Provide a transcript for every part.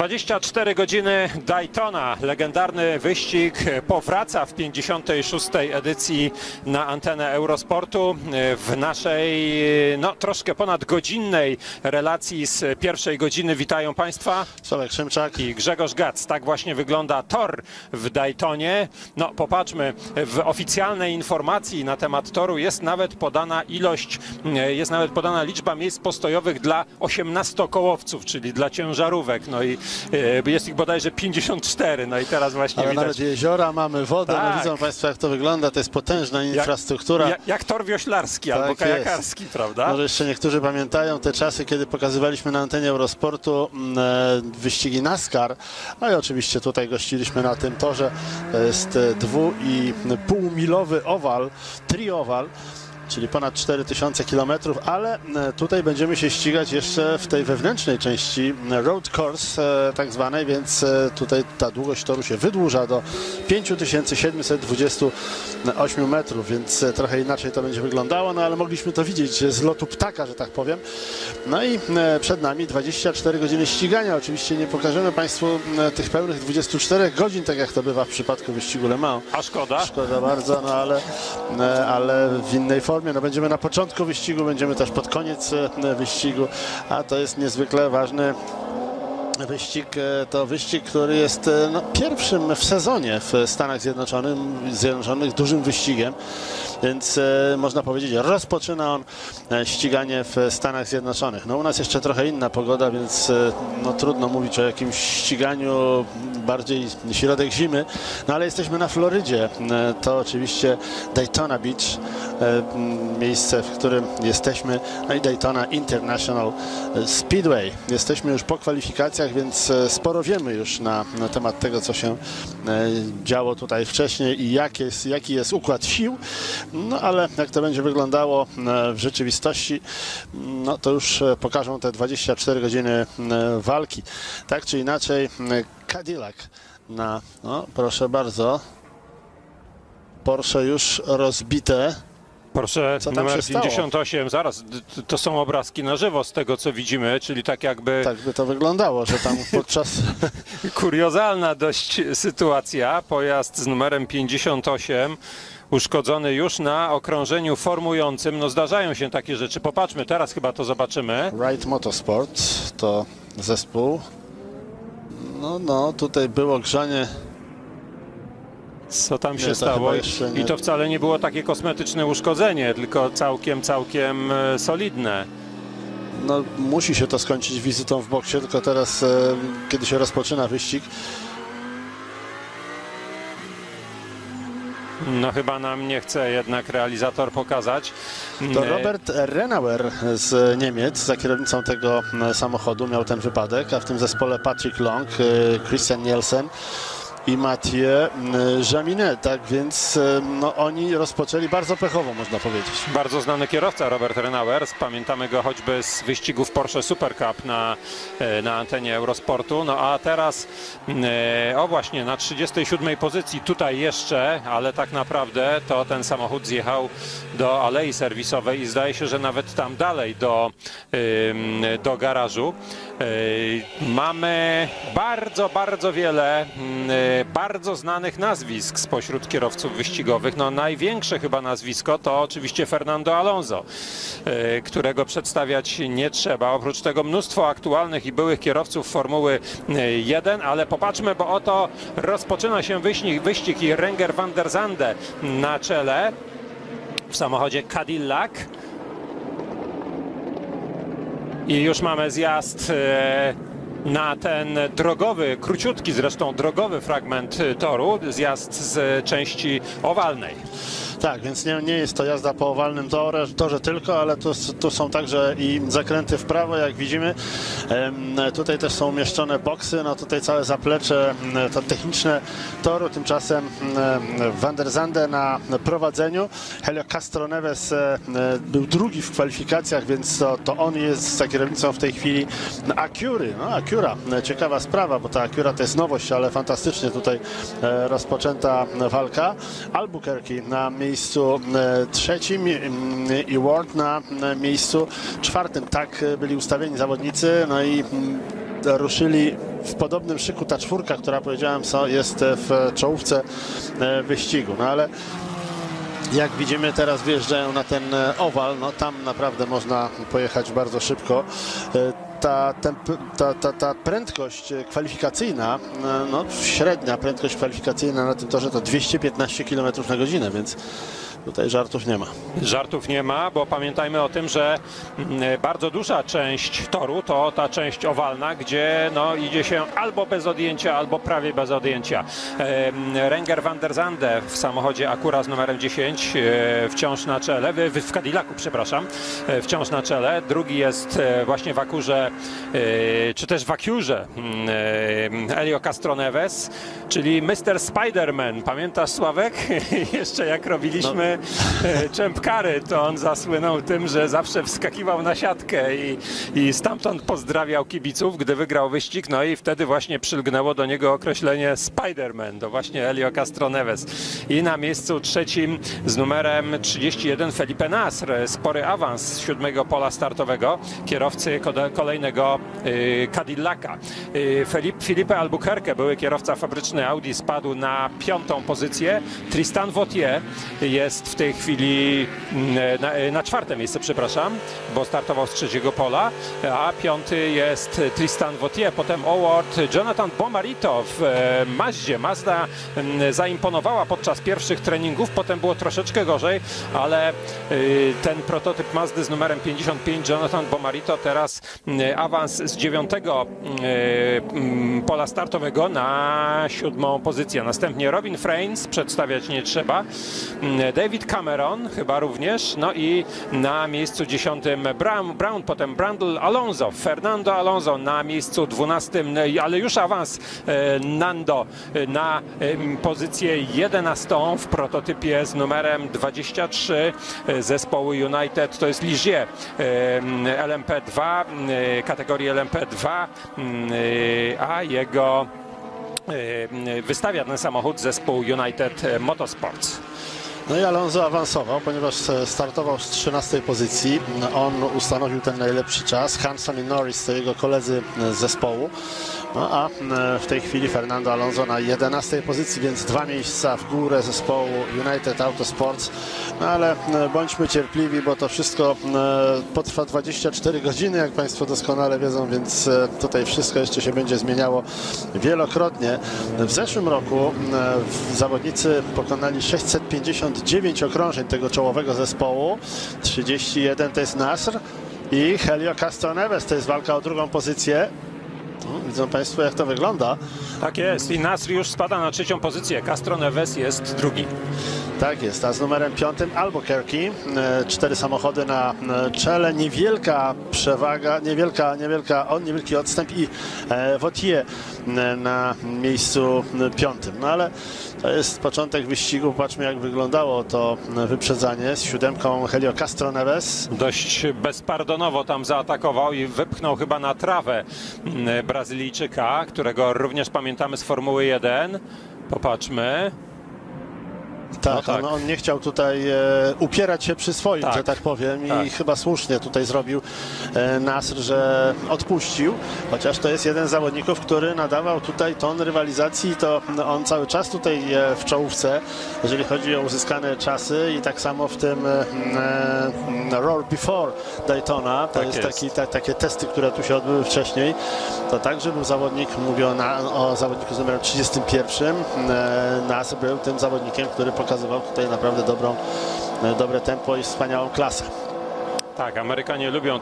24 godziny Daytona, legendarny wyścig powraca w 56. edycji na antenę Eurosportu. W naszej troszkę ponad godzinnej relacji z pierwszej godziny witają Państwa Sławek Szymczak i Grzegorz Gac. Tak właśnie wygląda tor w Daytonie. No popatrzmy, w oficjalnej informacji na temat toru jest nawet podana liczba miejsc postojowych dla 18-kołowców, czyli dla ciężarówek. No i jest ich bodajże 54. No i teraz właśnie ale widać. nawet jeziora, mamy wodę. Tak. No widzą Państwo, jak to wygląda. To jest potężna infrastruktura. Jak tor wioślarski tak albo kajakarski, jest. prawda? Może jeszcze niektórzy pamiętają te czasy, kiedy pokazywaliśmy na antenie Eurosportu wyścigi NASCAR. No i oczywiście tutaj gościliśmy na tym torze. To jest 2,5-milowy owal, triowal, czyli ponad 4000 km, ale tutaj będziemy się ścigać jeszcze w tej wewnętrznej części road course tak zwanej, więc tutaj ta długość toru się wydłuża do 5728 metrów, więc trochę inaczej to będzie wyglądało, no ale mogliśmy to widzieć z lotu ptaka, że tak powiem. No i przed nami 24 godziny ścigania. Oczywiście nie pokażemy Państwu tych pełnych 24 godzin, tak jak to bywa w przypadku wyścigu Le Mans. A szkoda? Szkoda bardzo, no ale w innej formie. No będziemy na początku wyścigu, będziemy też pod koniec wyścigu, a to jest niezwykle ważny wyścig. To wyścig, który jest pierwszym w sezonie w Stanach Zjednoczonych dużym wyścigiem, więc można powiedzieć, rozpoczyna on ściganie w Stanach Zjednoczonych. No u nas jeszcze trochę inna pogoda, więc trudno mówić o jakimś ściganiu, bardziej środek zimy, no ale jesteśmy na Florydzie. To oczywiście Daytona Beach, miejsce, w którym jesteśmy, no i Daytona International Speedway. Jesteśmy już po kwalifikacjach, więc sporo wiemy już na temat tego, co się działo tutaj wcześniej i jaki jest układ sił, no ale jak to będzie wyglądało w rzeczywistości, no to już pokażą te 24 godziny walki. Tak czy inaczej, Cadillac proszę bardzo, Porsche już rozbite. Porsche numer 58, zaraz, to są obrazki na żywo z tego, co widzimy, czyli tak jakby... Tak by to wyglądało, że tam podczas... Kuriozalna dość sytuacja, pojazd z numerem 58, uszkodzony już na okrążeniu formującym. No zdarzają się takie rzeczy, popatrzmy, teraz chyba to zobaczymy. Wright Motorsport to zespół. Tutaj było grzanie. Co tam się stało? I to wcale nie było takie kosmetyczne uszkodzenie, tylko całkiem solidne. No musi się to skończyć wizytą w boksie, tylko teraz, kiedy się rozpoczyna wyścig. No chyba nam nie chce jednak realizator pokazać. To Robert Renauer z Niemiec, za kierownicą tego samochodu miał ten wypadek, a w tym zespole Patrick Long, Christian Nielsen i Mathieu Jaminet, tak więc oni rozpoczęli bardzo pechowo, można powiedzieć. Bardzo znany kierowca Robert Renauer, pamiętamy go choćby z wyścigów Porsche Super Cup na antenie Eurosportu. No a teraz właśnie na 37 pozycji tutaj jeszcze, ale tak naprawdę to ten samochód zjechał do alei serwisowej i zdaje się, że nawet tam dalej do garażu. Mamy bardzo wiele bardzo znanych nazwisk spośród kierowców wyścigowych. No największe chyba nazwisko to oczywiście Fernando Alonso, którego przedstawiać nie trzeba. Oprócz tego mnóstwo aktualnych i byłych kierowców Formuły 1, ale popatrzmy, bo oto rozpoczyna się wyścig i Renger van der Zande na czele w samochodzie Cadillac. I już mamy zjazd na ten drogowy, króciutki zresztą drogowy fragment toru, zjazd z części owalnej. Tak, więc nie jest to jazda po owalnym torze tylko, ale tu są także i zakręty w prawo, jak widzimy. Tutaj też są umieszczone boksy, tutaj całe zaplecze to techniczne toru. Tymczasem Van der Zande na prowadzeniu. Helio Castroneves był drugi w kwalifikacjach, więc to on jest za kierownicą w tej chwili Acury. Acura, ciekawa sprawa, bo ta Acura to jest nowość, ale fantastycznie tutaj rozpoczęta walka. Albuquerque na miejscu trzecim i Ward na miejscu czwartym. Tak byli ustawieni zawodnicy, no i ruszyli w podobnym szyku ta czwórka, która powiedziałem jest w czołówce wyścigu. No ale jak widzimy, teraz wjeżdżają na ten owal, no tam naprawdę można pojechać bardzo szybko. Ta prędkość kwalifikacyjna, no średnia prędkość kwalifikacyjna na tym torze to 215 km na godzinę, więc tutaj żartów nie ma. Żartów nie ma, bo pamiętajmy o tym, że bardzo duża część toru to ta część owalna, gdzie no, idzie się albo bez odjęcia, albo prawie bez odjęcia. Renger van der Zande w samochodzie Acura z numerem 10 wciąż na czele, w Cadillacu, przepraszam, wciąż na czele. Drugi jest właśnie w Acurze, czy też w Acurze Helio Castroneves, czyli Mr. Spider-Man. Pamiętasz, Sławek? Jeszcze jak robiliśmy Czempkary, to on zasłynął tym, że zawsze wskakiwał na siatkę i stamtąd pozdrawiał kibiców, gdy wygrał wyścig, no i wtedy właśnie przylgnęło do niego określenie Spider-Man, to właśnie Helio Castroneves. I na miejscu trzecim z numerem 31 Felipe Nasr, spory awans z 7. pola startowego, kierowcy kolejnego Cadillaca. Felipe Albuquerque, były kierowca fabryczny Audi, spadł na 5. pozycję. Tristan Vautier jest w tej chwili na 4. miejsce, przepraszam, bo startował z 3. pola, a 5. jest Tristan Vautier, potem Howard, Jonathan Bomarito w Mazdzie. Mazda zaimponowała podczas pierwszych treningów, potem było troszeczkę gorzej, ale ten prototyp Mazdy z numerem 55, Jonathan Bomarito, teraz awans z 9. pola startowego na 7. pozycję. Następnie Robin Freins, przedstawiać nie trzeba, David Cameron chyba również, no i na miejscu 10 Brown, potem Brandon Alonso, Fernando Alonso na miejscu 12, ale już awans Nando na pozycję 11 w prototypie z numerem 23 zespołu United, to jest Ligier LMP2, kategorii LMP2, a jego wystawia ten samochód zespół United Motorsports. No i Alonso awansował, ponieważ startował z 13. pozycji. On ustanowił ten najlepszy czas. Hanson i Norris to jego koledzy z zespołu. No a w tej chwili Fernando Alonso na 11. pozycji, więc 2 miejsca w górę zespołu United Autosports. No ale bądźmy cierpliwi, bo to wszystko potrwa 24 godziny, jak Państwo doskonale wiedzą, więc tutaj wszystko jeszcze się będzie zmieniało wielokrotnie. W zeszłym roku zawodnicy pokonali 659 okrążeń tego czołowego zespołu. 31 to jest Nasr i Helio Castroneves, to jest walka o 2. pozycję. Widzą Państwo, jak to wygląda. Tak jest i Nasr już spada na 3. pozycję, Castroneves jest 2. Tak jest, a z numerem 5 Albuquerque, 4 samochody na czele, niewielka przewaga, niewielki odstęp i Vautier na miejscu 5. No ale to jest początek wyścigu, patrzmy jak wyglądało to wyprzedzanie z 7 Helio Castroneves. Dość bezpardonowo tam zaatakował i wypchnął chyba na trawę Brazylijczyka, którego również pamiętamy z Formuły 1. Popatrzmy. Tak, no tak. On nie chciał tutaj upierać się przy swoim, tak, że tak powiem, tak. I chyba słusznie tutaj zrobił Nasr, że odpuścił, chociaż to jest jeden z zawodników, który nadawał tutaj ton rywalizacji, to on cały czas tutaj w czołówce, jeżeli chodzi o uzyskane czasy i tak samo w tym Roar Before Daytona, to tak jest takie testy, które tu się odbyły wcześniej, to także był zawodnik, mówię o zawodniku z numerem 31, Nasr był tym zawodnikiem, który pokazywał tutaj naprawdę dobre tempo i wspaniałą klasę. Tak, Amerykanie lubią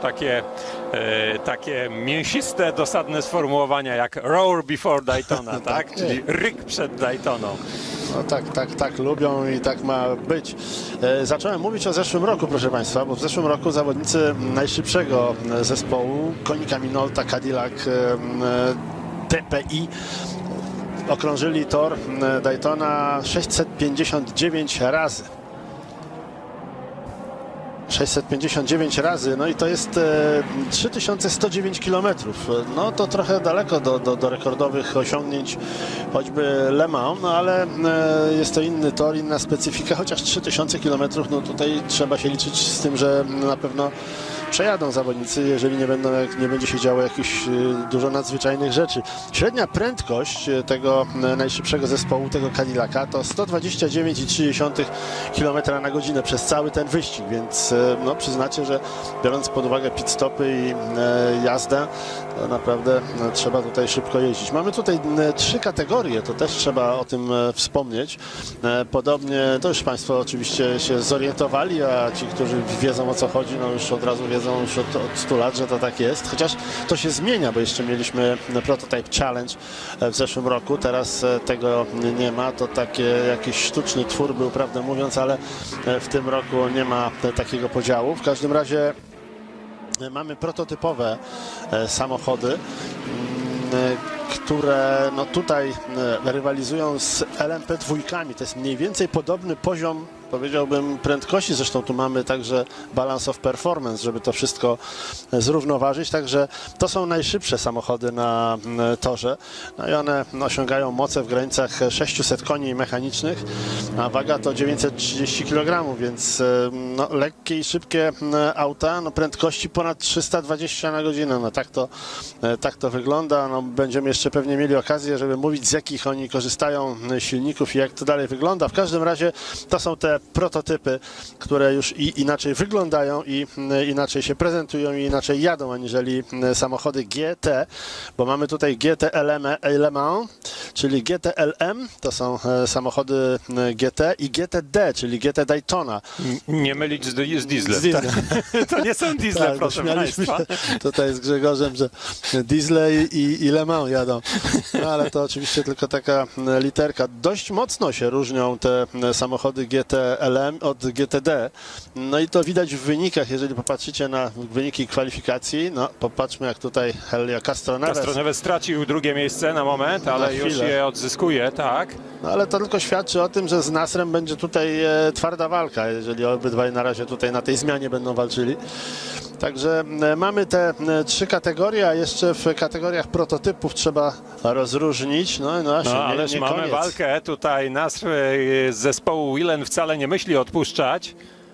takie mięsiste, dosadne sformułowania jak roar before Daytona, tak? Czyli ryk przed Daytoną. No tak lubią i tak ma być. Zacząłem mówić o zeszłym roku, proszę Państwa, bo w zeszłym roku zawodnicy najszybszego zespołu, Konika Minolta, Cadillac TPI, okrążyli tor Daytona 659 razy. 659 razy, no i to jest 3109 km. No to trochę daleko do rekordowych osiągnięć choćby Le Mans, no ale jest to inny tor, inna specyfika, chociaż 3000 km, no tutaj trzeba się liczyć z tym, że na pewno przejadą zawodnicy, jeżeli nie będzie się działo jakichś dużo nadzwyczajnych rzeczy. Średnia prędkość tego najszybszego zespołu, tego Cadillaca, to 129,3 km na godzinę przez cały ten wyścig, więc no, przyznacie, że biorąc pod uwagę pit stopy i jazdę, to naprawdę trzeba tutaj szybko jeździć. Mamy tutaj 3 kategorie, to też trzeba o tym wspomnieć. Podobnie, to już Państwo oczywiście się zorientowali, a ci, którzy wiedzą, o co chodzi, no już od razu wiedzą już od 100 lat, że to tak jest. Chociaż to się zmienia, bo jeszcze mieliśmy Prototype Challenge w zeszłym roku, teraz tego nie ma. To taki jakiś sztuczny twór był, prawdę mówiąc, ale w tym roku nie ma takiego podziału. W każdym razie mamy prototypowe samochody, które no tutaj rywalizują z LMP2. To jest mniej więcej podobny poziom, powiedziałbym, prędkości. Zresztą tu mamy także balance of performance, żeby to wszystko zrównoważyć. Także to są najszybsze samochody na torze. No i one osiągają moce w granicach 600 koni mechanicznych, a waga to 930 kg, więc no, lekkie i szybkie auta, no, prędkości ponad 320 na godzinę. No, tak to wygląda. No, będziemy jeszcze pewnie mieli okazję, żeby mówić, z jakich oni korzystają silników i jak to dalej wygląda. W każdym razie to są te prototypy, które już i inaczej wyglądają, i inaczej się prezentują, i inaczej jadą, aniżeli samochody GT, bo mamy tutaj GT Le Mans, czyli GTLM, to są samochody GT, i GTD, czyli GT Daytona. Nie mylić z dieslem. To nie są diesle, tak, proszę Państwa. Tutaj z Grzegorzem, że diesle i Le Mans jadą. No, ale to oczywiście tylko taka literka. Dość mocno się różnią te samochody GTLM od GTD. No i to widać w wynikach, jeżeli popatrzycie na wyniki kwalifikacji. No, popatrzmy, jak tutaj Helio Castroneves. Castroneves stracił drugie miejsce na moment, ale już je odzyskuje, tak. No, ale to tylko świadczy o tym, że z Nasrem będzie tutaj twarda walka, jeżeli obydwaj na razie tutaj na tej zmianie będą walczyli. Także mamy te 3 kategorie, a jeszcze w kategoriach prototypów trzeba rozróżnić. No właśnie, ależ nie mamy koniec. walkę. Tutaj Nasr z zespołu Willen wcale nie myśli odpuszczać.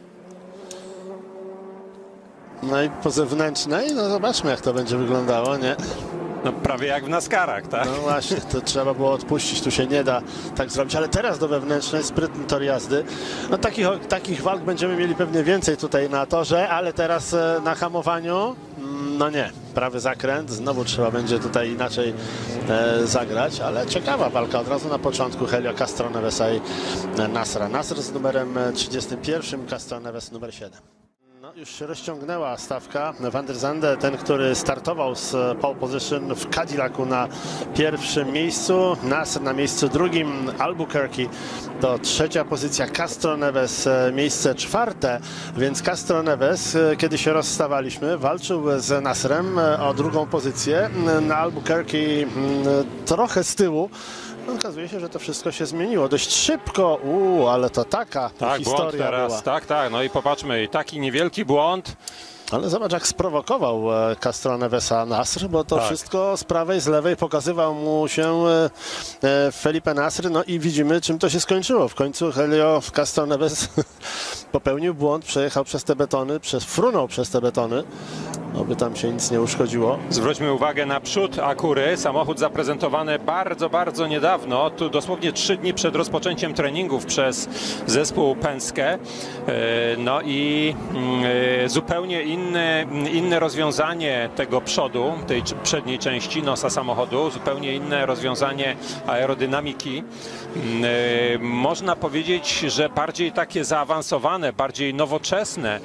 No i po zewnętrznej, no zobaczmy, jak to będzie wyglądało, nie? No prawie jak w NASCARach, tak? No właśnie, to trzeba było odpuścić, tu się nie da tak zrobić, ale teraz do wewnętrznej, sprytny tor jazdy. No takich walk będziemy mieli pewnie więcej tutaj na torze, ale teraz na hamowaniu, no nie, prawy zakręt, znowu trzeba będzie tutaj inaczej zagrać, ale ciekawa walka od razu na początku Helio Castronevesa i Nasra. Nasr z numerem 31, Castroneves numer 7. No, już się rozciągnęła stawka. Van der Zande, ten, który startował z pole position w Cadillacu na pierwszym miejscu, Nasr na miejscu drugim, Albuquerque to 3. pozycja, Castroneves miejsce 4, więc Castroneves, kiedy się rozstawaliśmy, walczył z Nasrem o 2. pozycję, na Albuquerque trochę z tyłu. Okazuje się, że to wszystko się zmieniło dość szybko. Ale to taka historia teraz była. Tak, no i popatrzmy, taki niewielki błąd. Ale zobacz, jak sprowokował Castronevesa Nasr, bo to wszystko z prawej, z lewej pokazywał mu się Felipe Nasr, no i widzimy, czym to się skończyło. W końcu Helio Castroneves popełnił błąd, przejechał przez te betony, frunął przez te betony, oby tam się nic nie uszkodziło. Zwróćmy uwagę na przód Akury. Samochód zaprezentowany bardzo, bardzo niedawno, tu dosłownie 3 dni przed rozpoczęciem treningów przez zespół Penske. No i zupełnie inne rozwiązanie tego przodu, tej przedniej części nosa samochodu, zupełnie inne rozwiązanie aerodynamiki. Można powiedzieć, że bardziej takie zaawansowane, bardziej nowoczesne,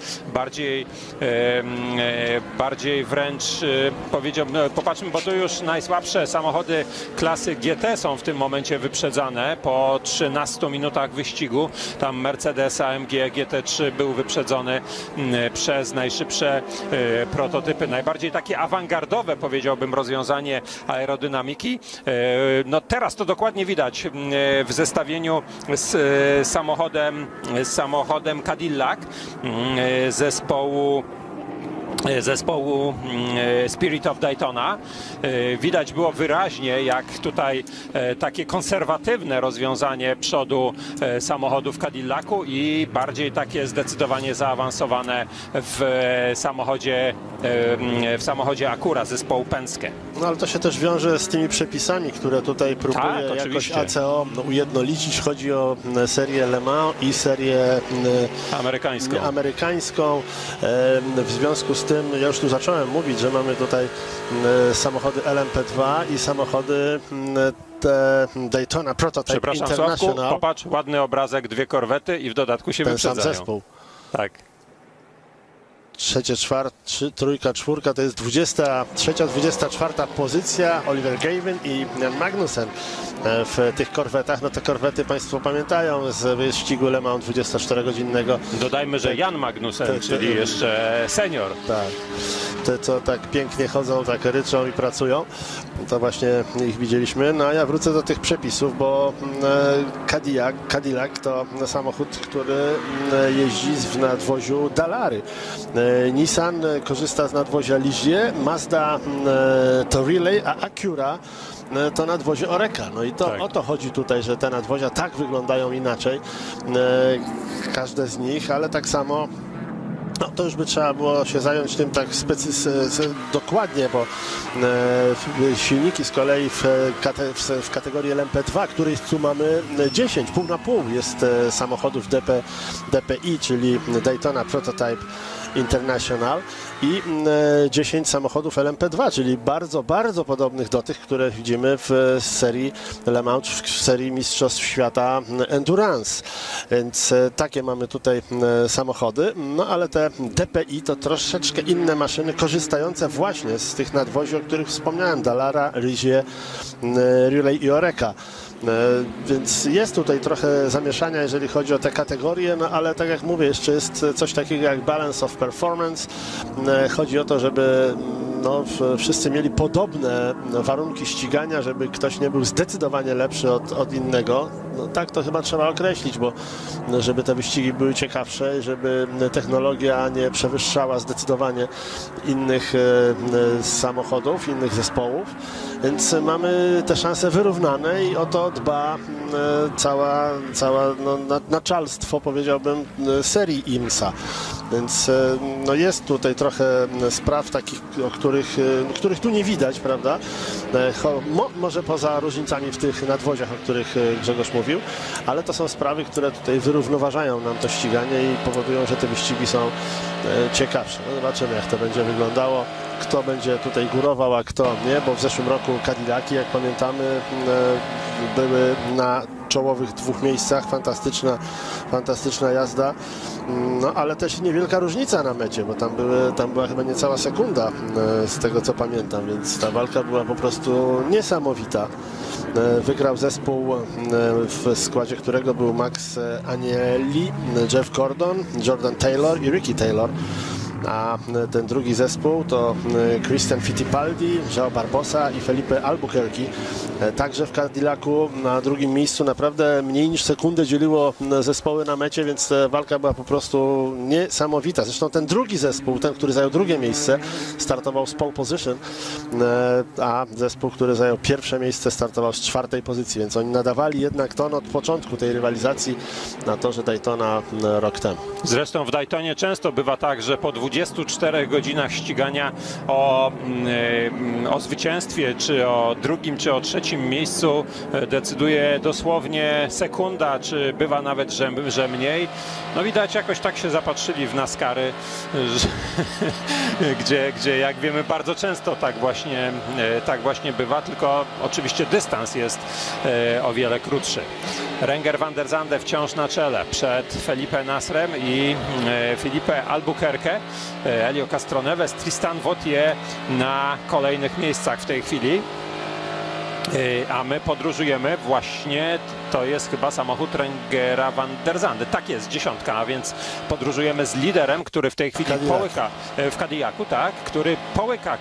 bardziej wręcz powiedziałbym, no, popatrzmy, bo tu już najsłabsze samochody klasy GT są w tym momencie wyprzedzane po 13 minutach wyścigu. Tam Mercedes AMG GT3 był wyprzedzony przez najszybsze prototypy, najbardziej takie awangardowe, powiedziałbym, rozwiązanie aerodynamiki. No teraz to dokładnie widać w zestawieniu z samochodem Cadillac zespołu zespołu Spirit of Daytona. Widać było wyraźnie, jak tutaj takie konserwatywne rozwiązanie przodu samochodów Cadillacu i bardziej takie zdecydowanie zaawansowane w samochodzie Acura zespołu Penske. No ale to się też wiąże z tymi przepisami, które tutaj próbuje Tak, jakoś oczywiście. ACO ujednolicić. Chodzi o serię Le Mans i serię amerykańską. W związku z tym, ja już tu zacząłem mówić, że mamy tutaj samochody LMP2 i samochody te Daytona Prototype Przepraszam, International. Sławku, popatrz, ładny obrazek, 2 korwety i w dodatku się Ten wyprzedzają. sam zespół. Tak. Trzecie, trójka, czwórka to jest 23, 24 pozycja. Oliver Gavin i Magnussen w tych korwetach. No te korwety Państwo pamiętają z wyścigu Le Mans 24-godzinnego. Dodajmy, że Jan Magnussen, czyli jeszcze senior. Tak. Te, co tak pięknie chodzą, tak ryczą i pracują, to właśnie ich widzieliśmy. No a ja wrócę do tych przepisów, bo Cadillac to samochód, który jeździ w nadwoziu Dalary. Nissan korzysta z nadwozia Ligier, Mazda to Relay, a Acura to nadwozie Oreca. No i to tak. O to chodzi tutaj, że te nadwozia tak wyglądają inaczej, każde z nich, ale tak samo no, to już by trzeba było się zająć tym tak dokładnie, bo silniki z kolei w kategorii LMP2, której tu mamy 10, pół na pół jest samochodów DPI, czyli Daytona Prototype International i 10 samochodów LMP2, czyli bardzo, bardzo podobnych do tych, które widzimy w serii Le Mans, w serii Mistrzostw Świata Endurance. Więc takie mamy tutaj samochody, no ale te DPI to troszeczkę inne maszyny, korzystające właśnie z tych nadwozi, o których wspomniałem, Dallara, Ligier, Relay i Oreca. Więc jest tutaj trochę zamieszania, jeżeli chodzi o te kategorie, no ale tak jak mówię, jeszcze jest coś takiego jak balance of performance. Chodzi o to, żeby no, wszyscy mieli podobne warunki ścigania, żeby ktoś nie był zdecydowanie lepszy od innego. No, tak to chyba trzeba określić, bo żeby te wyścigi były ciekawsze, żeby technologia nie przewyższała zdecydowanie innych samochodów, innych zespołów. Więc mamy te szanse wyrównane i o to dba cała no, naczelstwo, powiedziałbym, serii IMSA. Więc no, jest tutaj trochę spraw takich, których tu nie widać, prawda? Może poza różnicami w tych nadwoziach, o których Grzegorz mówił, ale to są sprawy, które tutaj wyrównoważają nam to ściganie i powodują, że te wyścigi są ciekawsze. No, zobaczymy, jak to będzie wyglądało, kto będzie tutaj górował, a kto nie, bo w zeszłym roku Cadillaki, jak pamiętamy, były na czołowych 2 miejscach, fantastyczna jazda, no ale też niewielka różnica na mecie, bo tam była chyba niecała sekunda z tego, co pamiętam, więc ta walka była po prostu niesamowita. Wygrał zespół, w składzie którego był Max Agnelli, Jeff Gordon, Jordan Taylor i Ricky Taylor. A ten drugi zespół to Christian Fittipaldi, João Barbosa i Felipe Albuquerque. Także w Cadillacu na drugim miejscu naprawdę mniej niż sekundę dzieliło zespoły na mecie, więc walka była po prostu niesamowita. Zresztą ten drugi zespół, ten, który zajął drugie miejsce, startował z pole position, a zespół, który zajął pierwsze miejsce, startował z 4. pozycji, więc oni nadawali jednak ton od początku tej rywalizacji na torze Daytona rok temu. Zresztą w Daytonie często bywa tak, że po 24 godzinach ścigania o zwycięstwie, czy o drugim, czy o trzecim miejscu decyduje dosłownie sekunda, czy bywa nawet, że mniej. No widać, jakoś tak się zapatrzyli w NASCARy, gdzie jak wiemy bardzo często tak właśnie bywa, tylko oczywiście dystans jest o wiele krótszy. Renger van der Zande wciąż na czele przed Felipe Nasrem i Felipe Albuquerque. Elio Castroneves, Tristan Vautier na kolejnych miejscach w tej chwili. A my podróżujemy właśnie, to jest chyba samochód Rengera van der Zande. Tak jest, 10, a więc podróżujemy z liderem, który w tej chwili połyka w Cadillacu, tak, który połyka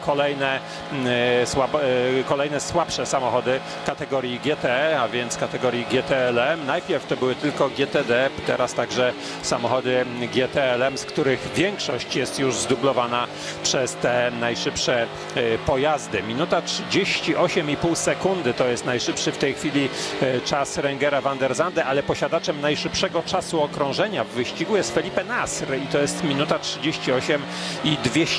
kolejne słabsze samochody kategorii GT, a więc kategorii GTLM. Najpierw to były tylko GTD, teraz także samochody GTLM, z których większość jest już zdublowana przez te najszybsze pojazdy. Minuta 38,5 sekundy to jest najszybszy w tej chwili czas Rengera van der Zande, ale posiadaczem najszybszego czasu okrążenia w wyścigu jest Felipe Nasr i to jest minuta 38 i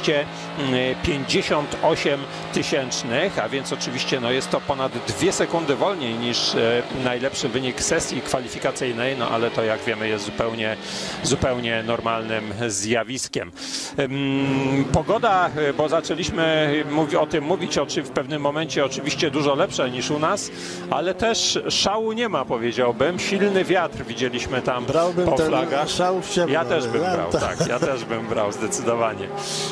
258 tysięcznych, a więc oczywiście no, jest to ponad 2 sekundy wolniej niż najlepszy wynik sesji kwalifikacyjnej, no ale to jak wiemy jest zupełnie normalnym zjawiskiem. Pogoda, bo zaczęliśmy o tym mówić w pewnym momencie, oczywiście dużo lepsza niż u nas, ale też szału nie ma, powiedziałbym. Silny wiatr widzieliśmy tam po flagach. Szał w ciemno. Ja też bym brał, tak, ja też bym brał zdecydowanie.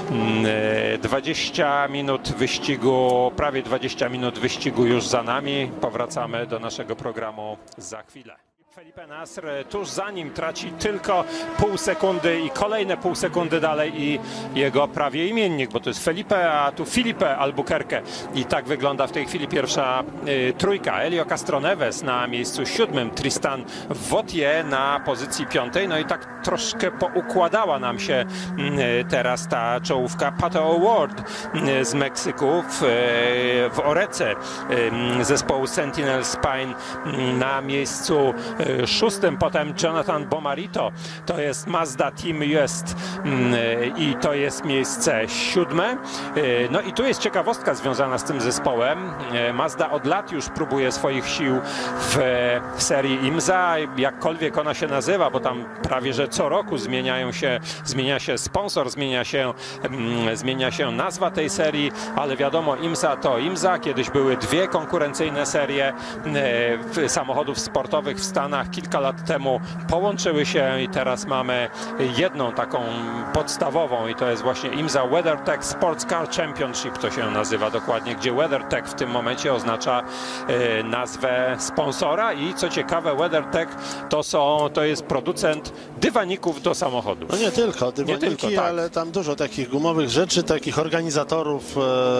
20 minut wyścigu, prawie 20 minut wyścigu już za nami. Powracamy do naszego programu za chwilę. Felipe Nasr tuż za nim traci tylko pół sekundy i kolejne pół sekundy dalej i jego prawie imiennik, bo to jest Felipe, a tu Filipe Albuquerque i tak wygląda w tej chwili pierwsza trójka. Helio Castroneves na miejscu 7, Tristan Vautier na pozycji 5, no i tak troszkę poukładała nam się teraz ta czołówka. Pato O'Ward z Meksyku w Orece zespołu Sentinel Spine na miejscu 6, potem Jonathan Bomarito, to jest Mazda Team Jest i to jest miejsce 7. No i tu jest ciekawostka związana z tym zespołem. Mazda od lat już próbuje swoich sił w serii IMSA, jakkolwiek ona się nazywa, bo tam prawie że co roku zmienia się sponsor, zmienia się nazwa tej serii, ale wiadomo, IMSA to IMSA. Kiedyś były 2 konkurencyjne serie samochodów sportowych w Stanach. Kilka lat temu połączyły się i teraz mamy jedną taką podstawową i to jest właśnie IMSA WeatherTech Sports Car Championship, to się nazywa dokładnie, gdzie WeatherTech w tym momencie oznacza nazwę sponsora i co ciekawe, WeatherTech to jest producent dywaników do samochodów. No nie tylko dywaniki, tak. Ale tam dużo takich gumowych rzeczy, takich organizatorów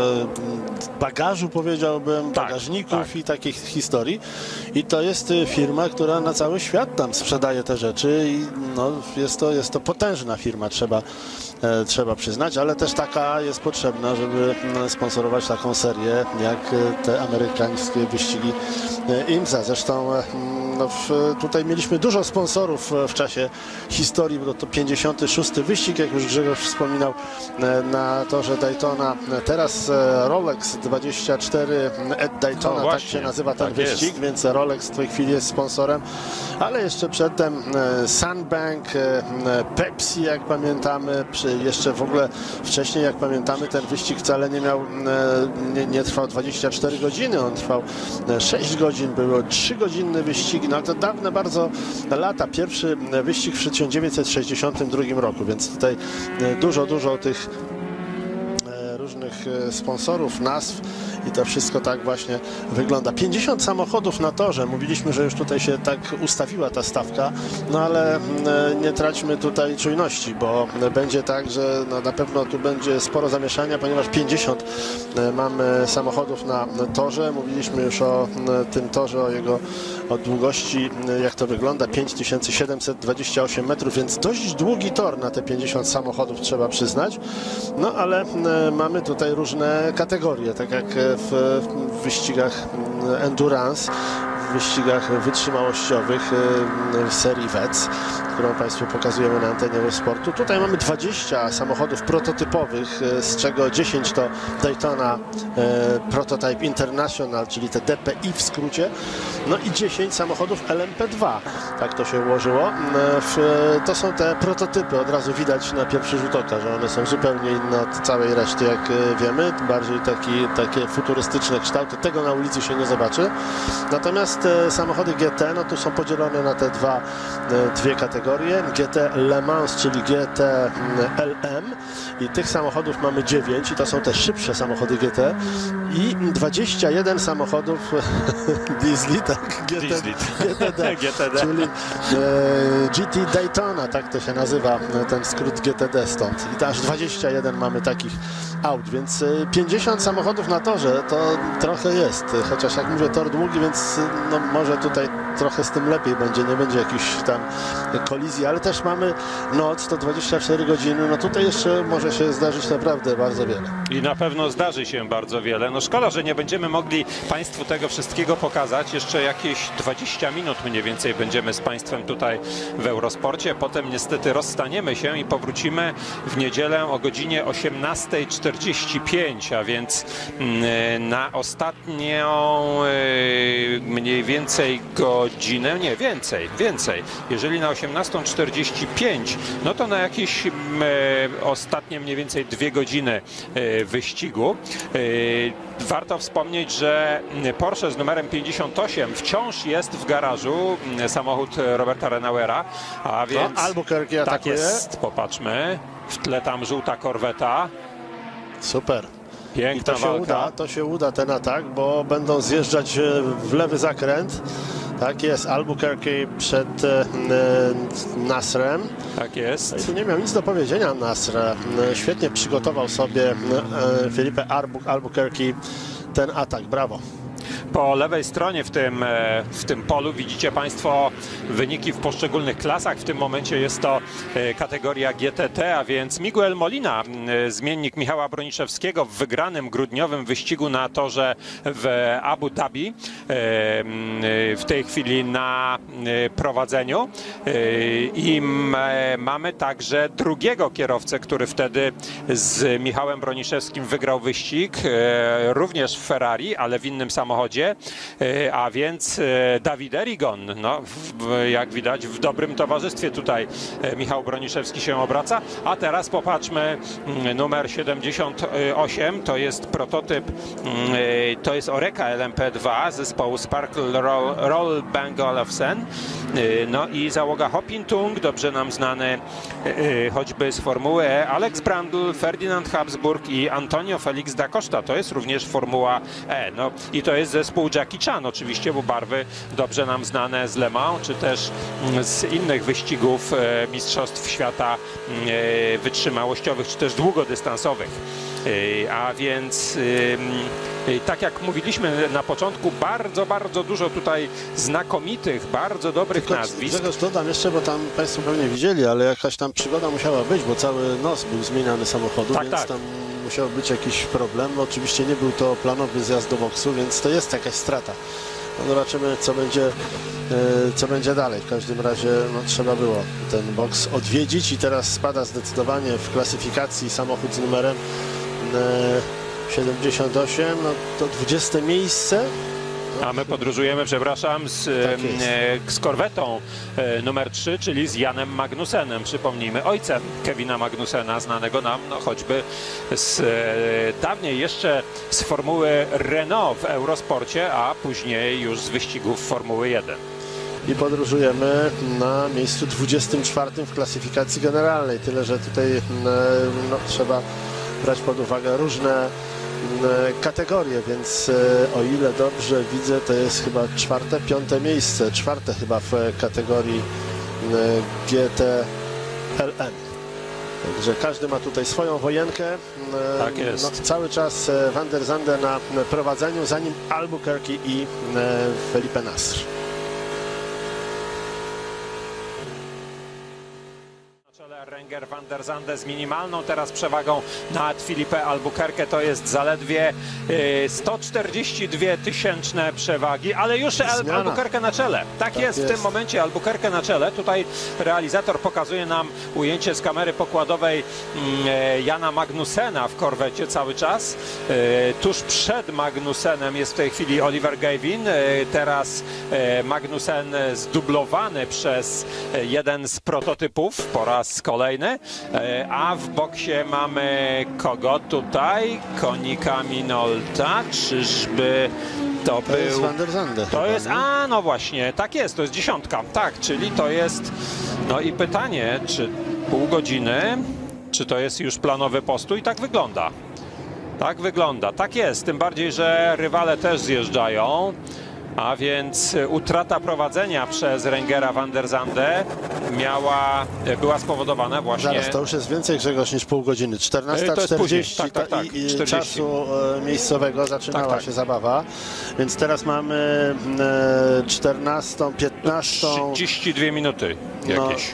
bagażu, powiedziałbym, Tak, bagażników tak. i takich historii. I to jest firma, która na cały świat tam sprzedaje te rzeczy i no, jest to potężna firma, trzeba przyznać, ale też taka jest potrzebna, żeby sponsorować taką serię jak te amerykańskie wyścigi IMSA. Zresztą no, tutaj mieliśmy dużo sponsorów w czasie historii, bo to 56. wyścig, jak już Grzegorz wspominał, na torze Daytona. Teraz Rolex 24 at Daytona, tak się nazywa ten wyścig, więc Rolex w tej chwili jest sponsorem, ale jeszcze przedtem Sunbank, Pepsi, jak pamiętamy, jeszcze w ogóle wcześniej, jak pamiętamy, ten wyścig wcale nie trwał 24 godziny, on trwał 6 godzin, były 3-godzinne wyścigi, no to dawne bardzo lata, pierwszy wyścig w 1962 roku, więc tutaj dużo tych różnych sponsorów, nazw i to wszystko tak właśnie wygląda. 50 samochodów na torze. Mówiliśmy, że już tutaj się tak ustawiła ta stawka, no ale nie traćmy tutaj czujności, bo będzie tak, że no na pewno tu będzie sporo zamieszania, ponieważ 50 mamy samochodów na torze. Mówiliśmy już o tym torze, o długości, jak to wygląda, 5728 metrów, więc dość długi tor na te 50 samochodów, trzeba przyznać. No ale mamy tutaj różne kategorie, tak jak w wyścigach endurance, w wyścigach wytrzymałościowych w serii WEC, którą Państwu pokazujemy na antenie sportu. Tutaj mamy 20 samochodów prototypowych, z czego 10 to Daytona Prototype International, czyli te DPI w skrócie, no i 10 samochodów LMP2. Tak to się ułożyło. To są te prototypy, od razu widać na pierwszy rzut oka, że one są zupełnie inne od całej reszty, jak wiemy. Bardziej takie futurystyczne kształty. Tego na ulicy się nie zobaczy. Natomiast samochody GT, no tu są podzielone na te dwie kategorie. kategorie GT Le Mans, czyli GT LM i tych samochodów mamy 9 i to są te szybsze samochody GT i 21 samochodów diesli, tak? GTD, czyli GT Daytona, tak to się nazywa, ten skrót GTD stąd. I aż 21 mamy takich aut, więc 50 samochodów na torze to trochę jest, chociaż jak mówię, tor długi, więc no, może tutaj trochę z tym lepiej będzie, nie będzie jakichś tam kolizji, ale też mamy noc, to 24 godziny, no tutaj jeszcze może się zdarzyć naprawdę bardzo wiele. I na pewno zdarzy się bardzo wiele. No szkoda, że nie będziemy mogli Państwu tego wszystkiego pokazać. Jeszcze jakieś 20 minut mniej więcej będziemy z Państwem tutaj w Eurosporcie. Potem niestety rozstaniemy się i powrócimy w niedzielę o godzinie 18:45, a więc na ostatnią mniej więcej godzinę, nie, więcej. Jeżeli na 18:45, no to na jakieś ostatnie mniej więcej 2 godziny wyścigu. Warto wspomnieć, że Porsche z numerem 58 wciąż jest w garażu, samochód Roberta Renauera, a więc no, Albuquerque tak atakuje. jest, popatrzmy, w tle tam żółta korweta. Super. Piękna walka. To się uda ten atak, bo będą zjeżdżać w lewy zakręt. Tak jest, Albuquerque przed Nasrem. Tak jest. Nie miał nic do powiedzenia Nasr. Świetnie przygotował sobie Felipe Albuquerque ten atak. Brawo. Po lewej stronie w tym polu widzicie Państwo wyniki w poszczególnych klasach. W tym momencie jest to kategoria GTT, a więc Miguel Molina, zmiennik Michała Broniszewskiego w wygranym grudniowym wyścigu na torze w Abu Dhabi. W tej chwili na prowadzeniu. I mamy także drugiego kierowcę, który wtedy z Michałem Broniszewskim wygrał wyścig, również w Ferrari, ale w innym samochodzie, a więc David Erigon. No, jak widać, w dobrym towarzystwie tutaj Michał Broniszewski się obraca. A teraz popatrzmy, numer 78, to jest prototyp, to jest Oreca LMP2 zespołu Sparkle Roll Bang Olufsen. No i załoga Hopintung, dobrze nam znany choćby z Formuły E, Alex Brandl, Ferdinand Habsburg i Antonio Felix da Costa. To jest również Formuła E. No i to jest zespół Jackie Chan oczywiście, bo barwy dobrze nam znane z Le Mans, czy też z innych wyścigów mistrzostw świata wytrzymałościowych, czy też długodystansowych. A więc tak jak mówiliśmy na początku, bardzo dużo tutaj znakomitych, bardzo dobrych nazwisk. Czegoś dodam jeszcze, bo tam Państwo pewnie widzieli, ale jakaś tam przygoda musiała być, bo cały nos był zmieniany samochodu, tak, więc tak. Tam musiał być jakiś problem. No, oczywiście nie był to planowy zjazd do boksu, więc to jest jakaś strata. No, zobaczymy, co będzie dalej. W każdym razie no, trzeba było ten boks odwiedzić i teraz spada zdecydowanie w klasyfikacji samochód z numerem 78, no to 20 miejsce. A my podróżujemy, przepraszam, z korwetą numer 3, czyli z Janem Magnusenem, przypomnijmy, ojcem Kevina Magnusena, znanego nam no, choćby z dawniej jeszcze z Formuły Renault w Eurosporcie, a później już z wyścigów Formuły 1. I podróżujemy na miejscu 24 w klasyfikacji generalnej, tyle że tutaj no, trzeba brać pod uwagę różne kategorie, więc o ile dobrze widzę, to jest chyba piąte miejsce, czwarte chyba w kategorii GT-LM. Także każdy ma tutaj swoją wojenkę. Tak jest. No, cały czas Van der Zande na prowadzeniu, za nim Albuquerque i Felipe Nasr. Renger Van der Zande z minimalną teraz przewagą nad Felipe Albuquerque, to jest zaledwie 142 tysięczne przewagi, ale już Albuquerque na czele. Tak jest w tym momencie Albuquerque na czele. Tutaj realizator pokazuje nam ujęcie z kamery pokładowej Jana Magnusena w korwecie cały czas. Tuż przed Magnusenem jest w tej chwili Oliver Gavin. Teraz Magnusen zdublowany przez jeden z prototypów po raz kolejny, a w boksie mamy kogo tutaj? Konika Minolta. Czyżby To To jest był... Van der Zande. To jest, no właśnie, tak jest, to jest 10, tak, czyli to jest, no i pytanie, czy pół godziny, czy to jest już planowy postój? Tak wygląda. Tak wygląda, tak jest, tym bardziej, że rywale też zjeżdżają, a więc utrata prowadzenia przez Rengera Van der Zande była spowodowana właśnie... Zaraz, to już jest więcej, Grzegorz, niż pół godziny. To jest 14:40 później, tak, i 40. czasu miejscowego zaczynała Tak. się zabawa, więc teraz mamy 14:15. 32 minuty jakieś.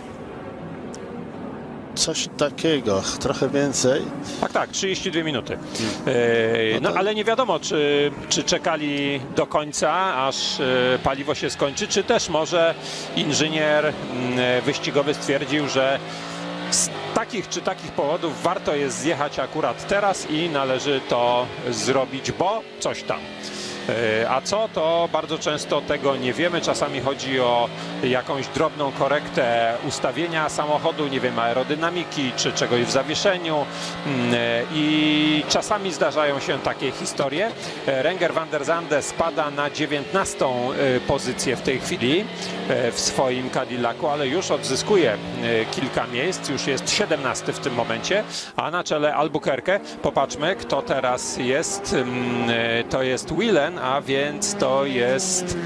Coś takiego, trochę więcej. Tak, 32 minuty. No to- Ale nie wiadomo, czy czekali do końca, aż paliwo się skończy, czy też może inżynier wyścigowy stwierdził, że z takich czy takich powodów warto jest zjechać akurat teraz i należy to zrobić, bo coś tam. A co, to bardzo często tego nie wiemy. Czasami chodzi o jakąś drobną korektę ustawienia samochodu, nie wiem, aerodynamiki czy czegoś w zawieszeniu i czasami zdarzają się takie historie. Renger Van der Zande spada na 19. pozycję w tej chwili w swoim Cadillacu, ale już odzyskuje kilka miejsc, już jest 17 w tym momencie, a na czele Albuquerque, popatrzmy, kto teraz jest, to jest Whelan, a więc to jest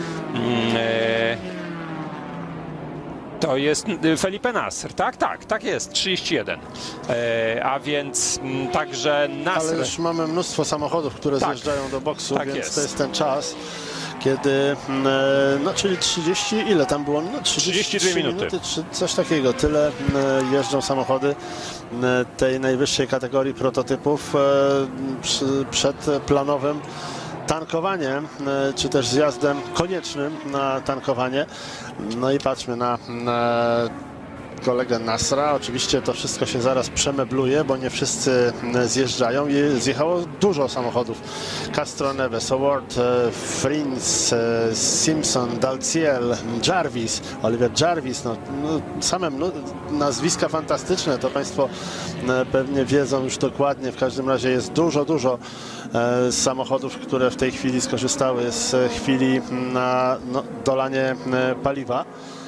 Felipe Nasr, tak jest, 31, a więc także Nasr. Ale już mamy mnóstwo samochodów, które Tak. zjeżdżają do boksu, Tak więc jest. to jest ten czas, kiedy, no czyli 30, ile tam było? No, 32 minuty. Czy coś takiego. Tyle jeżdżą samochody tej najwyższej kategorii prototypów przed planowym tankowaniem, czy też zjazdem koniecznym na tankowanie. No i patrzmy na kolegę Nasra. Oczywiście to wszystko się zaraz przemebluje, bo nie wszyscy zjeżdżają i zjechało dużo samochodów. Castro Neves, Award, Frins, Simpson, Dalziel, Jarvis, Oliver Jarvis, same nazwiska fantastyczne, to Państwo pewnie wiedzą już dokładnie. W każdym razie jest dużo samochodów, które w tej chwili skorzystały z chwili na dolanie paliwa.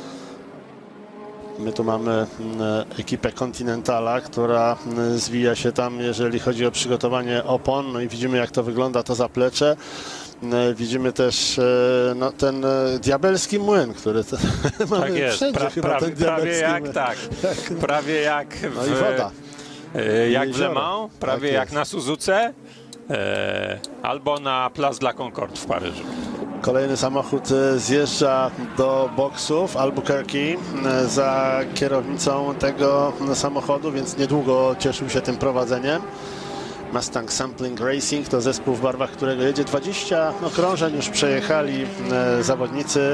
My tu mamy ekipę Continentala, która zwija się tam, jeżeli chodzi o przygotowanie opon. No i widzimy, jak to wygląda, to zaplecze. Widzimy też ten diabelski młyn, który mamy Tak jest, wszędzie chyba, ten prawie diabelski jak młyn. tak, prawie jak No i woda. jak w Le jezioro. Mans, prawie Tak jak jest. na Suzuce albo na Place de la Concorde w Paryżu. Kolejny samochód zjeżdża do boksów. Albuquerque za kierownicą tego samochodu, więc niedługo cieszył się tym prowadzeniem. Mustang Sampling Racing to zespół, w barwach którego jedzie 20 okrążeń. Już przejechali zawodnicy,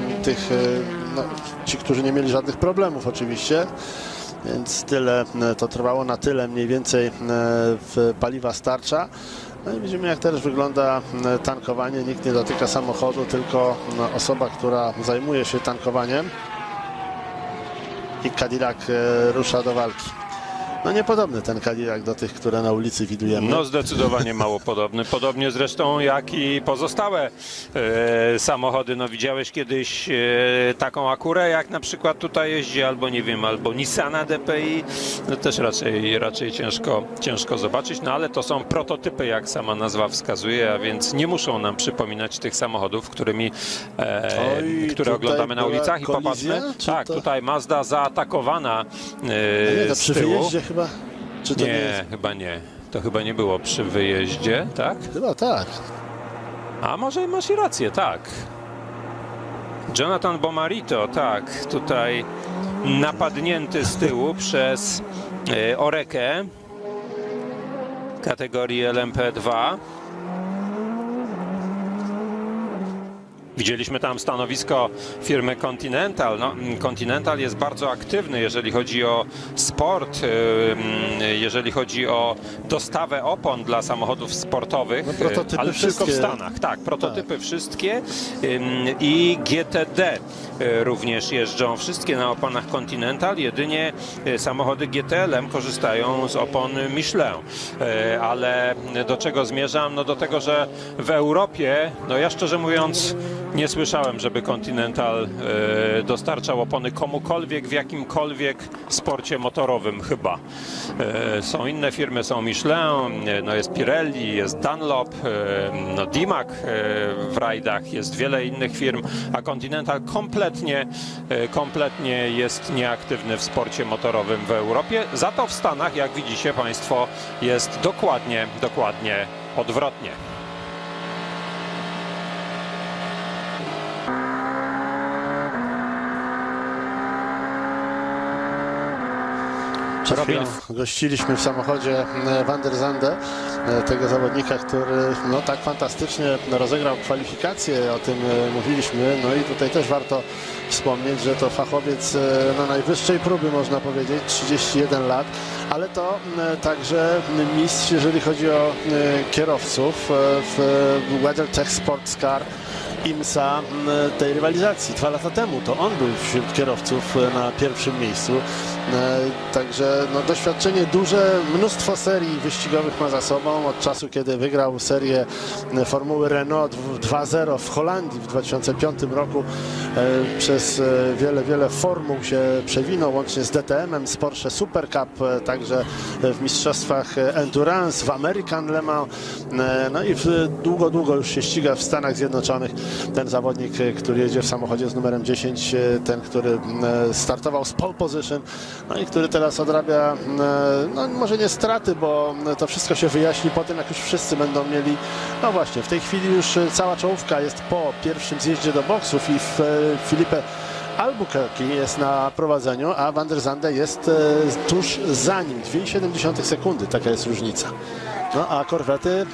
ci, którzy nie mieli żadnych problemów oczywiście. Więc tyle to trwało, na tyle mniej więcej paliwa starcza. No i widzimy, jak też wygląda tankowanie. Nikt nie dotyka samochodu, tylko osoba, która zajmuje się tankowaniem. I Cadillac rusza do walki. No niepodobny ten Cadillac do tych, które na ulicy widujemy. No zdecydowanie mało podobny. Podobnie zresztą jak i pozostałe samochody. No widziałeś kiedyś taką Acurę, jak na przykład tutaj jeździ, albo nie wiem, albo Nissana DPI. No też raczej ciężko zobaczyć, no ale to są prototypy, jak sama nazwa wskazuje, a więc nie muszą nam przypominać tych samochodów, które tutaj oglądamy na była ulicach. I kolizja, popatrzmy, czy tak, to- tutaj Mazda zaatakowana Nie, to z przy tyłu. wyjeździe chyba? Czy to nie Nie, jest? chyba nie. To chyba nie było przy wyjeździe, tak? Chyba tak. A może masz i rację, tak. Jonathan Bomarito, tak, tutaj napadnięty z tyłu przez Orekę kategorii LMP2. Widzieliśmy tam stanowisko firmy Continental. No, Continental jest bardzo aktywny, jeżeli chodzi o sport, jeżeli chodzi o dostawę opon dla samochodów sportowych, prototypy ale tylko w wszystkie. Stanach. Tak, prototypy wszystkie i GTD również jeżdżą wszystkie na oponach Continental. Jedynie samochody GTLM korzystają z opon Michelin. Ale do czego zmierzam? No do tego, że w Europie, no ja szczerze mówiąc nie słyszałem, żeby Continental dostarczał opony komukolwiek w jakimkolwiek sporcie motorowym chyba. Są inne firmy, są Michelin, no jest Pirelli, jest Dunlop, no Dimac w rajdach, jest wiele innych firm, a Continental kompletnie jest nieaktywny w sporcie motorowym w Europie. Za to w Stanach, jak widzicie Państwo, jest dokładnie odwrotnie. Przed chwilą gościliśmy w samochodzie Van der Zande, tego zawodnika, który no, tak fantastycznie rozegrał kwalifikacje, o tym mówiliśmy. No i tutaj też warto wspomnieć, że to fachowiec na najwyższej próby, można powiedzieć, 31 lat, ale to także mistrz, jeżeli chodzi o kierowców w WeatherTech Sports Car IMSA tej rywalizacji. 2 lata temu to on był wśród kierowców na pierwszym miejscu. Także no, doświadczenie duże, mnóstwo serii wyścigowych ma za sobą od czasu, kiedy wygrał serię Formuły Renault 2.0 w Holandii w 2005 roku. Przez wiele formuł się przewinął, łącznie z DTM-em, z Porsche Super Cup, także w mistrzostwach Endurance, w American Le Mans, no i długo już się ściga w Stanach Zjednoczonych. Ten zawodnik, który jedzie w samochodzie z numerem 10, ten, który startował z pole position, no i który teraz odrabia, no może nie straty, bo to wszystko się wyjaśni po tym, jak już wszyscy będą mieli, no właśnie, w tej chwili już cała czołówka jest po pierwszym zjeździe do boksów i Felipe Albuquerque jest na prowadzeniu, a Van der Zande jest tuż za nim, 2,7 sekundy, taka jest różnica. No a korwety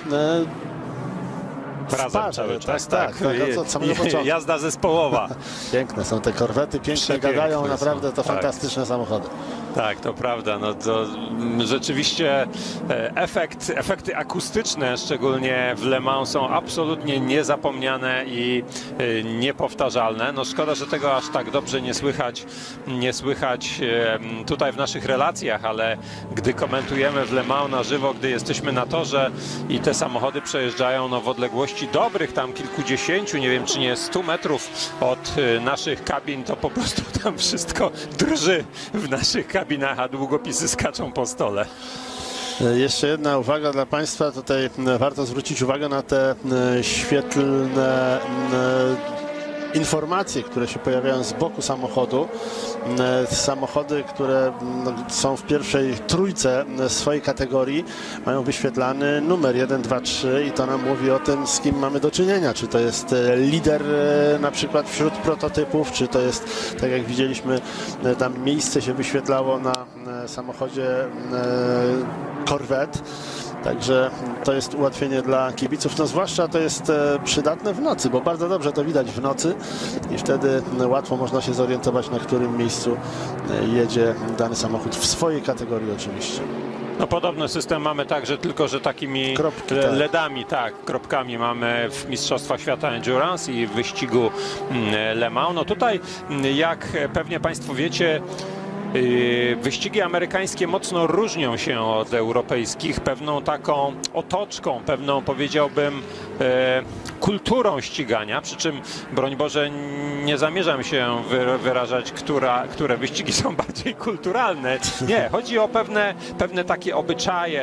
Razem cały czas, tak, od samego początku. Jazda zespołowa. Piękne są te korwety, pięknie gadają, naprawdę to fantastyczne samochody. Tak, to prawda. No to rzeczywiście efekty akustyczne, szczególnie w Le Mans, są absolutnie niezapomniane i niepowtarzalne. No szkoda, że tego aż tak dobrze nie słychać tutaj w naszych relacjach, ale gdy komentujemy w Le Mans na żywo, gdy jesteśmy na torze i te samochody przejeżdżają no, w odległości dobrych tam kilkudziesięciu, nie wiem czy nie 100 metrów od naszych kabin, to po prostu tam wszystko drży w naszych kabinach, a długopisy skaczą po stole. Jeszcze jedna uwaga dla Państwa. Tutaj warto zwrócić uwagę na te świetlne informacje, które się pojawiają z boku samochodu. Samochody, które są w pierwszej trójce swojej kategorii, mają wyświetlany numer 1, 2, 3 i to nam mówi o tym, z kim mamy do czynienia. Czy to jest lider na przykład wśród prototypów, czy to jest, tak jak widzieliśmy, tam miejsce się wyświetlało na samochodzie Corvette. Także to jest ułatwienie dla kibiców, no zwłaszcza to jest przydatne w nocy, bo bardzo dobrze to widać w nocy i wtedy łatwo można się zorientować, na którym miejscu jedzie dany samochód w swojej kategorii oczywiście. No podobny system mamy także, tylko że takimi LEDami, tak, kropkami mamy w Mistrzostwach Świata Endurance i w wyścigu Le Mans. No tutaj, jak pewnie Państwo wiecie, wyścigi amerykańskie mocno różnią się od europejskich pewną taką otoczką, pewną powiedziałbym kulturą ścigania, przy czym broń Boże nie zamierzam się wyrażać, które wyścigi są bardziej kulturalne. Nie, chodzi o pewne takie obyczaje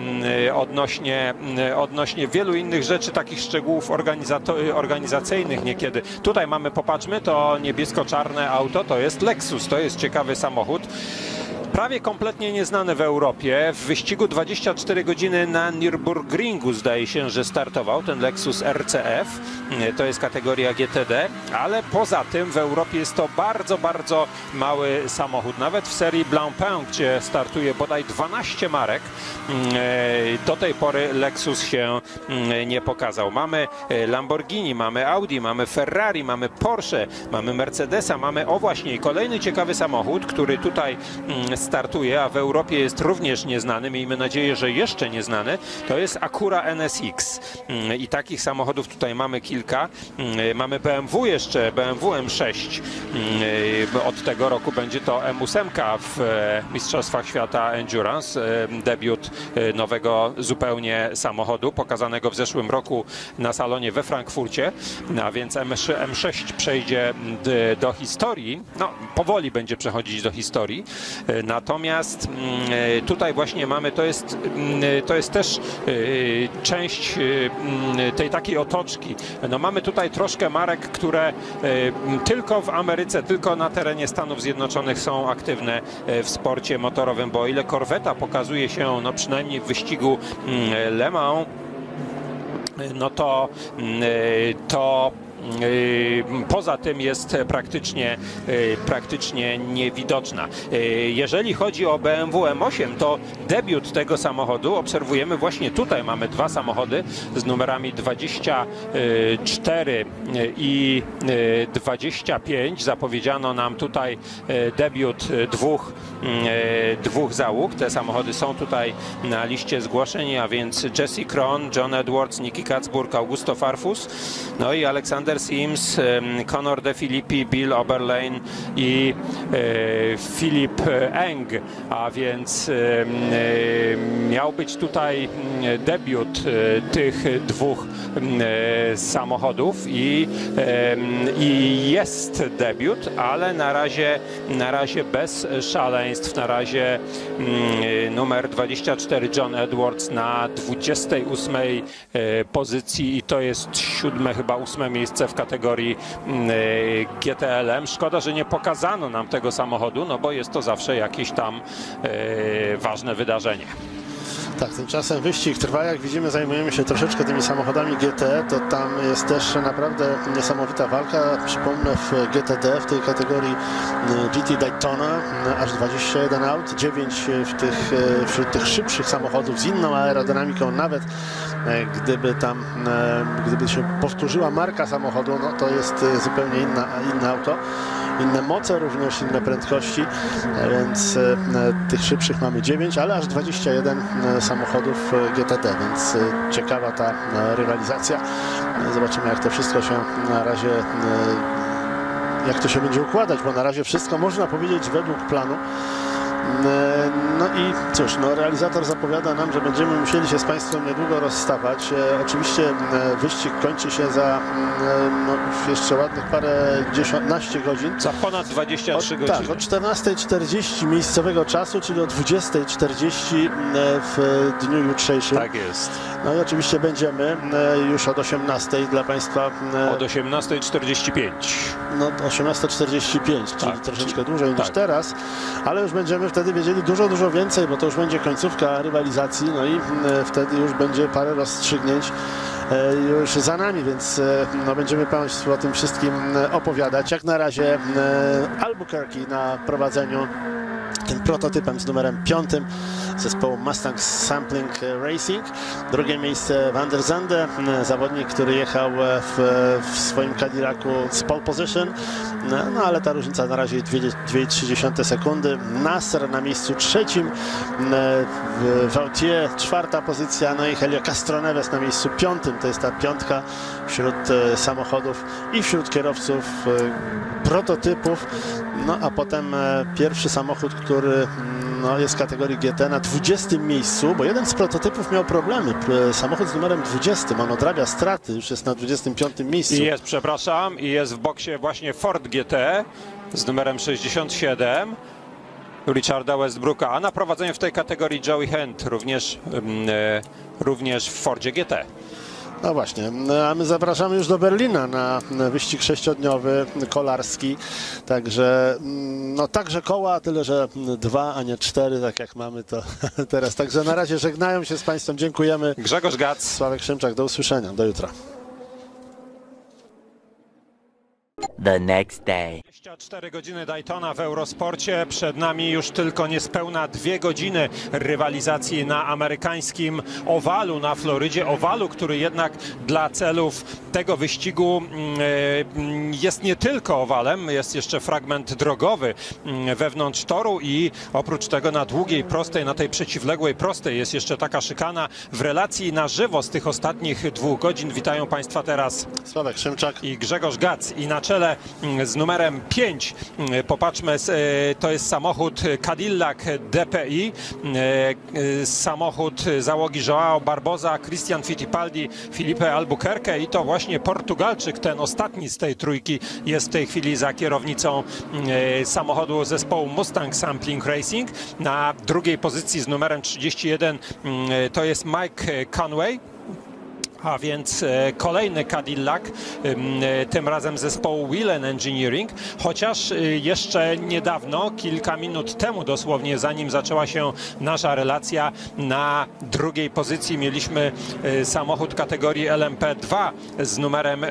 odnośnie wielu innych rzeczy, takich szczegółów organizacyjnych niekiedy. Tutaj mamy, popatrzmy, to niebiesko-czarne auto, to jest Lexus, to jest ciekawy samochód. prawie kompletnie nieznany w Europie. W wyścigu 24 godziny na Nürburgringu zdaje się, że startował ten Lexus RCF. To jest kategoria GTD, ale poza tym w Europie jest to bardzo, bardzo mały samochód. Nawet w serii Blancpain, gdzie startuje bodaj 12 marek, do tej pory Lexus się nie pokazał. Mamy Lamborghini, mamy Audi, mamy Ferrari, mamy Porsche, mamy Mercedesa, mamy właśnie kolejny ciekawy samochód, który tutaj startuje, a w Europie jest również nieznany, miejmy nadzieję, że jeszcze nieznany, to jest Acura NSX. I takich samochodów tutaj mamy kilka. Mamy BMW jeszcze, BMW M6. Od tego roku będzie to M8 w Mistrzostwach Świata Endurance. Debiut nowego zupełnie samochodu, pokazanego w zeszłym roku na salonie we Frankfurcie. A więc M6 przejdzie do historii. No, powoli będzie przechodzić do historii. Natomiast tutaj właśnie mamy, to jest też część tej takiej otoczki. No, mamy tutaj troszkę marek, które tylko w Ameryce, tylko na terenie Stanów Zjednoczonych są aktywne w sporcie motorowym, bo o ile Corvetta pokazuje się, no przynajmniej w wyścigu Le Mans, no to poza tym jest praktycznie niewidoczna. Jeżeli chodzi o BMW M8, to debiut tego samochodu obserwujemy właśnie tutaj. Mamy dwa samochody z numerami 24 i 25. Zapowiedziano nam tutaj debiut dwóch załóg. Te samochody są tutaj na liście zgłoszeń, a więc Jesse Krohn, John Edwards, Niki Katzburg, Augusto Farfus, no i Alexander Sims, Conor De Filippi, Bill Oberlein i Filip Eng, a więc miał być tutaj debiut tych dwóch samochodów i jest debiut, ale na razie bez szaleństw. Na razie numer 24 John Edwards na 28 pozycji i to jest 7, chyba 8 miejsce w kategorii GTLM. Szkoda, że nie pokazano nam tego samochodu, no bo jest to zawsze jakieś tam ważne wydarzenie. Tak, tymczasem wyścig trwa, jak widzimy, zajmujemy się troszeczkę tymi samochodami GT, to tam jest też naprawdę niesamowita walka. Przypomnę, w GTD, w tej kategorii GT Daytona, aż 21 aut, 9 wśród tych szybszych samochodów z inną aerodynamiką, nawet gdyby się powtórzyła marka samochodu, no to jest zupełnie inne auto. Inne moce, również inne prędkości, więc tych szybszych mamy 9, ale aż 21 samochodów GTD, więc ciekawa ta rywalizacja. Zobaczymy, jak to wszystko się na razie, jak to się będzie układać, bo na razie wszystko można powiedzieć według planu. No i cóż, no realizator zapowiada nam, że będziemy musieli się z Państwem niedługo rozstawać. Oczywiście wyścig kończy się za jeszcze ładnych paręnaście godzin. Za ponad 23 godziny. Tak, o 14:40 miejscowego czasu, czyli o 20:40 w dniu jutrzejszym. Tak jest. No i oczywiście będziemy już od 18:00 dla Państwa. Od 18:45. No 18:45, czyli tak, troszeczkę dłużej niż tak. Teraz, ale już będziemy wtedy wiedzieli dużo więcej, bo to już będzie końcówka rywalizacji, no i wtedy już będzie parę rozstrzygnięć już za nami, więc no, będziemy Państwu o tym wszystkim opowiadać. Jak na razie Albuquerque na prowadzeniu, tym prototypem z numerem 5 zespołu Mustang Sampling Racing. Drugie miejsce Van der Zande, zawodnik, który jechał w swoim Cadillacu z pole position, no ale ta różnica na razie 2,3 sekundy. Nasser na miejscu trzecim, Vautier 4. pozycja, no i Helio Castroneves na miejscu 5. To jest ta piątka wśród samochodów i wśród kierowców prototypów. No a potem pierwszy samochód, który jest w kategorii GT na 20. miejscu, bo jeden z prototypów miał problemy. Samochód z numerem 20, on odrabia straty, już jest na 25. miejscu. I jest w boksie właśnie Ford GT z numerem 67 Richarda Westbrooka, a na prowadzeniu w tej kategorii Joey Hent, również w Fordzie GT. No właśnie, a my zapraszamy już do Berlina na wyścig 6-dniowy kolarski, także no także koła, tyle że 2, a nie 4, tak jak mamy to teraz. Także na razie żegnają się z Państwem, dziękujemy. Grzegorz Gac. Sławek Szymczak, do usłyszenia, do jutra. The next day. 24 godziny Daytona w Eurosporcie. Przed nami już tylko niespełna 2 godziny rywalizacji na amerykańskim owalu na Florydzie. Owalu, który jednak dla celów tego wyścigu jest nie tylko owalem, jest jeszcze fragment drogowy wewnątrz toru i oprócz tego na długiej prostej, na tej przeciwległej prostej jest jeszcze taka szykana. W relacji na żywo z tych ostatnich 2 godzin witają Państwa teraz Sławek Szymczak i Grzegorz Gac i na czele z numerem 5 popatrzmy, to jest samochód Cadillac DPI, samochód załogi João Barbosa, Christian Fittipaldi, Filipe Albuquerque i to właśnie Portugalczyk, ten ostatni z tej trójki jest w tej chwili za kierownicą samochodu zespołu Mustang Sampling Racing. Na drugiej pozycji z numerem 31 to jest Mike Conway. A więc kolejny Cadillac, tym razem zespołu Whelen Engineering, chociaż jeszcze niedawno, kilka minut temu dosłownie, zanim zaczęła się nasza relacja, na drugiej pozycji mieliśmy samochód kategorii LMP2 z numerem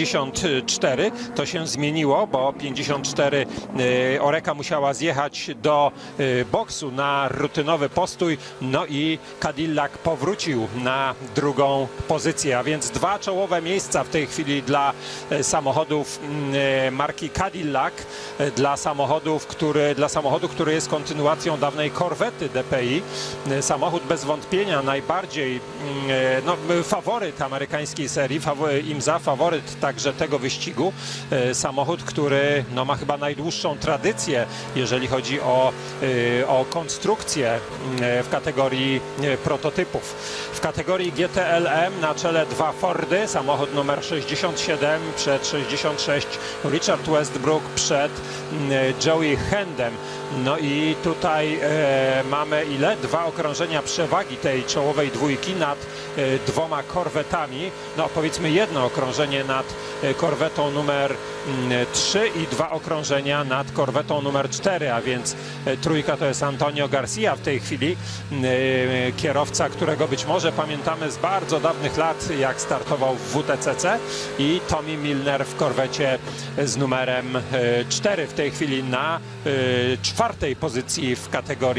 54. To się zmieniło, bo 54 Oreca musiała zjechać do boksu na rutynowy postój, no i Cadillac powrócił na drugą pozycję. A więc 2 czołowe miejsca w tej chwili dla samochodów marki Cadillac, dla samochodu, który jest kontynuacją dawnej Corvette DPI. Samochód bez wątpienia najbardziej faworyt amerykańskiej serii, IMSA, faworyt także tego wyścigu. Samochód, który ma chyba najdłuższą tradycję, jeżeli chodzi o konstrukcję w kategorii prototypów. W kategorii GTLM na czele 2 Fordy, samochód numer 67 przed 66 Richard Westbrook przed Joey Handem. No i tutaj mamy ile? 2 okrążenia przewagi tej czołowej dwójki nad 2 korwetami. No powiedzmy 1 okrążenie nad korwetą numer 3 i 2 okrążenia nad korwetą numer 4, a więc trójka to jest Antonio Garcia w tej chwili, kierowca, którego być może pamiętamy z bardzo dawnych lat, jak startował w WTCC, i Tommy Milner w korwecie z numerem 4 w tej chwili na 4. pozycji w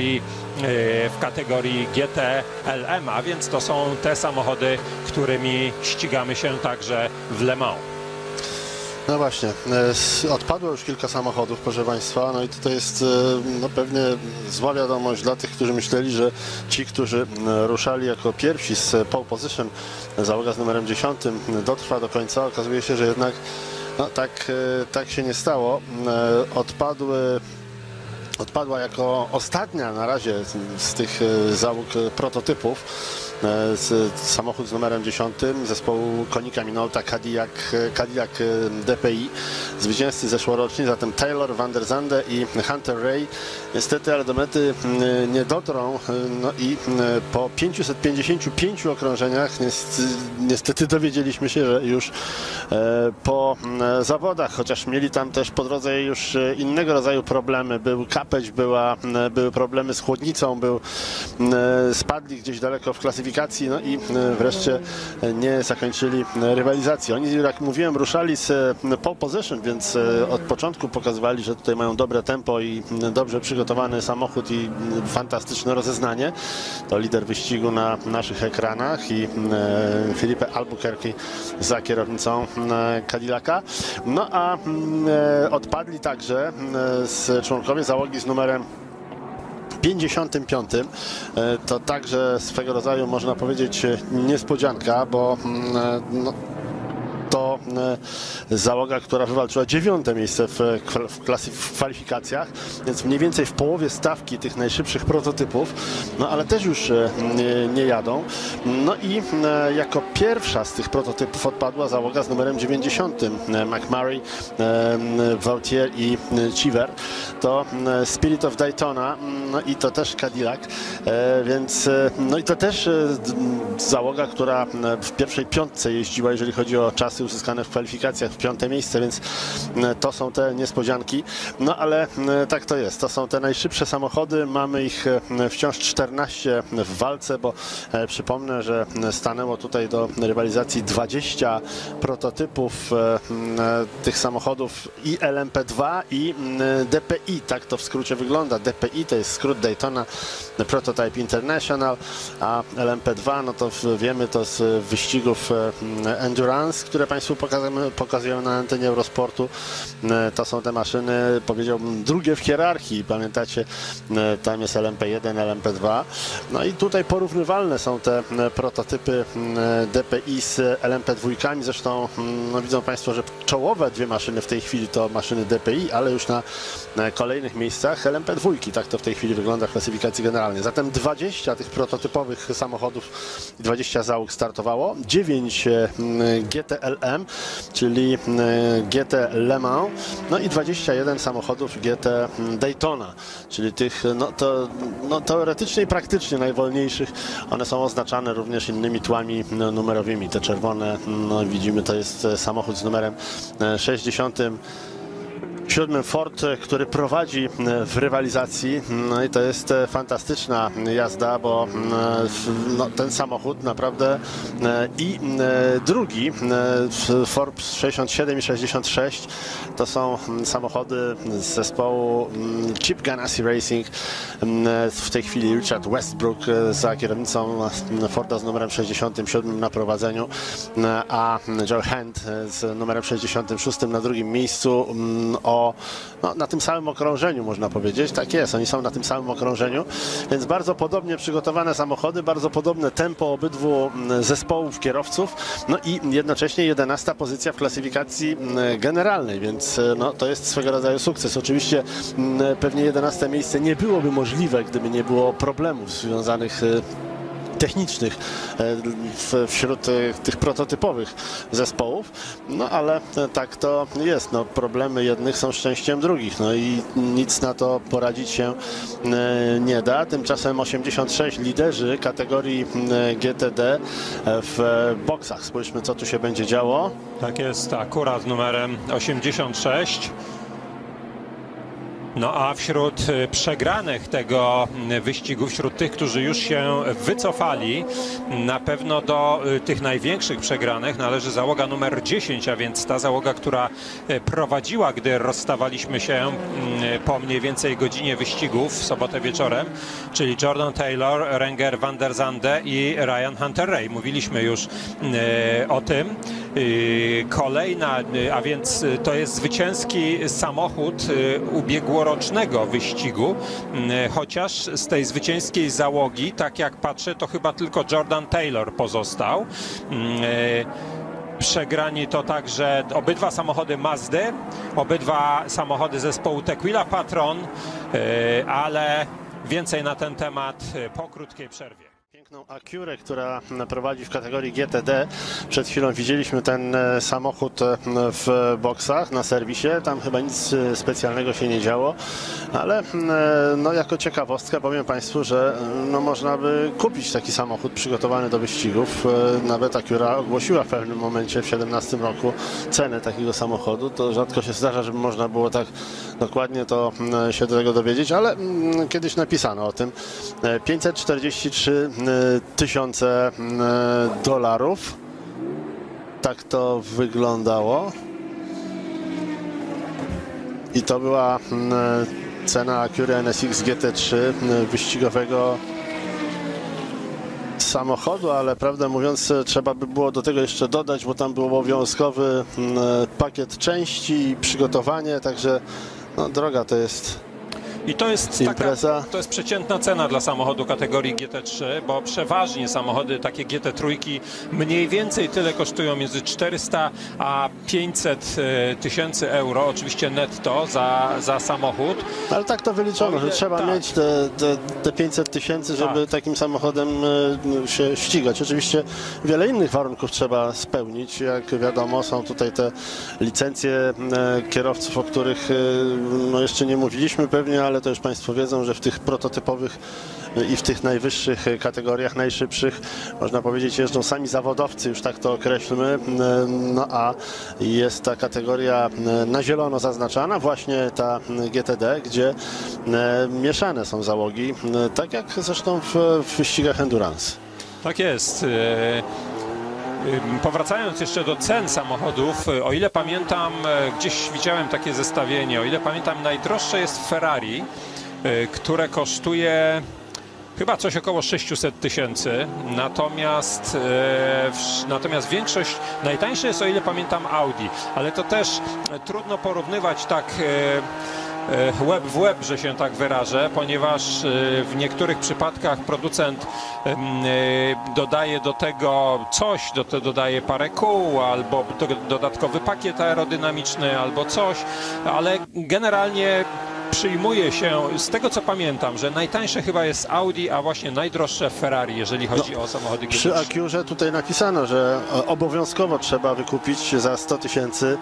kategorii GTLM, a więc to są te samochody, którymi ścigamy się także w Le Mans. No właśnie, odpadło już kilka samochodów, proszę Państwa, no i tutaj jest pewnie zła wiadomość dla tych, którzy myśleli, że ci, którzy ruszali jako pierwsi z pole position, załoga z numerem 10 dotrwa do końca. Okazuje się, że jednak tak się nie stało. Odpadła jako ostatnia na razie z tych załóg prototypów samochód z numerem 10 zespołu Konica Minolta Cadillac DPI, zwycięzcy zeszłoroczni, zatem Taylor, Van der Zande i Hunter Ray. Niestety, ale do mety nie dotrą, no i po 555 okrążeniach niestety dowiedzieliśmy się, że już po zawodach, chociaż mieli tam też po drodze już innego rodzaju problemy. Był kapeć, były problemy z chłodnicą, spadli gdzieś daleko w klasyfikacji, no i wreszcie nie zakończyli rywalizacji. Oni, jak mówiłem, ruszali z pole position, więc od początku pokazywali, że tutaj mają dobre tempo i dobrze przygotowany samochód i fantastyczne rozeznanie. To lider wyścigu na naszych ekranach i Filipe Albuquerque za kierownicą Cadillaca. No a odpadli także z członkowie załogi z numerem 55. To także swego rodzaju, można powiedzieć, niespodzianka, bo to załoga, która wywalczyła 9. miejsce w kwalifikacjach, więc mniej więcej w połowie stawki tych najszybszych prototypów, no ale też już nie jadą. No i jako pierwsza z tych prototypów odpadła załoga z numerem 90. McMurray, Vautier i Cheever. To Spirit of Daytona, no i to też Cadillac, więc no i to też załoga, która w pierwszej piątce jeździła, jeżeli chodzi o czasy uzyskane w kwalifikacjach, w 5. miejsce, więc to są te niespodzianki. No ale tak to jest. To są te najszybsze samochody. Mamy ich wciąż 14 w walce, bo przypomnę, że stanęło tutaj do rywalizacji 20 prototypów tych samochodów i LMP2 i DPI. Tak to w skrócie wygląda. DPI to jest skrót Daytona Prototype International, a LMP2 no to wiemy to z wyścigów Endurance, które Państwu pokazują na antenie Eurosportu. To są te maszyny, powiedziałbym, drugie w hierarchii. Pamiętacie, tam jest LMP1, LMP2. No i tutaj porównywalne są te prototypy DPI z LMP2. Zresztą no widzą Państwo, że czołowe dwie maszyny w tej chwili to maszyny DPI, ale już na kolejnych miejscach LMP2. Tak to w tej chwili wygląda w klasyfikacji generalnej. Zatem 20 tych prototypowych samochodów, 20 załóg startowało, 9 GTLM, czyli GT Le Mans, no i 21 samochodów GT Daytona, czyli tych no teoretycznie i praktycznie najwolniejszych. One są oznaczane również innymi tłami numerowymi. Te czerwone, no widzimy, to jest samochód z numerem 67 Ford, który prowadzi w rywalizacji. No i to jest fantastyczna jazda, bo no, ten samochód naprawdę i drugi Forbes 67 i 66 to są samochody z zespołu Chip Ganassi Racing. W tej chwili Richard Westbrook za kierownicą Forda z numerem 67 na prowadzeniu, a Joe Hand z numerem 66 na drugim miejscu na tym samym okrążeniu, można powiedzieć. Tak jest, oni są na tym samym okrążeniu, więc bardzo podobnie przygotowane samochody, bardzo podobne tempo obydwu zespołów kierowców, no i jednocześnie 11. pozycja w klasyfikacji generalnej, więc no, to jest swego rodzaju sukces. Oczywiście pewnie 11. miejsce nie byłoby możliwe, gdyby nie było problemów związanych technicznych wśród tych prototypowych zespołów, no ale tak to jest, no problemy jednych są szczęściem drugich, no i nic na to poradzić się nie da. Tymczasem 86 liderzy kategorii GTD w boksach. Spójrzmy, co tu się będzie działo. Tak jest, akurat numerem 86. No a wśród przegranych tego wyścigu, wśród tych, którzy już się wycofali, na pewno do tych największych przegranych należy załoga numer 10, a więc ta załoga, która prowadziła, gdy rozstawaliśmy się po mniej więcej godzinie wyścigów w sobotę wieczorem, czyli Jordan Taylor, Renger van der Zande i Ryan Hunter-Reay. Mówiliśmy już o tym. Kolejna, a więc to jest zwycięski samochód ubiegłorocznego wyścigu, chociaż z tej zwycięskiej załogi, tak jak patrzę, to chyba tylko Jordan Taylor pozostał. Przegrani to także obydwa samochody Mazdy, obydwa samochody zespołu Tequila Patron, ale więcej na ten temat po krótkiej przerwie. Piękną Acurę, która prowadzi w kategorii GTD. Przed chwilą widzieliśmy ten samochód w boksach na serwisie. Tam chyba nic specjalnego się nie działo, ale no, jako ciekawostkę powiem Państwu, że no, można by kupić taki samochód przygotowany do wyścigów. Nawet Acura ogłosiła w pewnym momencie w 2017 roku cenę takiego samochodu. To rzadko się zdarza, żeby można było tak dokładnie to się do tego dowiedzieć, ale kiedyś napisano o tym. 543 tysiące dolarów. Tak to wyglądało. I to była cena Acura NSX GT3 wyścigowego samochodu, ale prawdę mówiąc trzeba by było do tego jeszcze dodać, bo tam był obowiązkowy pakiet części i przygotowanie, także no, droga to jest. I to jest impreza. to jest przeciętna cena dla samochodu kategorii GT3, bo przeważnie samochody takie GT3 mniej więcej tyle kosztują między 400 a 500 tysięcy euro, oczywiście netto za samochód. Ale tak to wyliczono, że trzeba mieć te 500 tysięcy, żeby takim samochodem się ścigać. Oczywiście wiele innych warunków trzeba spełnić. Jak wiadomo, są tutaj te licencje kierowców, o których no jeszcze nie mówiliśmy pewnie, ale to już Państwo wiedzą, że w tych prototypowych i w tych najwyższych kategoriach, najszybszych, można powiedzieć, jeżdżą sami zawodowcy, już tak to określmy. No a jest ta kategoria na zielono zaznaczana, właśnie ta GTD, gdzie mieszane są załogi, tak jak zresztą w wyścigach endurance. Tak jest. Powracając jeszcze do cen samochodów, o ile pamiętam, gdzieś widziałem takie zestawienie, o ile pamiętam, najdroższe jest Ferrari, które kosztuje chyba coś około 600 tysięcy, natomiast większość, najtańsze jest, o ile pamiętam, Audi, ale to też trudno porównywać tak łeb w łeb, że się tak wyrażę, ponieważ w niektórych przypadkach producent dodaje do tego coś, dodaje parę kół, albo dodatkowy pakiet aerodynamiczny, albo coś, ale generalnie przyjmuje się, z tego co pamiętam, że najtańsze chyba jest Audi, a właśnie najdroższe Ferrari, jeżeli chodzi o samochody GT3. Przy Acurze tutaj napisano, że obowiązkowo trzeba wykupić za 100 tysięcy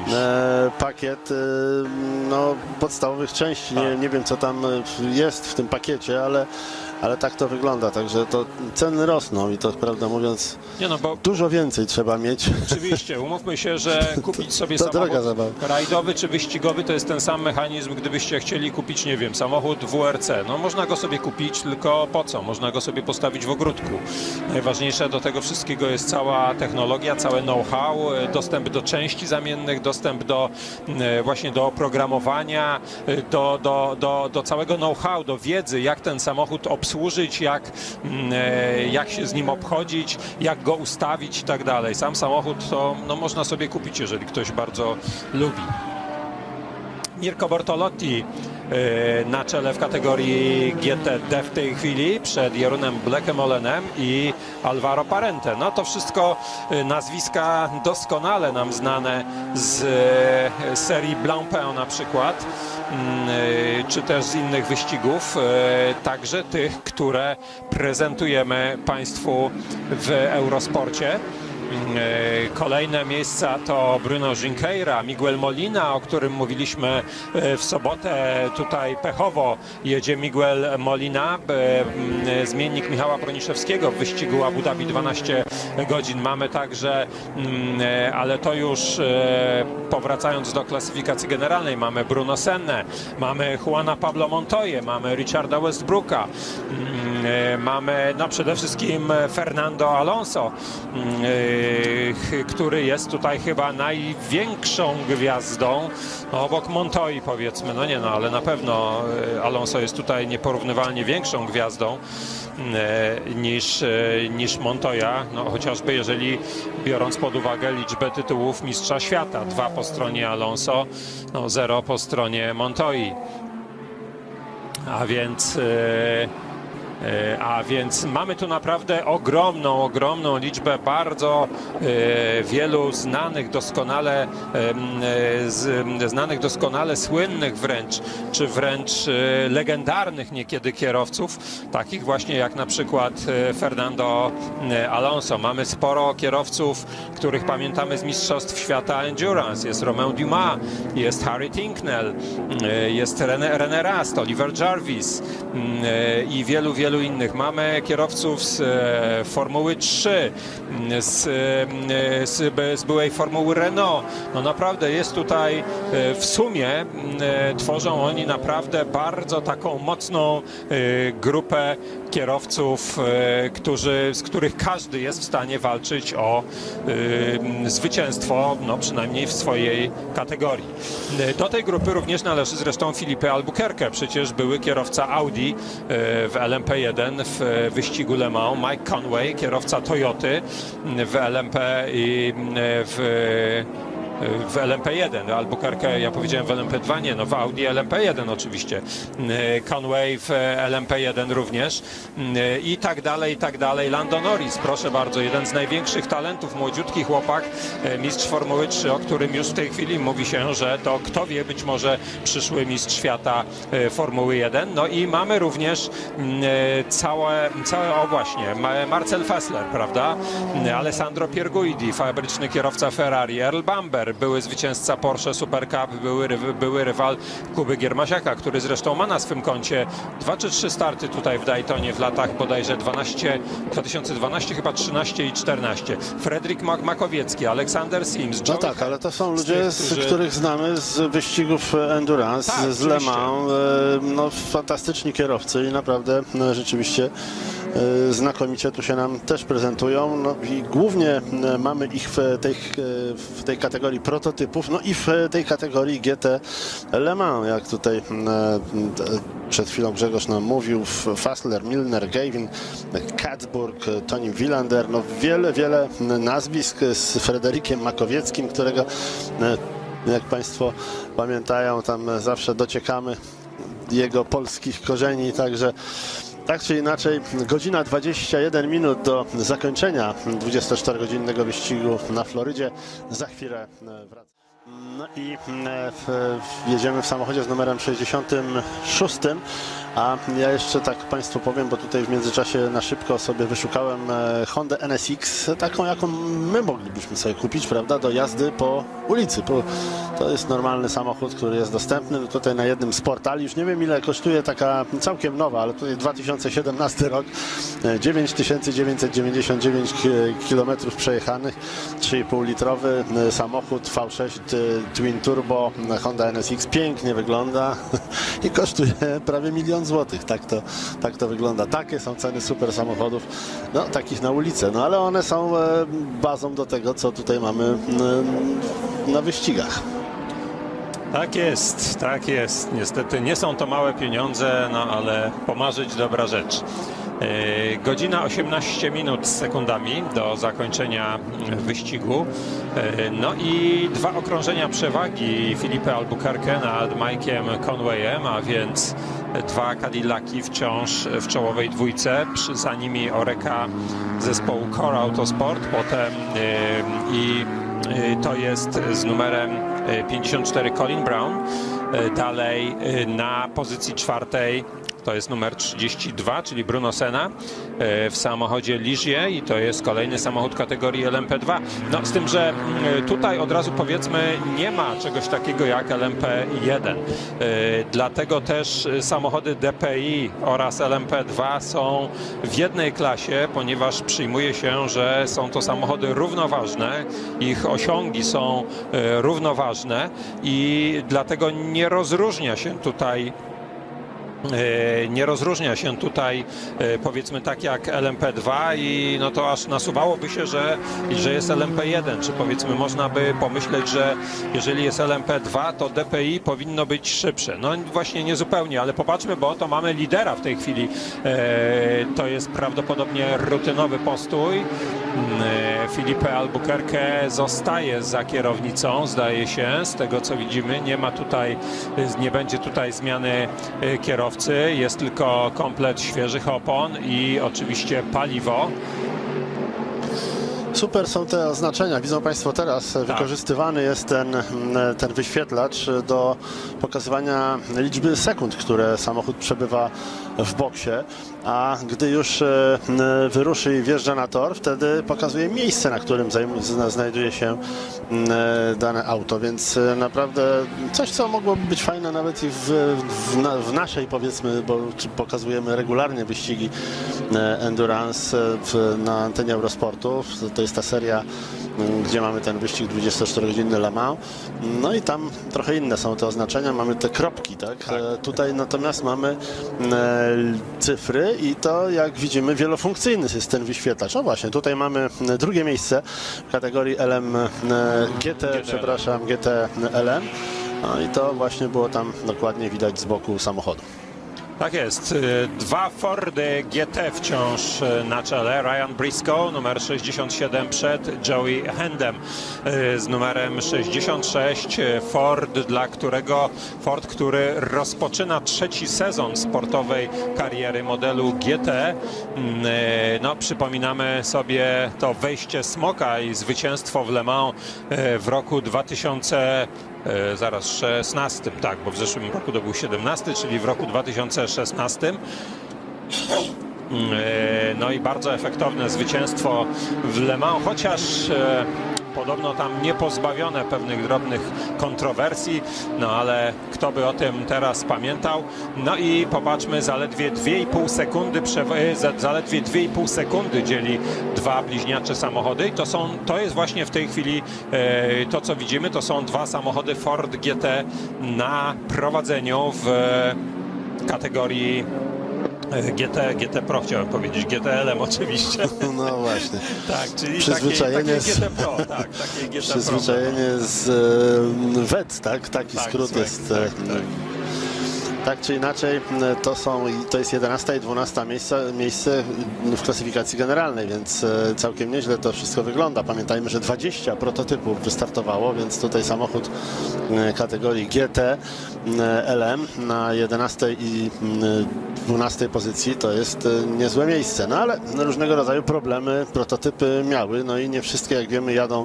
pakiet podstawowych części. Nie wiem, co tam jest w tym pakiecie, ale tak to wygląda, także to ceny rosną i to, prawdę mówiąc, dużo więcej trzeba mieć. Oczywiście, umówmy się, że kupić sobie samochód rajdowy czy wyścigowy to jest ten sam mechanizm, gdybyście chcieli kupić, nie wiem, samochód WRC. No można go sobie kupić, tylko po co? Można go sobie postawić w ogródku. Najważniejsze do tego wszystkiego jest cała technologia, całe know-how, dostęp do części zamiennych, dostęp właśnie do oprogramowania, do całego know-how, do wiedzy, jak ten samochód obsłużyć, jak się z nim obchodzić, jak go ustawić i tak dalej. Sam samochód to można sobie kupić, jeżeli ktoś bardzo lubi. Mirko Bortolotti na czele w kategorii GTD w tej chwili przed Jeronem Blekemolenem i Alvaro Parente. No to wszystko nazwiska doskonale nam znane z serii Blancpain na przykład, czy też z innych wyścigów, także tych, które prezentujemy Państwu w Eurosporcie. Kolejne miejsca to Bruno Junqueira, Miguel Molina, o którym mówiliśmy w sobotę. Tutaj pechowo jedzie Miguel Molina, zmiennik Michała Broniszewskiego w wyścigu Abu Dhabi 12 godzin. Mamy także, ale to już powracając do klasyfikacji generalnej, mamy Bruno Sennę, mamy Juana Pablo Montoya, mamy Richarda Westbrooka, mamy przede wszystkim Fernando Alonso, który jest tutaj chyba największą gwiazdą, obok Montoyi powiedzmy, ale na pewno Alonso jest tutaj nieporównywalnie większą gwiazdą niż Montoya, chociażby jeżeli biorąc pod uwagę liczbę tytułów mistrza świata, 2 po stronie Alonso, 0 po stronie Montoi. A więc mamy tu naprawdę ogromną liczbę bardzo wielu znanych doskonale, słynnych wręcz, czy wręcz legendarnych niekiedy kierowców, takich właśnie jak na przykład Fernando Alonso. Mamy sporo kierowców, których pamiętamy z Mistrzostw Świata Endurance. Jest Romain Dumas, jest Harry Tincknell, jest René Rast, Oliver Jarvis i wielu innych. Mamy kierowców z Formuły 3, z byłej Formuły Renault. Naprawdę jest tutaj w sumie, tworzą oni naprawdę bardzo taką mocną grupę kierowców, z których każdy jest w stanie walczyć o zwycięstwo, przynajmniej w swojej kategorii. Do tej grupy również należy zresztą Filipe Albuquerque, przecież były kierowca Audi w LMP1 w wyścigu Le Mans, Mike Conway, kierowca Toyoty w LMP i w LMP1, Albuquerque, ja powiedziałem w LMP2, nie, no w Audi LMP1 oczywiście, Conway w LMP1 również i tak dalej, i tak dalej. Lando Norris, proszę bardzo, jeden z największych talentów, młodziutki chłopak, mistrz Formuły 3, o którym już w tej chwili mówi się, że to kto wie, być może przyszły mistrz świata Formuły 1. No i mamy również całe o właśnie, Marcel Fessler, prawda? Alessandro Pierguidi, fabryczny kierowca Ferrari, Earl Bamber, były zwycięzca Porsche Super Cup, były rywal Kuby Giermasiaka, który zresztą ma na swym koncie 2 czy 3 starty tutaj w Daytonie w latach bodajże 2012, chyba 13 i 14. Fredrik Makowiecki, Aleksander Sims. No tak, ale to są ludzie, których znamy z wyścigów Endurance, tak, z Le Mans. No, fantastyczni kierowcy i naprawdę rzeczywiście znakomicie tu się nam też prezentują. No i głównie mamy ich w tej kategorii prototypów, no i w tej kategorii GT Le Mans, jak tutaj przed chwilą Grzegorz nam mówił, Fassler, Milner, Gavin, Katzburg, Toni Villander, no wiele nazwisk z Frederikiem Makowieckim, którego jak Państwo pamiętają, tam zawsze dociekamy jego polskich korzeni, także tak czy inaczej, godzina 21 minut do zakończenia 24-godzinnego wyścigu na Florydzie. Za chwilę wracamy. No i jedziemy w samochodzie z numerem 66, a ja jeszcze tak Państwu powiem, bo tutaj w międzyczasie na szybko sobie wyszukałem Hondę NSX, taką jaką my moglibyśmy sobie kupić, prawda, do jazdy po ulicy. To jest normalny samochód, który jest dostępny tutaj na jednym z portali. Już nie wiem, ile kosztuje taka całkiem nowa, ale tutaj 2017 rok, 9999 km przejechanych, 3,5 litrowy samochód V6 Twin Turbo Honda NSX, pięknie wygląda i kosztuje prawie 1 000 000 złotych. Tak to wygląda. Takie są ceny super samochodów, no takich na ulicę, no ale one są bazą do tego, co tutaj mamy na wyścigach. Tak jest, tak jest. Niestety nie są to małe pieniądze, no ale pomarzyć dobra rzecz. Godzina 18 minut z sekundami do zakończenia wyścigu. No i 2 okrążenia przewagi Filipe Albuquerque nad Mike'em Conwayem, a więc 2 Cadillaki wciąż w czołowej dwójce. Za nimi Oreca zespołu Core Autosport, potem to jest z numerem 54 Colin Brown. Dalej na pozycji 4 to jest numer 32, czyli Bruno Senna w samochodzie Ligier i to jest kolejny samochód kategorii LMP2. No z tym, że tutaj od razu powiedzmy nie ma czegoś takiego jak LMP1. Dlatego też samochody DPI oraz LMP2 są w jednej klasie, ponieważ przyjmuje się, że są to samochody równoważne, ich osiągi są równoważne i dlatego nie rozróżnia się tutaj powiedzmy tak jak LMP2 i no to aż nasuwałoby się, że jest LMP1, czy powiedzmy można by pomyśleć, że jeżeli jest LMP2, to DPI powinno być szybsze. No właśnie niezupełnie, ale popatrzmy, bo to mamy lidera w tej chwili. To jest prawdopodobnie rutynowy postój. Filipe Albuquerque zostaje za kierownicą, zdaje się, z tego co widzimy. Nie będzie tutaj zmiany kierowcy. Jest tylko komplet świeżych opon i oczywiście paliwo. Super są te oznaczenia. Widzą Państwo teraz, tak. Wykorzystywany jest ten wyświetlacz do pokazywania liczby sekund, które samochód przebywa w boksie, a gdy już wyruszy i wjeżdża na tor, wtedy pokazuje miejsce, na którym znajduje się dane auto, więc naprawdę coś, co mogłoby być fajne nawet i w naszej, powiedzmy, bo pokazujemy regularnie wyścigi Endurance na antenie Eurosportu. To jest ta seria, gdzie mamy ten wyścig 24-godzinny Le Mans. No i tam trochę inne są te oznaczenia, mamy te kropki, tak? Tutaj natomiast mamy cyfry i to, jak widzimy, wielofunkcyjny jest ten wyświetlacz. No właśnie, tutaj mamy drugie miejsce w kategorii GT LM. No i to właśnie było tam dokładnie widać z boku samochodu. Tak jest. Dwa Fordy GT wciąż na czele. Ryan Briscoe, numer 67 przed Joey Handem z numerem 66. Ford, który rozpoczyna trzeci sezon sportowej kariery modelu GT. No, przypominamy sobie to wejście Smoka i zwycięstwo w Le Mans w roku 2016, tak, bo w zeszłym roku to był 17, czyli w roku 2016. No i bardzo efektowne zwycięstwo w Le Mans, chociaż podobno tam nie pozbawione pewnych drobnych kontrowersji, no ale kto by o tym teraz pamiętał. No i popatrzmy, zaledwie 2,5 sekundy dzieli dwa bliźniacze samochody i to jest właśnie w tej chwili to, co widzimy, to są dwa samochody Ford GT na prowadzeniu w kategorii GT Pro, chciałem powiedzieć, GTLM oczywiście. No właśnie. Tak, czyli przyzwyczajenie takie GT Pro, tak, takie GT przyzwyczajenie Pro. z WET, tak? Taki Tak, skrót jest. tak. Tak czy inaczej, to jest 11 i 12 miejsce w klasyfikacji generalnej, więc całkiem nieźle to wszystko wygląda. Pamiętajmy, że 20 prototypów wystartowało, więc tutaj samochód kategorii GT LM na 11 i 12 pozycji to jest niezłe miejsce. No ale różnego rodzaju problemy prototypy miały, no i nie wszystkie, jak wiemy, jadą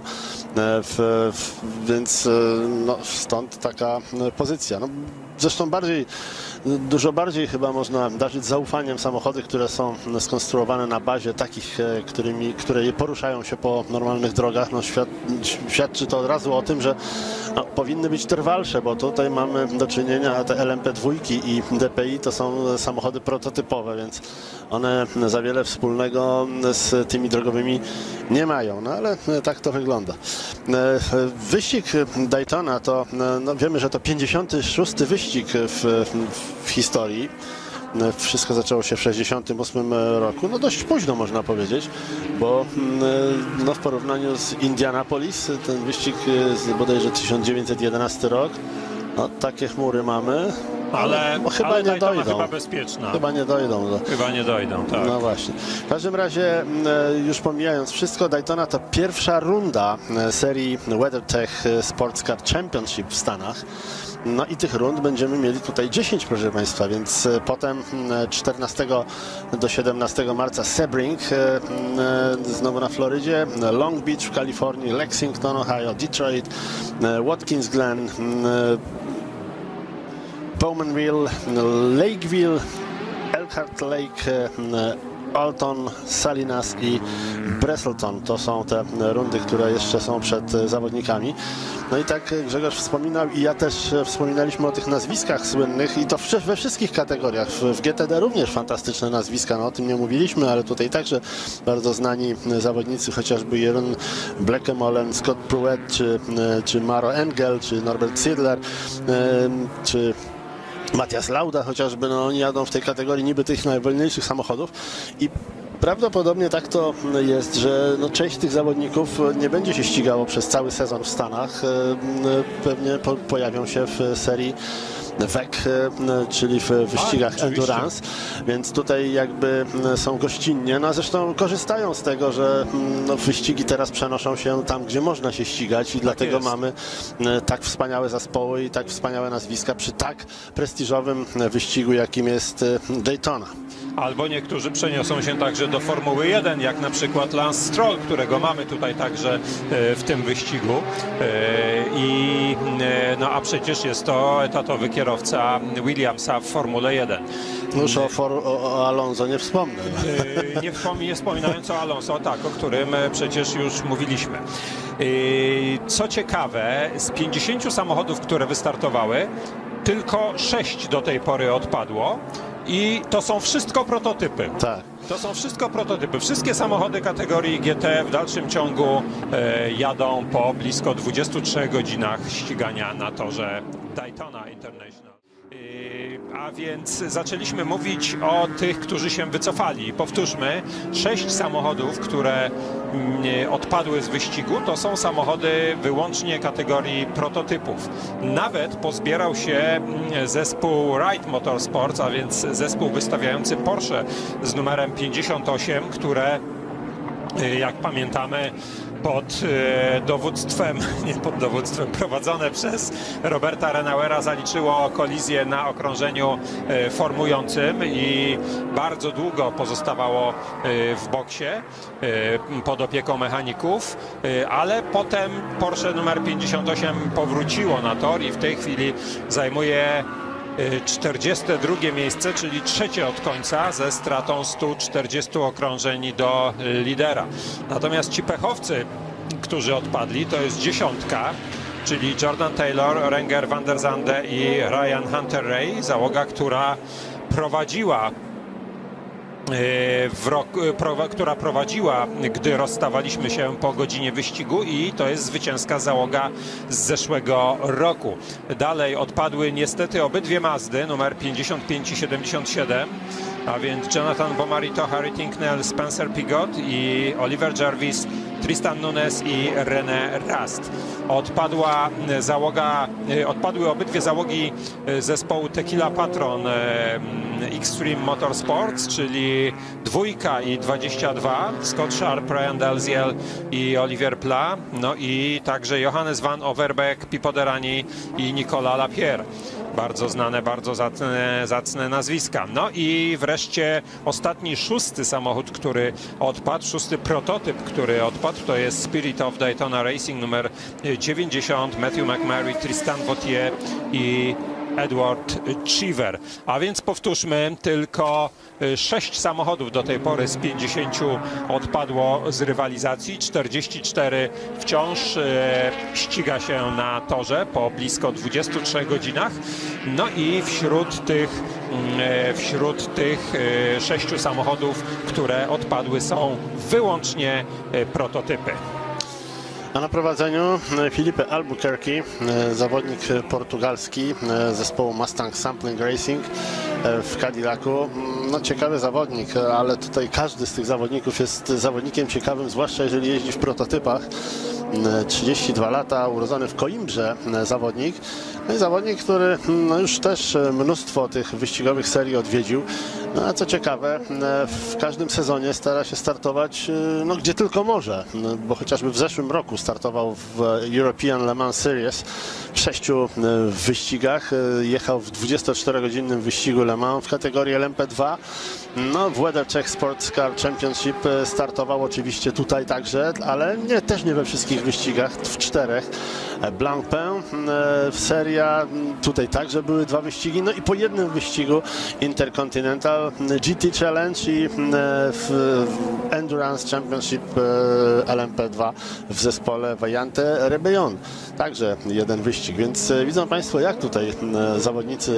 więc no, stąd taka pozycja. No, zresztą dużo bardziej chyba można darzyć zaufaniem samochody, które są skonstruowane na bazie takich, które poruszają się po normalnych drogach. No, świadczy to od razu o tym, że no, powinny być trwalsze, bo tutaj mamy do czynienia, te LMP2 i DPI to są samochody prototypowe, więc one za wiele wspólnego z tymi drogowymi nie mają, no ale tak to wygląda. Wyścig Daytona to, no wiemy, że to 56. wyścig w historii. Wszystko zaczęło się w 1968 roku, no dość późno można powiedzieć, bo no, w porównaniu z Indianapolis, ten wyścig jest bodajże 1911 rok, no takie chmury mamy. Ale chyba nie dojdą. Chyba bezpieczna. Chyba nie dojdą. Chyba nie dojdą, tak. No właśnie. W każdym razie, już pomijając wszystko, Daytona to pierwsza runda serii WeatherTech Sports Car Championship w Stanach. No i tych rund będziemy mieli tutaj 10, proszę Państwa, więc potem 14 do 17 marca Sebring, znowu na Florydzie, Long Beach w Kalifornii, Lexington, Ohio, Detroit, Watkins Glen, Bowmanville, Lakeville, Elkhart Lake, Alton, Salinas i Breslton. To są te rundy, które jeszcze są przed zawodnikami. No i tak Grzegorz wspominał i ja też wspominaliśmy o tych nazwiskach słynnych i to we wszystkich kategoriach. W GTD również fantastyczne nazwiska, no o tym nie mówiliśmy, ale tutaj także bardzo znani zawodnicy, chociażby Jeroen Blekemolen, Scott Pruett, czy Maro Engel, czy Norbert Siedler, czy Matthias Lauda chociażby, no oni jadą w tej kategorii niby tych najwolniejszych samochodów i prawdopodobnie tak to jest, że no część tych zawodników nie będzie się ścigało przez cały sezon w Stanach, pewnie pojawią się w serii WEC, czyli w wyścigach endurance, więc tutaj jakby są gościnnie, no a zresztą korzystają z tego, że no, wyścigi teraz przenoszą się tam, gdzie można się ścigać i dlatego mamy tak wspaniałe zespoły i tak wspaniałe nazwiska przy tak prestiżowym wyścigu, jakim jest Daytona. Albo niektórzy przeniosą się także do Formuły 1, jak na przykład Lance Stroll, którego mamy tutaj także w tym wyścigu. No a przecież jest to etatowy kierowca Williamsa w Formule 1. Już o Alonso nie wspomnę. Nie wspominając o Alonso, tak, o którym przecież już mówiliśmy. Co ciekawe, z 50 samochodów, które wystartowały, tylko 6 do tej pory odpadło. I to są wszystko prototypy. Tak. To są wszystko prototypy. Wszystkie samochody kategorii GT w dalszym ciągu jadą po blisko 23 godzinach ścigania na torze Daytona International. A więc zaczęliśmy mówić o tych, którzy się wycofali. Powtórzmy, 6 samochodów, które odpadły z wyścigu, to są samochody wyłącznie kategorii prototypów. Nawet pozbierał się zespół Wright Motorsports, a więc zespół wystawiający Porsche z numerem 58, które, jak pamiętamy, prowadzone przez Roberta Renauera zaliczyło kolizję na okrążeniu formującym i bardzo długo pozostawało w boksie pod opieką mechaników, ale potem Porsche numer 58 powróciło na tor i w tej chwili zajmuje 42 miejsce, czyli trzecie od końca ze stratą 140 okrążeń do lidera. Natomiast ci pechowcy, którzy odpadli, to jest 10, czyli Jordan Taylor, Renger van der Zande i Ryan Hunter-Reay, załoga, która prowadziła która prowadziła, gdy rozstawaliśmy się po godzinie wyścigu, i to jest zwycięska załoga z zeszłego roku. Dalej odpadły niestety obydwie Mazdy, numer 55 i 77, a więc Jonathan Bomarito, Harry Tincknell, Spencer Pigot i Oliver Jarvis, Tristan Nunes i René Rast. Odpadły obydwie załogi zespołu Tequila Patron Extreme Motorsports, czyli 2 i 22, Scott Sharp, Ryan Dalziel i Olivier Pla, no i także Johannes van Overbeek, Pipo Derani i Nicolas Lapierre. Bardzo znane, bardzo zacne nazwiska. No i wreszcie ostatni, 6. samochód, który odpadł, 6. prototyp, który odpadł, to jest Spirit of Daytona Racing numer 90, Matthew McMurray, Tristan Vautier i Edward Cheever. A więc powtórzmy, tylko 6 samochodów do tej pory z 50 odpadło z rywalizacji, 44 wciąż ściga się na torze po blisko 23 godzinach. No i wśród tych 6 samochodów, które odpadły, są wyłącznie prototypy. A na prowadzeniu Filipe Albuquerque, zawodnik portugalski zespołu Mustang Sampling Racing w Cadillacu. No, ciekawy zawodnik, ale tutaj każdy z tych zawodników jest zawodnikiem ciekawym, zwłaszcza jeżeli jeździ w prototypach. 32 lata, urodzony w Coimbrze zawodnik. No i zawodnik, który no już też mnóstwo tych wyścigowych serii odwiedził. No a co ciekawe, w każdym sezonie stara się startować no, gdzie tylko może, bo chociażby w zeszłym roku startował w European Le Mans Series w 6 wyścigach. Jechał w 24-godzinnym wyścigu Le Mans w kategorii LMP2. No, w WeatherTech Sports Car Championship startował oczywiście tutaj także, ale też nie we wszystkich wyścigach, w 4. Blancpain, seria, tutaj także były 2 wyścigi, no i po jednym wyścigu Intercontinental GT Challenge i Endurance Championship LMP2 w zespole Valiante Rebellion. Także jeden wyścig, więc widzą Państwo, jak tutaj zawodnicy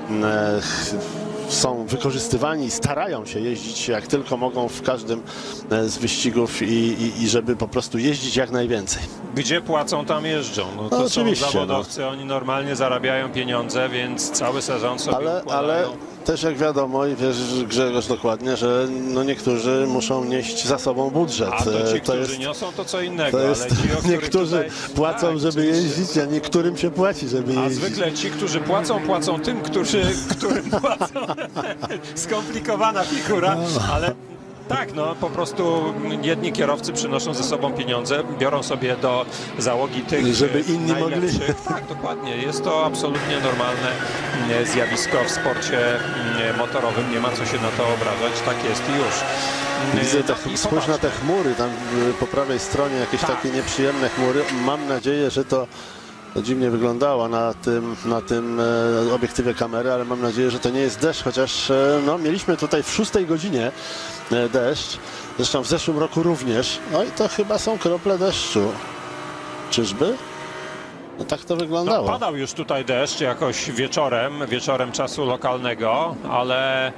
są wykorzystywani, starają się jeździć jak tylko mogą w każdym z wyścigów i żeby po prostu jeździć jak najwięcej. Gdzie płacą, tam jeżdżą. No to oczywiście, są zawodowcy, oni normalnie zarabiają pieniądze, więc cały sezon sobie układają. Ale też jak wiadomo, i wiesz, Grzegorz, dokładnie, że no niektórzy muszą nieść za sobą budżet. A to ci, którzy niosą, to co innego. To jest, ale ci, niektórzy płacą, tak, żeby jeździć, a niektórym się płaci, żeby jeździć. A zwykle ci, którzy płacą tym, którym płacą. Skomplikowana figura, ale tak, no po prostu jedni kierowcy przynoszą ze sobą pieniądze, biorą sobie do załogi tych, żeby inni mogli. Tak, dokładnie. Jest to absolutnie normalne zjawisko w sporcie motorowym. Nie ma co się na to obrażać. Tak jest i już. Widzę, spójrz na te chmury, tam po prawej stronie jakieś takie nieprzyjemne chmury. Mam nadzieję, że to dziwnie wyglądało na tym obiektywie kamery, ale mam nadzieję, że to nie jest deszcz, chociaż no, mieliśmy tutaj w 6 godzinie deszcz, zresztą w zeszłym roku również. No i to chyba są krople deszczu. Czyżby? No tak to wyglądało. No, padał już tutaj deszcz jakoś wieczorem czasu lokalnego, ale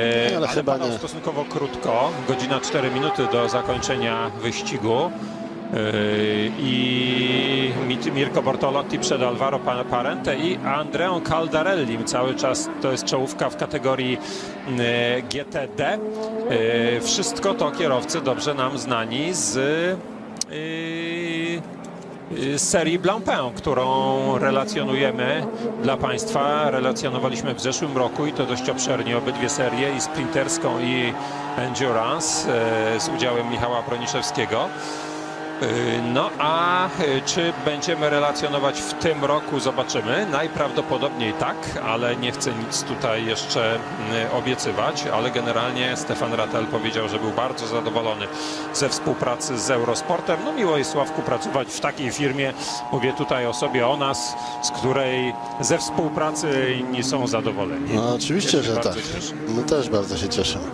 chyba padał nie. Stosunkowo krótko, godzina 4 minuty do zakończenia wyścigu. i Mirko Bortolotti przed Alvaro Parente i Andreą Caldarellim. Cały czas to jest czołówka w kategorii GTD. Wszystko to kierowcy dobrze nam znani z serii Blancpain, którą relacjonujemy dla Państwa. Relacjonowaliśmy w zeszłym roku i to dość obszernie obydwie serie, i sprinterską, i endurance, z udziałem Michała Broniszewskiego. No a czy będziemy relacjonować w tym roku, zobaczymy. Najprawdopodobniej tak, ale nie chcę nic tutaj jeszcze obiecywać, ale generalnie Stefan Rattel powiedział, że był bardzo zadowolony ze współpracy z Eurosportem. No miło jest, Sławku, pracować w takiej firmie, mówię tutaj o sobie, o nas, z której ze współpracy inni są zadowoleni. No oczywiście, że tak. Cieszę. My też bardzo się cieszymy.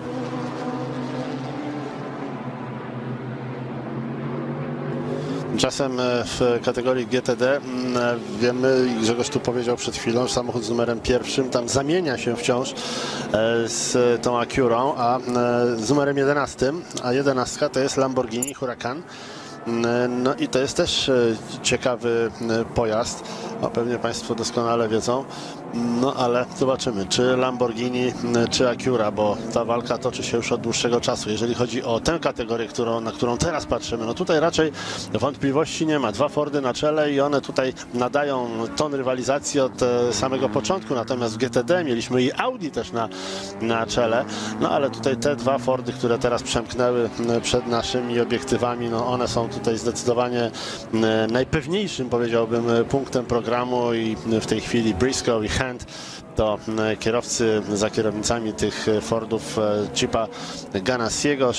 Tymczasem w kategorii GTD wiemy, i Grzegorz tu powiedział przed chwilą, że samochód z numerem 1 tam zamienia się wciąż z tą Acurą, a z numerem 11, a 11 to jest Lamborghini Huracan. No i to jest też ciekawy pojazd, pewnie Państwo doskonale wiedzą. No ale zobaczymy, czy Lamborghini, czy Acura, bo ta walka toczy się już od dłuższego czasu. Jeżeli chodzi o tę kategorię, na którą teraz patrzymy, no tutaj raczej wątpliwości nie ma. Dwa Fordy na czele i one tutaj nadają ton rywalizacji od samego początku. Natomiast w GTD mieliśmy i Audi też na czele. No ale tutaj te dwa Fordy, które teraz przemknęły przed naszymi obiektywami, no one są tutaj zdecydowanie najpewniejszym, powiedziałbym, punktem programu i w tej chwili Briscoe i Hand to kierowcy za kierownicami tych Fordów Chipa Ganassiego.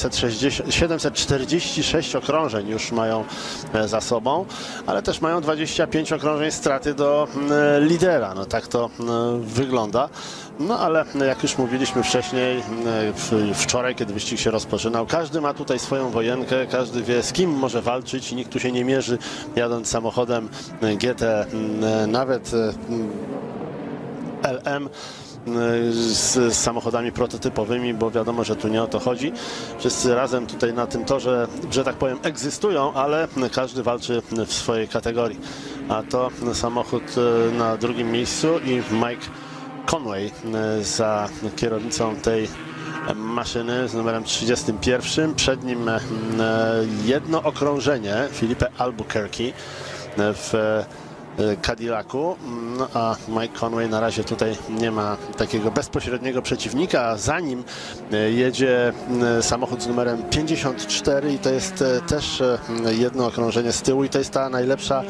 746 okrążeń już mają za sobą, ale też mają 25 okrążeń straty do lidera. No tak to wygląda. No ale jak już mówiliśmy wcześniej, wczoraj, kiedy wyścig się rozpoczynał, każdy ma tutaj swoją wojenkę, każdy wie, z kim może walczyć i nikt tu się nie mierzy jadąc samochodem GT, nawet LM z samochodami prototypowymi, bo wiadomo, że tu nie o to chodzi. Wszyscy razem tutaj na tym torze, że tak powiem, egzystują, ale każdy walczy w swojej kategorii. A to samochód na drugim miejscu i Mike Conway za kierownicą tej maszyny z numerem 31. Przed nim jedno okrążenie Felipe Albuquerque w Cadillacu, no a Mike Conway na razie tutaj nie ma takiego bezpośredniego przeciwnika, a za nim jedzie samochód z numerem 54 i to jest też jedno okrążenie z tyłu i to jest ta najlepsza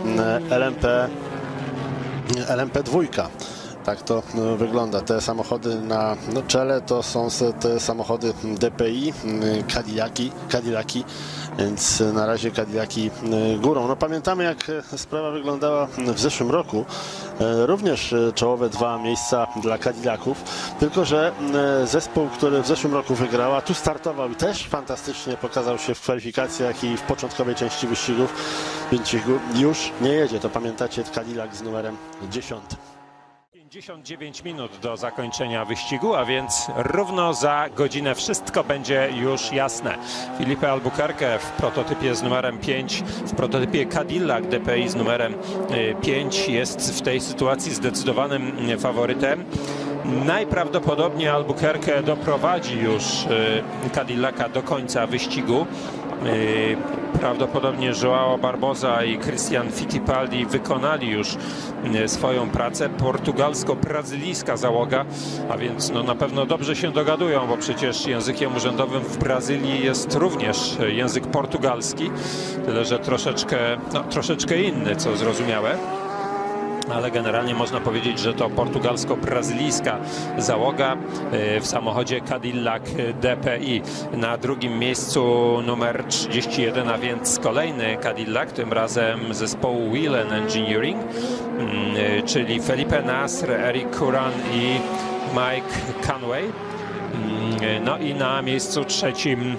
LMP2. Tak to wygląda. Te samochody na czele to są te samochody DPI, Cadillaki, więc na razie Cadillaki górą. No pamiętamy, jak sprawa wyglądała w zeszłym roku. Również czołowe dwa miejsca dla Cadillaców, tylko że zespół, który w zeszłym roku wygrał, a tu startował i też fantastycznie pokazał się w kwalifikacjach i w początkowej części wyścigów, już nie jedzie. To pamiętacie, Cadillac z numerem 10. 59 minut do zakończenia wyścigu, a więc równo za godzinę wszystko będzie już jasne. Felipe Albuquerque w prototypie z numerem 5, w prototypie Cadillac DPI z numerem 5 jest w tej sytuacji zdecydowanym faworytem. Najprawdopodobniej Albuquerque doprowadzi już Cadillaca do końca wyścigu. Prawdopodobnie João Barbosa i Christian Fittipaldi wykonali już swoją pracę. Portugalsko-brazylijska załoga, a więc no na pewno dobrze się dogadują, bo przecież językiem urzędowym w Brazylii jest również język portugalski, tyle że troszeczkę inny, co zrozumiałe. Ale generalnie można powiedzieć, że to portugalsko-brazylijska załoga w samochodzie Cadillac DPI. Na drugim miejscu numer 31, a więc kolejny Cadillac, tym razem zespołu Whelen Engineering, czyli Felipe Nasr, Eric Curran i Mike Conway. No i na miejscu trzecim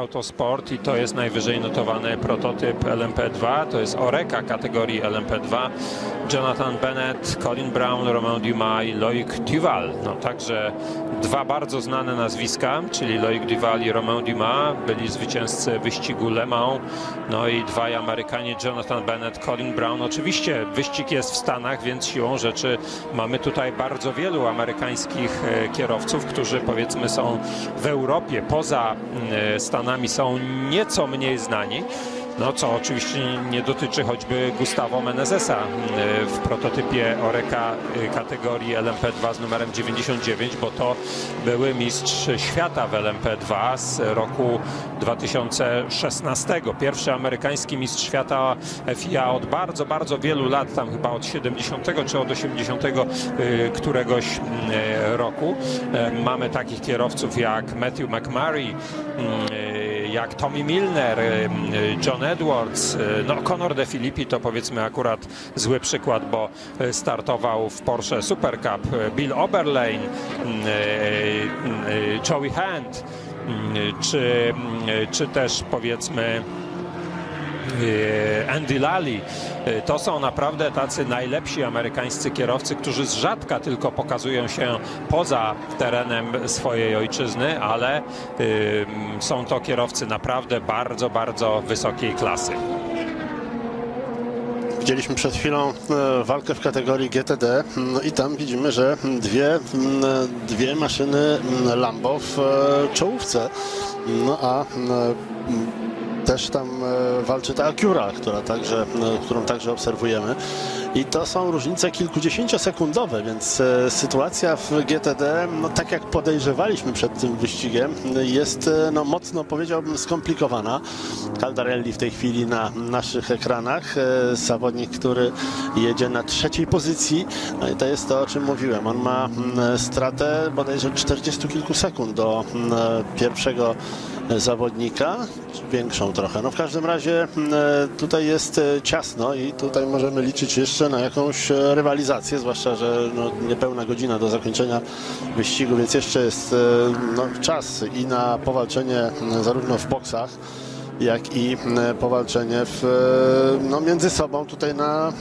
Autosport i to jest najwyżej notowany prototyp LMP2. To jest Oreca kategorii LMP2. Jonathan Bennett, Colin Brown, Romain Dumas i Loic Duval. No także dwa bardzo znane nazwiska, czyli Loic Duval i Romain Dumas, byli zwycięzcy wyścigu Le Mans. No i dwaj Amerykanie, Jonathan Bennett, Colin Brown. Oczywiście wyścig jest w Stanach, więc siłą rzeczy mamy tutaj bardzo wielu amerykańskich kierowców, którzy powiedzmy są w Europie, poza Stanami są nieco mniej znani. No co oczywiście nie dotyczy choćby Gustavo Menezesa w prototypie Oreca kategorii LMP2 z numerem 99, bo to były mistrz świata w LMP2 z roku 2016. Pierwszy amerykański mistrz świata FIA od bardzo, bardzo wielu lat, tam chyba od 70 czy od 80 któregoś roku. Mamy takich kierowców jak Matthew McMurray, jak Tommy Milner, John Edwards, no Conor De Filippi to powiedzmy akurat zły przykład, bo startował w Porsche Super Cup, Bill Oberlein, Joey Hand, czy też powiedzmy Andy Lally. To są naprawdę tacy najlepsi amerykańscy kierowcy, którzy z rzadka tylko pokazują się poza terenem swojej ojczyzny, ale są to kierowcy naprawdę bardzo, bardzo wysokiej klasy. Widzieliśmy przed chwilą walkę w kategorii GTD i tam widzimy, że dwie maszyny Lambo w czołówce. No a też tam walczy ta Acura, którą także obserwujemy. I to są różnice kilkudziesięciosekundowe, więc sytuacja w GTD, no, tak jak podejrzewaliśmy przed tym wyścigiem, jest no, mocno, powiedziałbym, skomplikowana. Caldarelli w tej chwili na naszych ekranach, zawodnik, który jedzie na trzeciej pozycji. No i to jest to, o czym mówiłem. On ma stratę bodajże 40 kilku sekund do pierwszego zawodnika, większą trochę. No w każdym razie tutaj jest ciasno i tutaj możemy liczyć jeszcze na jakąś rywalizację, zwłaszcza, że no, niepełna godzina do zakończenia wyścigu, więc jeszcze jest no, czas i na powalczenie zarówno w boksach, jak i powalczenie no, między sobą tutaj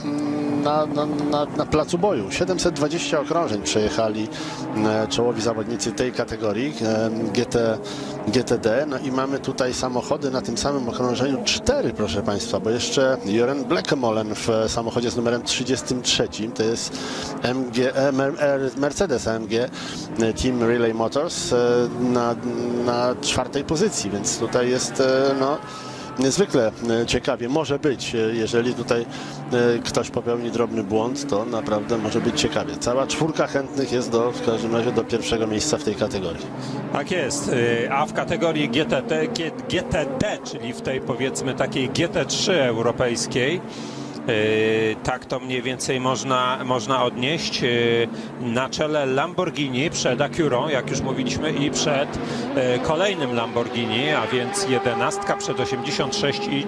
na placu boju. 720 okrążeń przejechali czołowi zawodnicy tej kategorii GTD. No i mamy tutaj samochody na tym samym okrążeniu 4, proszę Państwa, bo jeszcze Joren Blekemolen w samochodzie z numerem 33, to jest Mercedes AMG Team Relay Motors na czwartej pozycji, więc tutaj jest no, niezwykle ciekawie może być. Jeżeli tutaj ktoś popełni drobny błąd, to naprawdę może być ciekawie. Cała czwórka chętnych jest w każdym razie do pierwszego miejsca w tej kategorii. Tak jest, a w kategorii GTD, czyli w tej powiedzmy takiej GT3 europejskiej, tak to mniej więcej można odnieść. Na czele Lamborghini przed Acurą, jak już mówiliśmy, i przed kolejnym Lamborghini, a więc 11 przed 86 i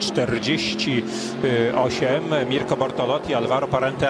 48. Mirko Bortolotti, Alvaro Parente,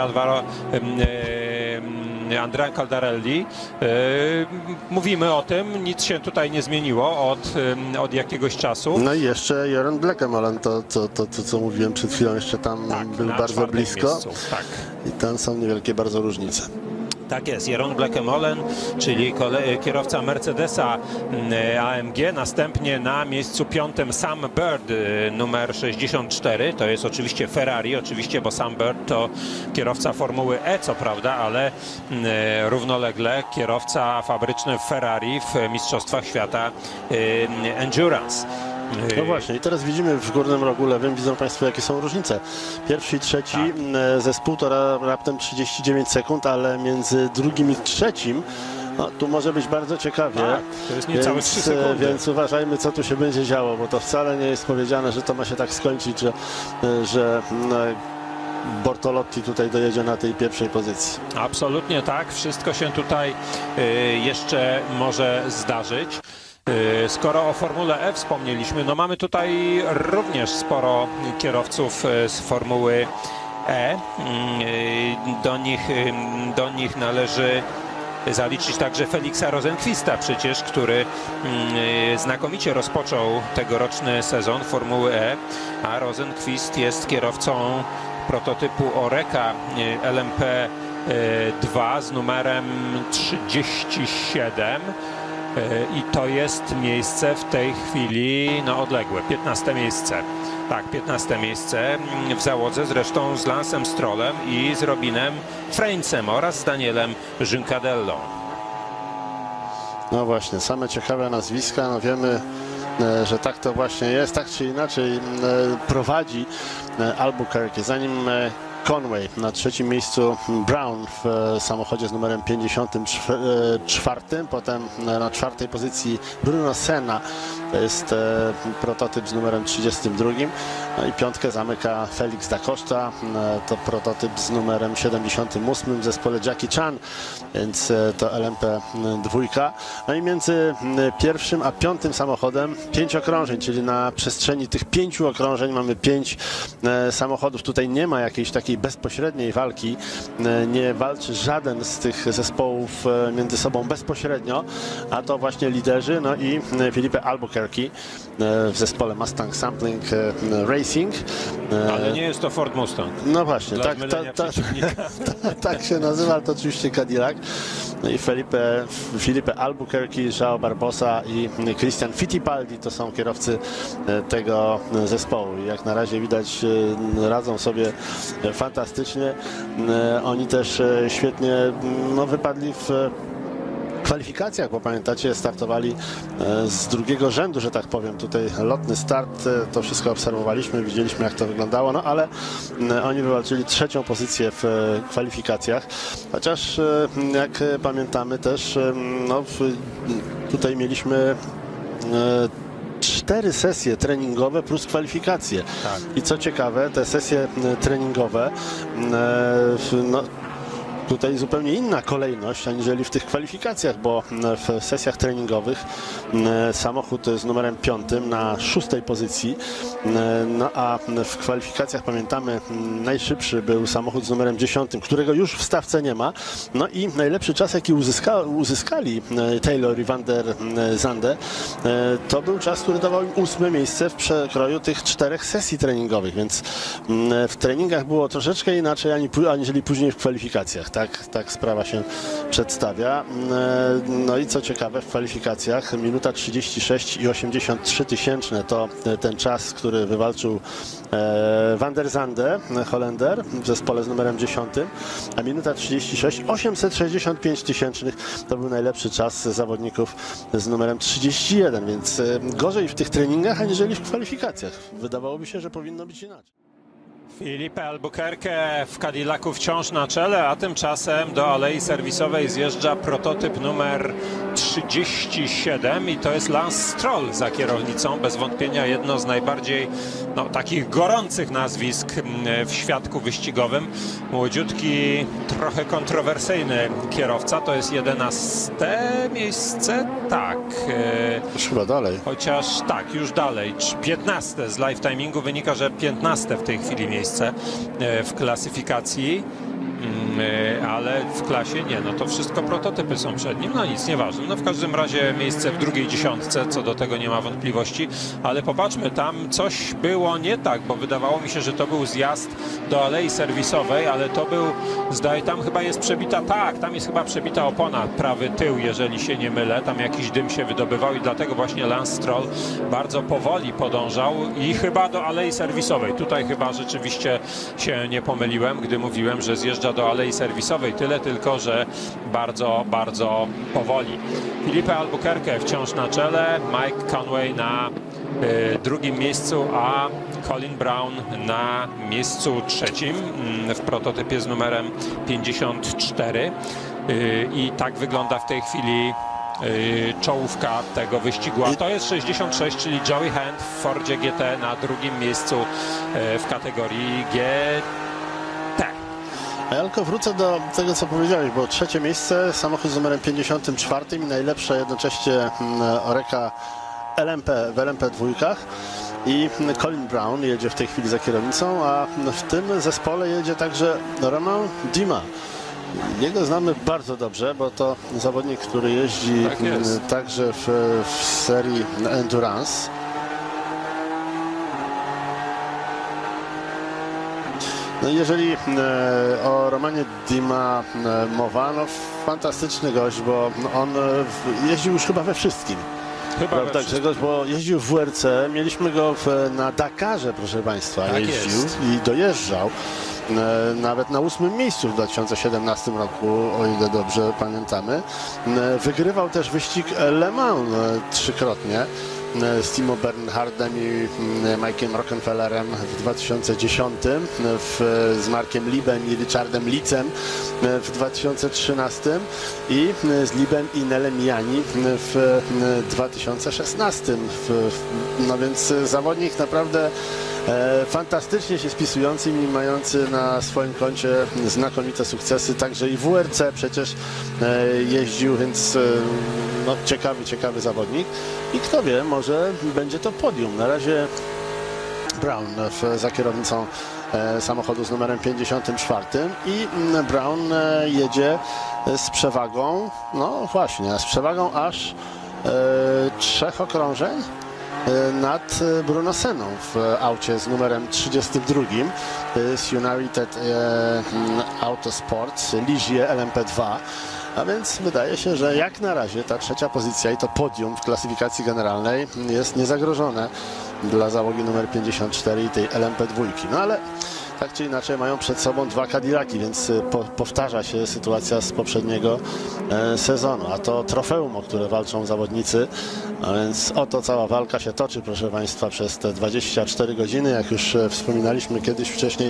Andrea Caldarelli. Mówimy o tym, nic się tutaj nie zmieniło od jakiegoś czasu. No i jeszcze Joren Blekemolen, to co mówiłem przed chwilą, jeszcze tam tak, był bardzo blisko. Miejscu, tak. I tam są niewielkie bardzo różnice. Tak jest, Jeroen Blekemolen, czyli kierowca Mercedesa AMG, następnie na miejscu 5 Sam Bird numer 64, to jest oczywiście Ferrari, bo Sam Bird to kierowca Formuły E, co prawda, ale równolegle kierowca fabryczny Ferrari w Mistrzostwach Świata Endurance. No właśnie, i teraz widzimy w górnym rogu lewym, widzą Państwo, jakie są różnice. Pierwszy i trzeci ze z półtora raptem 39 sekund, ale między drugim i trzecim no, tu może być bardzo ciekawie. Tak, to jest niecałe 3 sekundy. Więc uważajmy, co tu się będzie działo, bo to wcale nie jest powiedziane, że to ma się tak skończyć, że Bortolotti tutaj dojedzie na tej pierwszej pozycji. Absolutnie tak, wszystko się tutaj jeszcze może zdarzyć. Skoro o Formule E wspomnieliśmy, no mamy tutaj również sporo kierowców z Formuły E. Do nich należy zaliczyć także Felixa Rosenqvista przecież, który znakomicie rozpoczął tegoroczny sezon Formuły E, a Rosenqvist jest kierowcą prototypu Oreca LMP2 z numerem 37 i to jest miejsce w tej chwili odległe, 15 miejsce. Tak, 15 miejsce w załodze, zresztą z Lancem Strollem i z Robinem Freincem oraz z Danielem Juncadellą. No właśnie, same ciekawe nazwiska, no wiemy, że tak to właśnie jest, tak czy inaczej prowadzi Albuquerque, zanim Conway, na trzecim miejscu Brown w samochodzie z numerem 54, potem na czwartej pozycji Bruno Senna, to jest prototyp z numerem 32, no i piątkę zamyka Felix da Costa, to prototyp z numerem 78 w zespole Jackie Chan, więc to LMP2. No i między pierwszym a piątym samochodem 5 okrążeń, czyli na przestrzeni tych 5 okrążeń mamy 5 samochodów. Tutaj nie ma jakiejś takiej bezpośredniej walki, nie walczy żaden z tych zespołów między sobą bezpośrednio, a to właśnie liderzy, no i Felipe Albuquerque w zespole Mustang Sampling Racing. Ale nie jest to Ford Mustang. No właśnie, przeciwnika. tak się nazywa, to oczywiście Cadillac. No i Felipe Albuquerque, João Barbosa i Christian Fittipaldi to są kierowcy tego zespołu. I jak na razie widać, radzą sobie fantastycznie. Oni też świetnie wypadli w kwalifikacjach, bo pamiętacie, startowali z drugiego rzędu, że tak powiem. Tutaj lotny start, to wszystko obserwowaliśmy, widzieliśmy, jak to wyglądało, no ale oni wywalczyli trzecią pozycję w kwalifikacjach, chociaż jak pamiętamy też, tutaj mieliśmy 4 sesje treningowe plus kwalifikacje. Tak. I co ciekawe, te sesje treningowe, tutaj zupełnie inna kolejność aniżeli w tych kwalifikacjach, bo w sesjach treningowych samochód z numerem 5 na 6. pozycji, no a w kwalifikacjach pamiętamy, najszybszy był samochód z numerem 10, którego już w stawce nie ma, no i najlepszy czas, jaki uzyskali Taylor i Van der Zande, to był czas, który dawał im 8. miejsce w przekroju tych 4 sesji treningowych, więc w treningach było troszeczkę inaczej aniżeli później w kwalifikacjach. Tak sprawa się przedstawia. No i co ciekawe, w kwalifikacjach minuta 36 i 83 tysięczne to ten czas, który wywalczył Van der Zande, Holender, w zespole z numerem 10, a minuta 36 865 tysięcznych to był najlepszy czas zawodników z numerem 31, więc gorzej w tych treningach aniżeli w kwalifikacjach. Wydawałoby się, że powinno być inaczej. Felipe Albuquerque w Cadillacu wciąż na czele, a tymczasem do alei serwisowej zjeżdża prototyp numer 37 i to jest Lance Stroll za kierownicą. Bez wątpienia jedno z najbardziej takich gorących nazwisk w świadku wyścigowym. Młodziutki, trochę kontrowersyjny kierowca. To jest 11 miejsce? Tak. Już chyba dalej. Chociaż tak, już dalej. 15 z live timingu wynika, że 15 w tej chwili miejsce w klasyfikacji, ale w klasie nie, to wszystko prototypy są przed nim, nic, nieważne. W każdym razie miejsce w drugiej dziesiątce, co do tego nie ma wątpliwości, ale popatrzmy, tam coś było nie tak, bo wydawało mi się, że to był zjazd do alei serwisowej, ale to był, tam chyba jest przebita, tam jest chyba przebita opona, prawy tył, jeżeli się nie mylę, tam jakiś dym się wydobywał i dlatego właśnie Lance Stroll bardzo powoli podążał i chyba do alei serwisowej. Tutaj chyba rzeczywiście się nie pomyliłem, gdy mówiłem, że zjeżdża do alei serwisowej, tyle tylko, że bardzo, bardzo powoli. Felipe Albuquerque wciąż na czele, Mike Conway na drugim miejscu, a Colin Brown na miejscu trzecim w prototypie z numerem 54 i tak wygląda w tej chwili czołówka tego wyścigu, a to jest 66, czyli Joey Hand w Fordzie GT na drugim miejscu w kategorii GT. A ja tylko wrócę do tego, co powiedziałeś, bo trzecie miejsce, samochód z numerem 54 i najlepsze jednocześnie Oreca LMP w LMP2 i Colin Brown jedzie w tej chwili za kierownicą, a w tym zespole jedzie także Romain Dumas. Jego znamy bardzo dobrze, bo to zawodnik, który jeździ Tak jest. także w serii Endurance. No i jeżeli o Romanie Dima mowa, no fantastyczny gość, bo on jeździł już chyba we wszystkim. Chyba Prawda, Grzegorz, bo jeździł w WRC, mieliśmy go na Dakarze, proszę Państwa, Tak jeździł jest. i dojeżdżał. Nawet na 8. miejscu w 2017 roku, o ile dobrze pamiętamy. Wygrywał też wyścig Le Mans trzykrotnie z Timo Bernhardem i Mike'em Rockefellerem w 2010, z Markiem Libem i Richardem Licem w 2013 i z Libem i Nelem Jani w 2016. No więc zawodnik naprawdę fantastycznie się spisujący i mający na swoim koncie znakomite sukcesy, także i w WRC przecież jeździł, więc no, ciekawy zawodnik i kto wie, może będzie to podium. Na razie Brown za kierownicą samochodu z numerem 54 i Brown jedzie z przewagą, no właśnie, z przewagą aż 3 okrążeń nad Bruno Senną w aucie z numerem 32 z United Autosport Ligier LMP2. A więc wydaje się, że jak na razie ta trzecia pozycja i to podium w klasyfikacji generalnej jest niezagrożone dla załogi numer 54 i tej LMP2. No ale tak czy inaczej mają przed sobą 2 Cadillaki, więc powtarza się sytuacja z poprzedniego sezonu. A to trofeum, o które walczą zawodnicy, a więc oto cała walka się toczy, proszę Państwa, przez te 24 godziny. Jak już wspominaliśmy kiedyś wcześniej,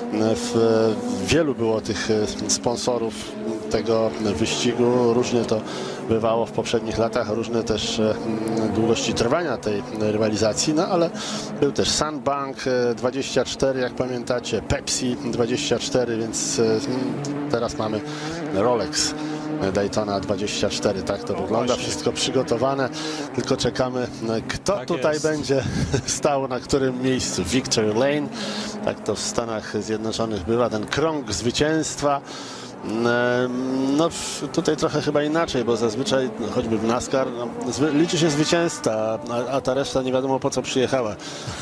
wielu było tych sponsorów tego wyścigu. Różnie to bywało w poprzednich latach, różne też długości trwania tej rywalizacji, no ale był też Sunbank 24, jak pamiętacie, Pepsi 24, więc teraz mamy Rolex Daytona 24, tak to wygląda, właśnie. wszystko przygotowane, tylko czekamy, kto Tak tutaj jest. będzie stał na którym miejscu. Victory Lane, tak to w Stanach Zjednoczonych bywa, ten krąg zwycięstwa. No tutaj trochę chyba inaczej, bo zazwyczaj choćby w NASCAR liczy się zwycięzca, a ta reszta nie wiadomo po co przyjechała.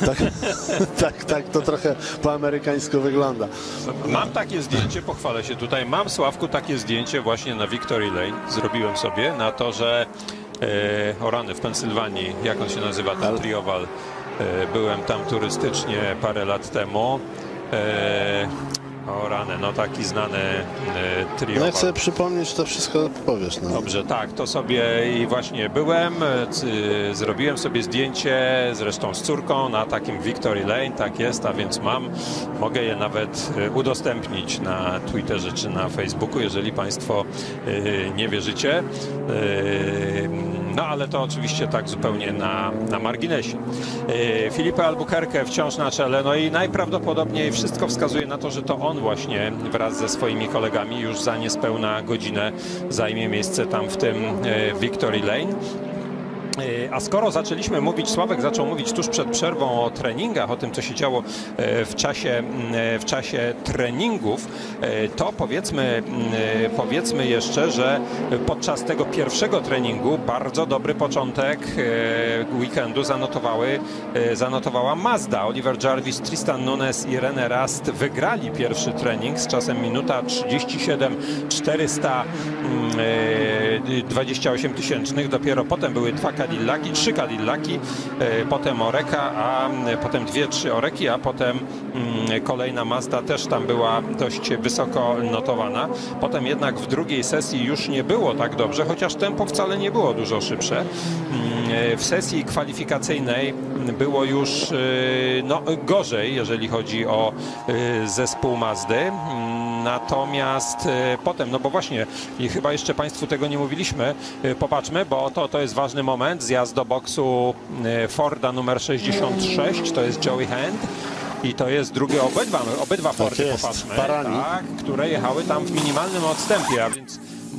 Tak to trochę po amerykańsku wygląda. Mam takie zdjęcie, pochwalę się tutaj. Mam, Sławku, takie zdjęcie właśnie na Victory Lane. Zrobiłem sobie na to, że o rany w Pensylwanii, jak on się nazywa, ten triowal. Byłem tam turystycznie parę lat temu. O rany, no taki znany No triowal. jak sobie przypomnieć, to wszystko powiesz. No. Dobrze, tak, to sobie i właśnie byłem, zrobiłem sobie zdjęcie zresztą z córką na takim Victory Lane, tak jest, a więc mogę je nawet udostępnić na Twitterze czy na Facebooku, jeżeli Państwo nie wierzycie. No ale to oczywiście tak zupełnie na marginesie. Felipe Albuquerque wciąż na czele, no i najprawdopodobniej wszystko wskazuje na to, że to on właśnie wraz ze swoimi kolegami już za niespełna godzinę zajmie miejsce tam w tym Victory Lane. A skoro zaczęliśmy mówić, Sławek zaczął mówić tuż przed przerwą o treningach, o tym, co się działo w czasie treningów, to powiedzmy jeszcze, że podczas tego pierwszego treningu bardzo dobry początek weekendu zanotowała Mazda. Oliver Jarvis, Tristan Nunes i René Rast wygrali pierwszy trening z czasem minuta 37,428 tysięcznych. Dopiero potem były 3 Cadillaki, potem Oreca, a potem 2-3 Oreki, a potem kolejna Mazda też tam była dość wysoko notowana. Potem jednak w drugiej sesji już nie było tak dobrze, chociaż tempo wcale nie było dużo szybsze. W sesji kwalifikacyjnej było już no, gorzej, jeżeli chodzi o zespół Mazdy. Natomiast potem, no bo właśnie i chyba jeszcze Państwu tego nie mówiliśmy, popatrzmy, bo to jest ważny moment, zjazd do boksu Forda numer 66, to jest Joey Hand i to jest drugie, obydwa Fordy, jest, popatrzmy, parami. tak, które jechały tam w minimalnym odstępie, a więc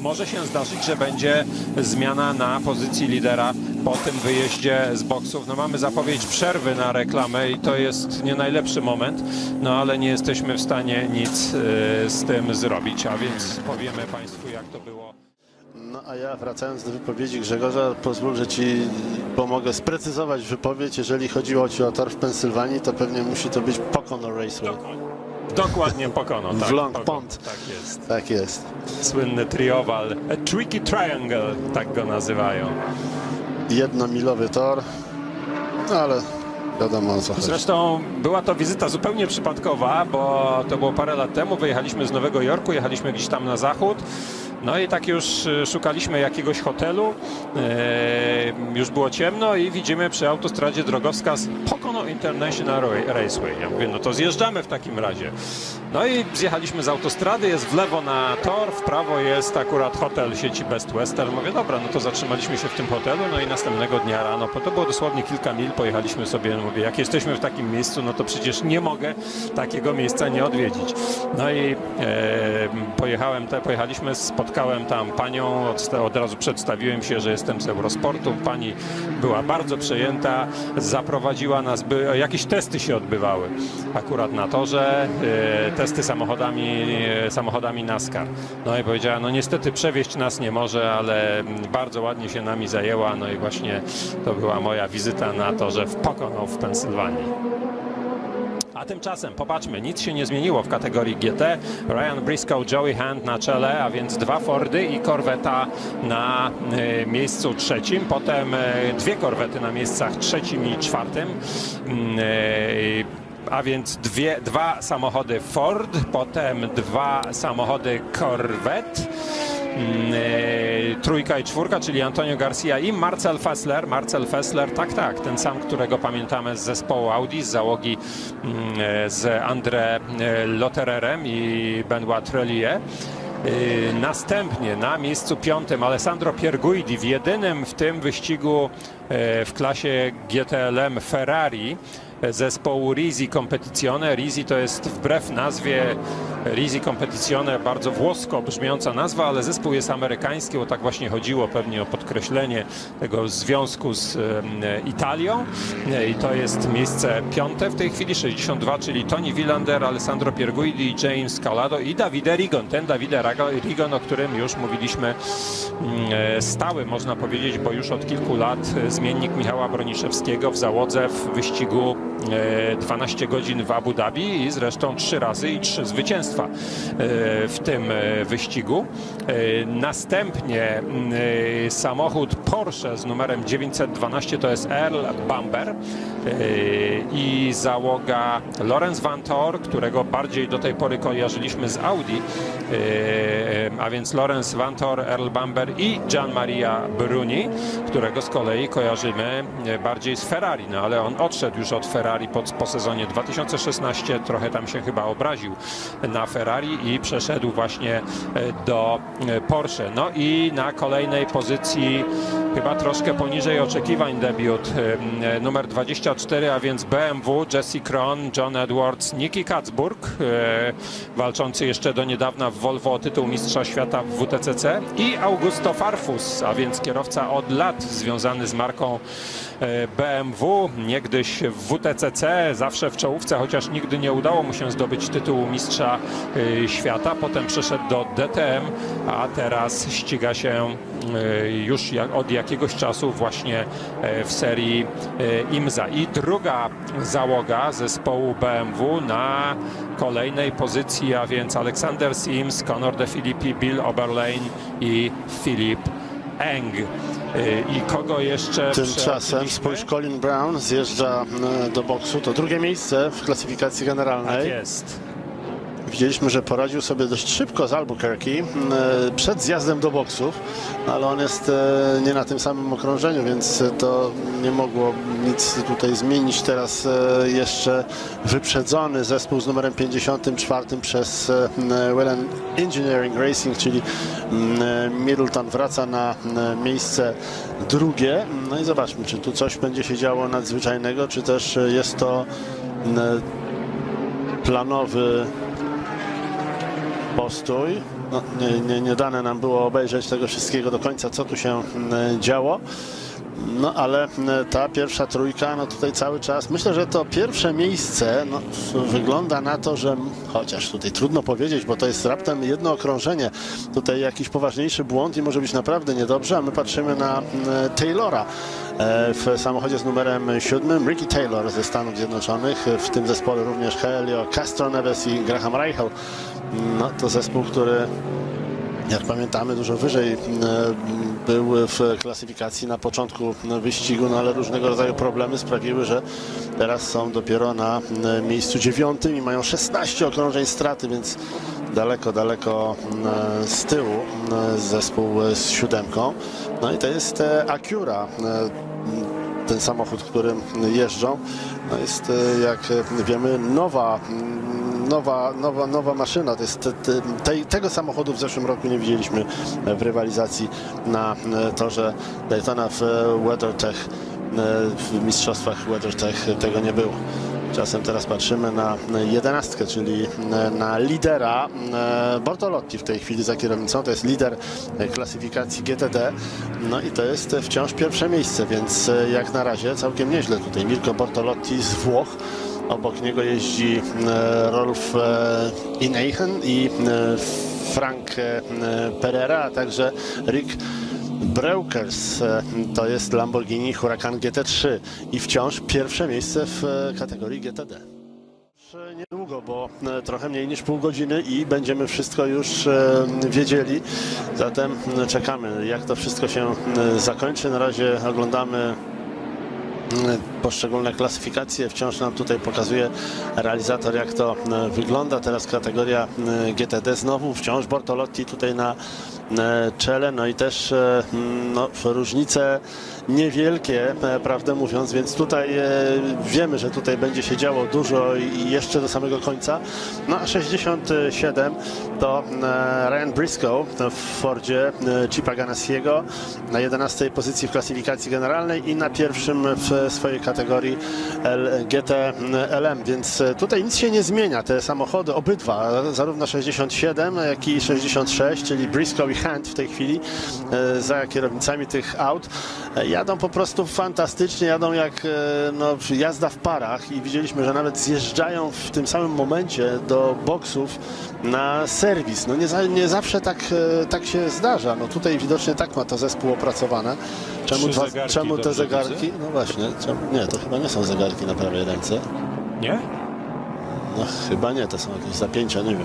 może się zdarzyć, że będzie zmiana na pozycji lidera po tym wyjeździe z boksów. No mamy zapowiedź przerwy na reklamę i to jest nie najlepszy moment, no ale nie jesteśmy w stanie nic z tym zrobić, a więc powiemy Państwu, jak to było. No a ja, wracając do wypowiedzi Grzegorza, pozwól, że Ci pomogę sprecyzować wypowiedź. Jeżeli chodziło Ci o tor w Pensylwanii, to pewnie musi to być Pocono Raceway. Dokładnie Pocono, tak. W Long Pocono, Pond. tak jest. Tak jest. Słynny triowal, a tricky triangle, tak go nazywają. Jednomilowy tor, no ale wiadomo o co chodzi. Zresztą była to wizyta zupełnie przypadkowa, bo to było parę lat temu, wyjechaliśmy z Nowego Jorku, jechaliśmy gdzieś tam na zachód. No i tak już szukaliśmy jakiegoś hotelu, już było ciemno i widzimy przy autostradzie drogowskaz Pocono International Raceway. Ja mówię, no to zjeżdżamy w takim razie. No i zjechaliśmy z autostrady, jest w lewo na tor, w prawo jest akurat hotel sieci Best Western. Mówię, dobra, no to zatrzymaliśmy się w tym hotelu, no i następnego dnia rano, bo to było dosłownie kilka mil, pojechaliśmy sobie, mówię, jak jesteśmy w takim miejscu, no to przecież nie mogę takiego miejsca nie odwiedzić. No i pojechaliśmy, spotkałem tam panią, od razu przedstawiłem się, że jestem z Eurosportu. Pani była bardzo przejęta, zaprowadziła nas, jakieś testy się odbywały akurat na torze, testy samochodami NASCAR. No i powiedziała, no niestety przewieźć nas nie może, ale bardzo ładnie się nami zajęła. No i właśnie to była moja wizyta na torze w Pocono w Pensylwanii. A tymczasem, popatrzmy, nic się nie zmieniło w kategorii GT. Ryan Briscoe, Joey Hand na czele, a więc 2 Fordy i korweta na miejscu trzecim. Potem 2 korwety na miejscach trzecim i czwartym. A więc 2 samochody Ford, potem 2 samochody Corvette. 3 i 4, czyli Antonio Garcia i Marcel Fessler. Marcel Fessler, tak, ten sam, którego pamiętamy z zespołu Audi, z załogi z André Lottererem i Benoit Trellier. Następnie na miejscu 5 Alessandro Pierguidi w jedynym w tym wyścigu w klasie GTLM Ferrari zespołu Risi Competizione. Risi to jest wbrew nazwie Risi Competizione bardzo włosko brzmiąca nazwa, ale zespół jest amerykański, bo tak właśnie chodziło pewnie o podkreślenie tego związku z Italią. I to jest miejsce 5 w tej chwili, 62, czyli Tony Villander, Alessandro Pierguidi, James Calado i Davide Rigon. Ten Davide Rigon, o którym już mówiliśmy, stały, można powiedzieć, bo już od kilku lat zmiennik Michała Broniszewskiego w załodze w wyścigu 12 godzin w Abu Dhabi i zresztą 3 razy i 3 zwycięstwa w tym wyścigu. Następnie samochód Porsche z numerem 912 to jest Earl Bamber i załoga Lorenz Vanthoor, którego bardziej do tej pory kojarzyliśmy z Audi, a więc Lorenz Vanthoor, Earl Bamber i Gian Maria Bruni, którego z kolei kojarzymy bardziej z Ferrari, no ale on odszedł już od Ferrari po sezonie 2016, trochę tam się chyba obraził na Ferrari i przeszedł właśnie do Porsche. No i na kolejnej pozycji, chyba troszkę poniżej oczekiwań, debiut numer 24, a więc BMW, Jesse Krohn, John Edwards, Nicky Katzburg, walczący jeszcze do niedawna w Volvo o tytuł mistrza świata w WTCC i Augusto Farfus, a więc kierowca od lat związany z marką BMW, niegdyś w WTCC, zawsze w czołówce, chociaż nigdy nie udało mu się zdobyć tytułu mistrza świata. Potem przeszedł do DTM, a teraz ściga się już od jakiegoś czasu właśnie w serii IMSA. I druga załoga zespołu BMW na kolejnej pozycji, a więc Alexander Sims, Conor De Filippi, Bill Oberlein i Philip Eng. I kogo jeszcze Tymczasem spójrz, Colin Brown zjeżdża do boksu. To drugie miejsce w klasyfikacji generalnej. Tak jest. Widzieliśmy, że poradził sobie dość szybko z Albuquerque przed zjazdem do boksów, ale on jest nie na tym samym okrążeniu, więc to nie mogło nic tutaj zmienić. Teraz jeszcze wyprzedzony zespół z numerem 54 przez Whelen Engineering Racing, czyli Middleton wraca na miejsce drugie. No i zobaczmy, czy tu coś będzie się działo nadzwyczajnego, czy też jest to planowy postój. No, nie dane nam było obejrzeć tego wszystkiego do końca, co tu się działo. No ale ta pierwsza trójka, no tutaj cały czas, myślę, że to pierwsze miejsce, no, wygląda na to, że chociaż tutaj trudno powiedzieć, bo to jest raptem jedno okrążenie, tutaj jakiś poważniejszy błąd i może być naprawdę niedobrze, a my patrzymy na Taylora w samochodzie z numerem 7, Ricky Taylor ze Stanów Zjednoczonych, w tym zespole również Helio Castroneves i Graham Rahal. No to zespół, który, jak pamiętamy, dużo wyżej był w klasyfikacji na początku wyścigu, no ale różnego rodzaju problemy sprawiły, że teraz są dopiero na miejscu 9 i mają 16 okrążeń straty, więc daleko z tyłu zespół z 7. No i to jest Acura, ten samochód, którym jeżdżą. No jest, jak wiemy, nowa maszyna. To jest tego samochodu w zeszłym roku nie widzieliśmy w rywalizacji na torze Daytona w WeatherTech. W mistrzostwach WeatherTech tego nie było. Czasem teraz patrzymy na 11, czyli na lidera Bortolotti w tej chwili za kierownicą. To jest lider klasyfikacji GTD. No i to jest wciąż pierwsze miejsce, więc jak na razie całkiem nieźle tutaj. Mirko Bortolotti z Włoch. Obok niego jeździ Rolf Ineichen i Frank Pereira, a także Rick Breukers. To jest Lamborghini Huracan GT3 i wciąż pierwsze miejsce w kategorii GTD. Niedługo, bo trochę mniej niż pół godziny i będziemy wszystko już wiedzieli. Zatem czekamy, jak to wszystko się zakończy. Na razie oglądamy poszczególne klasyfikacje. Wciąż nam tutaj pokazuje realizator, jak to wygląda. Teraz kategoria GTD znowu, wciąż Bortolotti tutaj na czele, no i też no, różnice niewielkie, prawdę mówiąc, więc tutaj wiemy, że tutaj będzie się działo dużo i jeszcze do samego końca. No a 67 to Ryan Briscoe w Fordzie Chipa Ganassiego na 11 pozycji w klasyfikacji generalnej i na pierwszym w swojej kategorii LGT LM, więc tutaj nic się nie zmienia. Te samochody, obydwa, zarówno 67, jak i 66, czyli Briscoe i Hand w tej chwili za kierownicami tych aut, jadą po prostu fantastycznie, jadą jak no, jazda w parach i widzieliśmy, że nawet zjeżdżają w tym samym momencie do boksów na serwis. No nie zawsze tak się zdarza. No tutaj widocznie tak ma to zespół opracowane. Czemu te zegarki? Widzę? No właśnie, nie, to chyba nie są zegarki na prawej ręce. Nie? No chyba nie, to są jakieś zapięcia, nie wiem.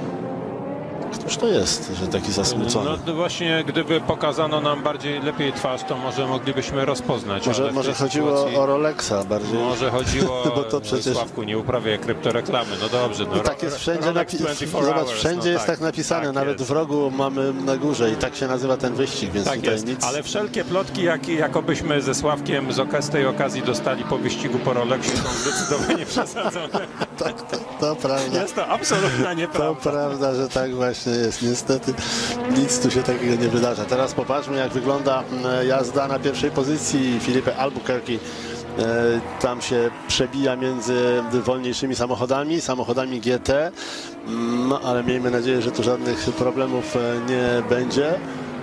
Któż to jest, że taki zasmucony? No właśnie, gdyby pokazano nam lepiej twarz, to może moglibyśmy rozpoznać. Może chodziło o Rolexa bardziej. Może chodziło bo to przecież... Sławku, nie uprawiaj kryptoreklamy. No dobrze. No, tak jest wszędzie, zobacz, wszędzie jest tak napisane, tak nawet jest. W rogu mamy na górze i tak się nazywa ten wyścig, więc tak tutaj jest. nic... Ale wszelkie plotki, jakobyśmy ze Sławkiem z tej okazji dostali po wyścigu po Rolexie, są zdecydowanie przesadzone. to prawda. Jest to absolutna nieprawda. To prawda, że tak właśnie jest. Niestety nic tu się takiego nie wydarza. Teraz popatrzmy, jak wygląda jazda na pierwszej pozycji. Filipe Albuquerque tam się przebija między wolniejszymi samochodami GT, no ale miejmy nadzieję, że tu żadnych problemów nie będzie.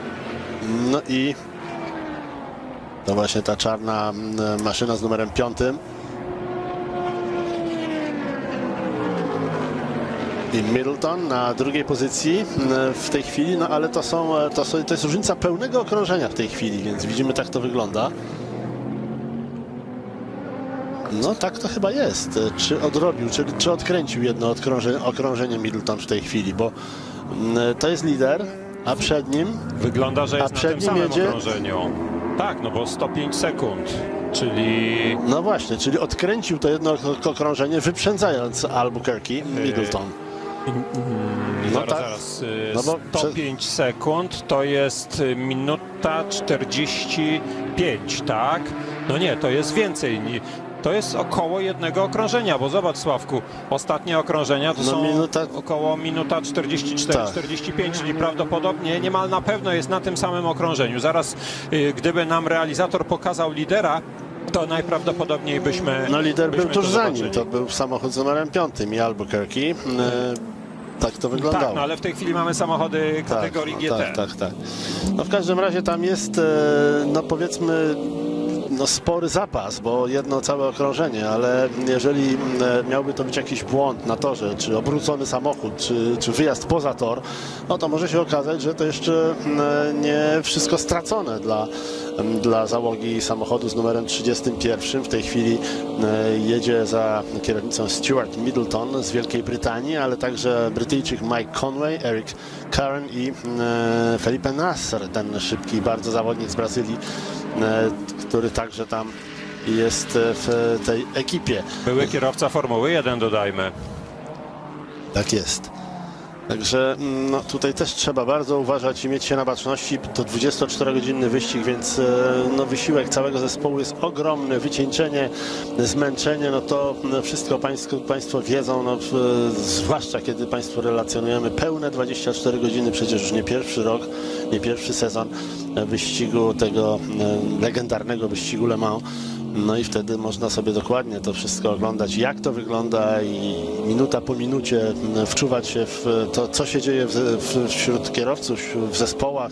No i to właśnie ta czarna maszyna z numerem 5. I Middleton na drugiej pozycji w tej chwili, no ale to jest różnica pełnego okrążenia w tej chwili, więc widzimy, tak to wygląda. No tak to chyba jest. Czy odrobił, czy odkręcił jedno okrążenie Middleton w tej chwili, bo to jest lider, a przed nim... Wygląda, że jest na tym samym okrążeniu. Tak, no bo 105 sekund. Czyli... No właśnie, czyli odkręcił to jedno okrążenie, wyprzedzając Albuquerque, Middleton. No zaraz. No bo 105 sekund to jest minuta 45, tak? No nie, to jest więcej. To jest około jednego okrążenia, bo zobacz, Sławku, ostatnie okrążenia to są około minuta 44-45, czyli prawdopodobnie, niemal na pewno jest na tym samym okrążeniu. Zaraz, gdyby nam realizator pokazał lidera, to najprawdopodobniej byśmy... No lider był tuż za nim, to był samochód z numerem 5 i Albuquerque. Tak to wyglądało. Tak, no ale w tej chwili mamy samochody kategorii GT. Tak. No w każdym razie tam jest, no powiedzmy, no spory zapas, bo jedno całe okrążenie, ale jeżeli miałby to być jakiś błąd na torze, czy obrócony samochód, czy wyjazd poza tor, no to może się okazać, że to jeszcze nie wszystko stracone dla załogi samochodu z numerem 31. W tej chwili jedzie za kierownicą Stuart Middleton z Wielkiej Brytanii, ale także Brytyjczyk Mike Conway, Eric Curran i Felipe Nasr, ten szybki bardzo zawodnik z Brazylii, który także tam jest w tej ekipie. Były kierowca Formuły 1, dodajmy. Tak jest. Także no, tutaj też trzeba bardzo uważać i mieć się na baczności. To 24-godzinny wyścig, więc no, wysiłek całego zespołu jest ogromny. Wycieńczenie, zmęczenie, no to wszystko Państwo wiedzą, no, zwłaszcza kiedy Państwu relacjonujemy pełne 24 godziny, przecież już nie pierwszy rok, nie pierwszy sezon wyścigu, tego legendarnego wyścigu Le Mans. No i wtedy można sobie dokładnie to wszystko oglądać, jak to wygląda i minuta po minucie wczuwać się w to, co się dzieje wśród kierowców, w zespołach.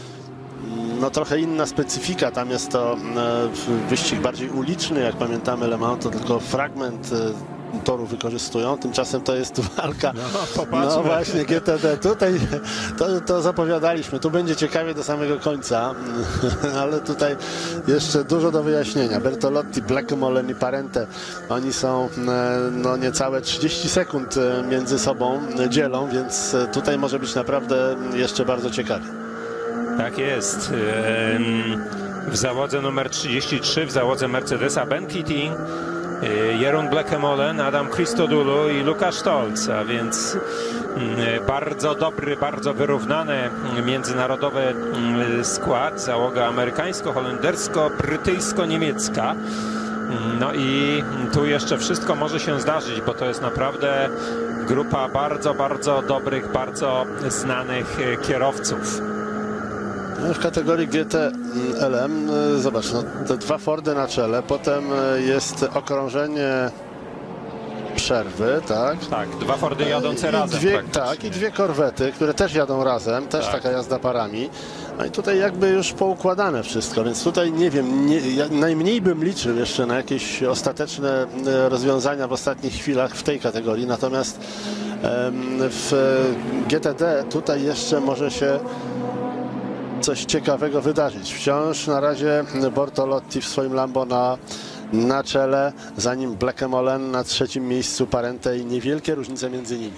No trochę inna specyfika, tam jest to wyścig bardziej uliczny, jak pamiętamy Le Mans to tylko fragment toru wykorzystują, tymczasem to jest walka, no właśnie GTD, tutaj to zapowiadaliśmy, tu będzie ciekawie do samego końca, ale tutaj jeszcze dużo do wyjaśnienia. Bertolotti, Blekemolen i Parente, oni są no niecałe 30 sekund między sobą dzielą, więc tutaj może być naprawdę jeszcze bardzo ciekawie. Tak jest. W załodze numer 33, w załodze Mercedesa Ben Keating, Jeroen Blekemolen, Adam Christodoulou i Lukas Stolz, a więc bardzo dobry, bardzo wyrównany międzynarodowy skład, załoga amerykańsko-holendersko-brytyjsko-niemiecka. No i tu jeszcze wszystko może się zdarzyć, bo to jest naprawdę grupa bardzo, bardzo dobrych, bardzo znanych kierowców. W kategorii GT LM, zobacz, no, te dwa Fordy na czele, potem jest okrążenie przerwy, tak? Tak, dwa Fordy jadące razem. I dwie korwety, które też jadą razem, też taka jazda parami. No i tutaj jakby już poukładane wszystko, więc tutaj nie wiem, ja najmniej bym liczył jeszcze na jakieś ostateczne rozwiązania w ostatnich chwilach w tej kategorii, natomiast w GTD tutaj jeszcze może się coś ciekawego wydarzyć. Wciąż na razie Bortolotti w swoim Lambo na czele, za nim Blekemolen na trzecim miejscu, Parente i niewielkie różnice między nimi.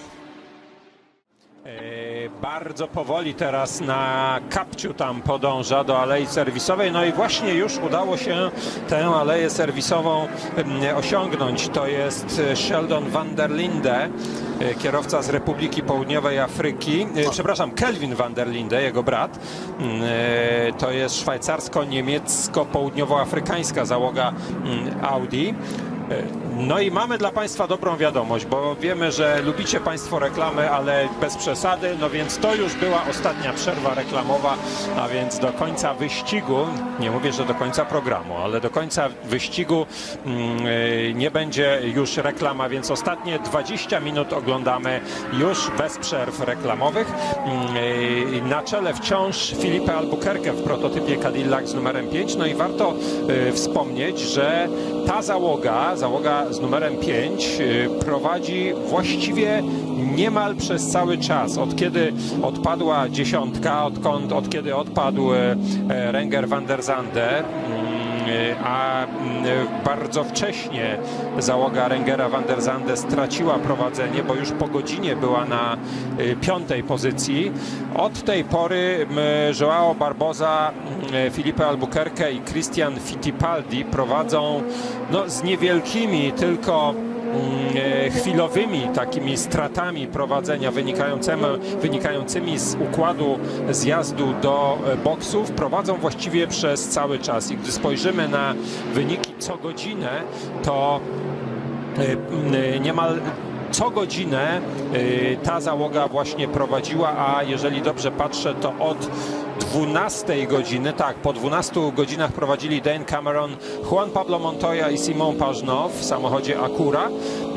Bardzo powoli teraz na kapciu tam podąża do alei serwisowej, no i właśnie już udało się tę aleję serwisową osiągnąć. To jest Sheldon van der Linde, kierowca z Republiki Południowej Afryki, przepraszam, Kelvin van der Linde, jego brat. To jest szwajcarsko-niemiecko-południowoafrykańska załoga Audi. No i mamy dla Państwa dobrą wiadomość, bo wiemy, że lubicie Państwo reklamy, ale bez przesady, no więc to już była ostatnia przerwa reklamowa, a więc do końca wyścigu, nie mówię, że do końca programu, ale do końca wyścigu nie będzie już reklama, więc ostatnie 20 minut oglądamy już bez przerw reklamowych. Na czele wciąż Filipe Albuquerque w prototypie Cadillac z numerem 5, no i warto wspomnieć, że ta załoga z numerem 5 prowadzi właściwie niemal przez cały czas. Od kiedy odpadła dziesiątka, od kiedy odpadł Renger van der Zande, a bardzo wcześnie załoga Rengera van der Zande straciła prowadzenie, bo już po godzinie była na 5. pozycji. Od tej pory João Barbosa, Filipe Albuquerque i Christian Fittipaldi prowadzą no, z niewielkimi tylko chwilowymi takimi stratami prowadzenia wynikającymi z układu zjazdu do boksów, prowadzą właściwie przez cały czas. I gdy spojrzymy na wyniki co godzinę, to niemal co godzinę ta załoga właśnie prowadziła, a jeżeli dobrze patrzę, to od 12 godziny, tak, po 12 godzinach prowadzili Dane Cameron, Juan Pablo Montoya i Simon Pagenaud w samochodzie Acura,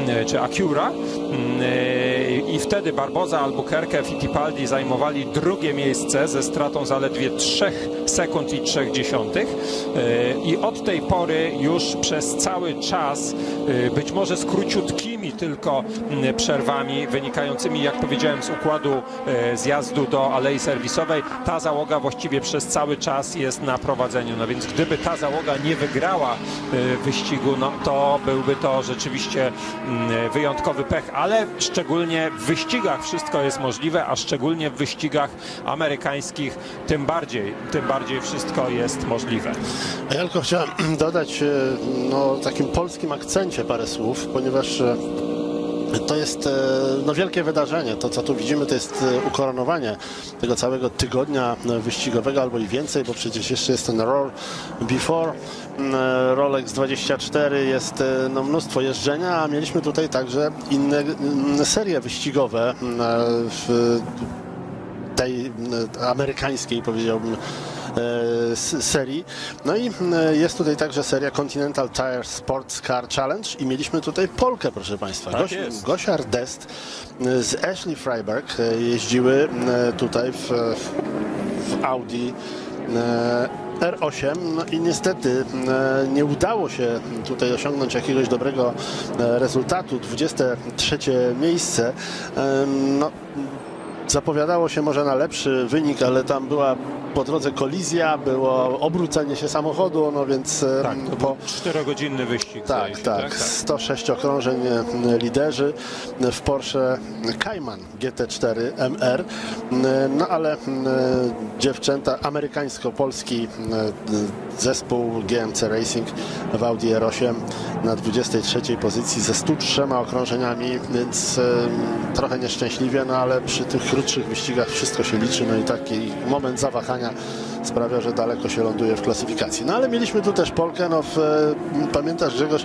i wtedy Barboza, Albuquerque, Fittipaldi zajmowali drugie miejsce ze stratą zaledwie 3 sekund i 0,3. I od tej pory już przez cały czas, być może z króciutkimi tylko przerwami wynikającymi, jak powiedziałem, z układu zjazdu do alei serwisowej, ta załoga właściwie przez cały czas jest na prowadzeniu. No więc gdyby ta załoga nie wygrała wyścigu, no to byłby to rzeczywiście wyjątkowy pech, ale szczególnie w wyścigach wszystko jest możliwe, a szczególnie w wyścigach amerykańskich tym bardziej wszystko jest możliwe. Ja tylko chciałem dodać no, takim polskim akcencie parę słów, ponieważ to jest no, wielkie wydarzenie. To, co tu widzimy, to jest ukoronowanie tego całego tygodnia wyścigowego, albo i więcej, bo przecież jeszcze jest ten Roar Before, Rolex 24, jest no, mnóstwo jeżdżenia, a mieliśmy tutaj także inne serie wyścigowe w tej amerykańskiej, powiedziałbym, serii. No i jest tutaj także seria Continental Tire Sports Car Challenge i mieliśmy tutaj Polkę, proszę Państwa. Tak Gosia Ardest z Ashley Freiberg jeździły tutaj w Audi R8, no i niestety nie udało się tutaj osiągnąć jakiegoś dobrego rezultatu. 23 miejsce. No, zapowiadało się może na lepszy wynik, ale tam była po drodze kolizja, było obrócenie się samochodu, no więc tak, to był 4-godzinny wyścig. Tak. 106 okrążeń liderzy w Porsche Cayman GT4 MR, no ale dziewczęta, amerykańsko-polski zespół GMC Racing w Audi R8 na 23 pozycji ze 103 okrążeniami, więc trochę nieszczęśliwie, no ale przy tych krótszych wyścigach wszystko się liczy, no i taki moment zawahania sprawia, że daleko się ląduje w klasyfikacji. No ale mieliśmy tu też Polkę, no pamiętasz, Grzegorz,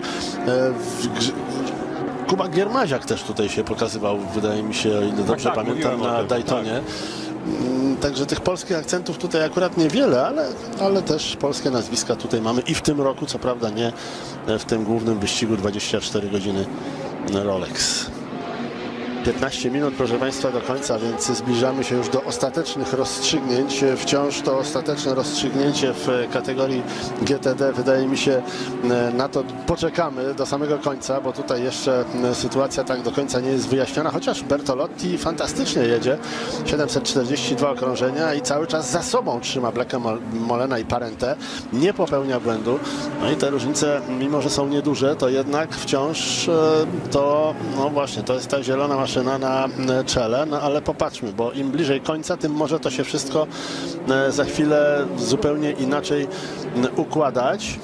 Kuba Giermaziak też tutaj się pokazywał, wydaje mi się, o ile dobrze pamiętam, na Daytonie. Tak. Także tych polskich akcentów tutaj akurat niewiele, ale też polskie nazwiska tutaj mamy i w tym roku, co prawda nie w tym głównym wyścigu 24 godziny Rolex. 15 minut, proszę Państwa, do końca, więc zbliżamy się już do ostatecznych rozstrzygnięć. Wciąż to ostateczne rozstrzygnięcie w kategorii GTD, wydaje mi się, na to poczekamy do samego końca, bo tutaj jeszcze sytuacja tak do końca nie jest wyjaśniona, chociaż Bertolotti fantastycznie jedzie. 742 okrążenia i cały czas za sobą trzyma Blacka Molena i Parente. Nie popełnia błędu. No i te różnice, mimo że są nieduże, to jednak wciąż to, no właśnie, to jest ta zielona maszyna na czele, no ale popatrzmy, bo im bliżej końca, tym może to się wszystko za chwilę zupełnie inaczej układać.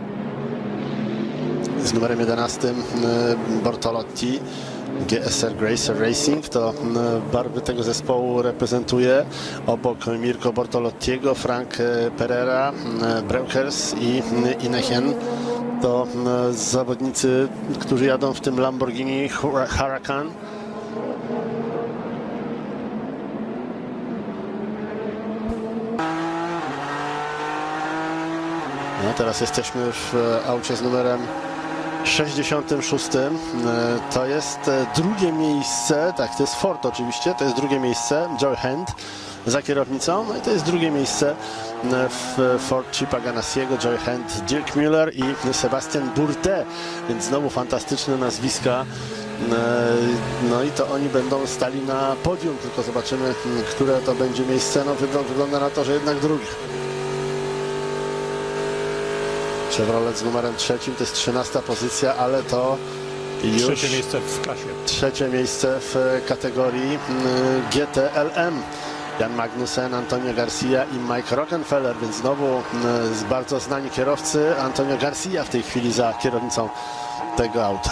Z numerem 11 Bortolotti, GSR Gracer Racing, to barwy tego zespołu reprezentuje obok Mirko Bortolottiego Frank Pereira, Breukers i Inechien. To zawodnicy, którzy jadą w tym Lamborghini Huracan. No, teraz jesteśmy w aucie z numerem 66. To jest drugie miejsce, tak, to jest Ford oczywiście, to jest drugie miejsce, Joy Hand za kierownicą, no i to jest drugie miejsce w Ford Chipa Ganassiego, Joy Hand, Dirk Müller i Sebastian Bourdais, więc znowu fantastyczne nazwiska. No i to oni będą stali na podium, tylko zobaczymy, które to będzie miejsce. No wygląda na to, że jednak drugie. Chevrolet z numerem 3, to jest 13. pozycja, ale to już trzecie miejsce w klasie. Trzecie miejsce w kategorii GTLM. Jan Magnussen, Antonio Garcia i Mike Rockenfeller, więc znowu bardzo znani kierowcy. Antonio Garcia w tej chwili za kierownicą tego auta.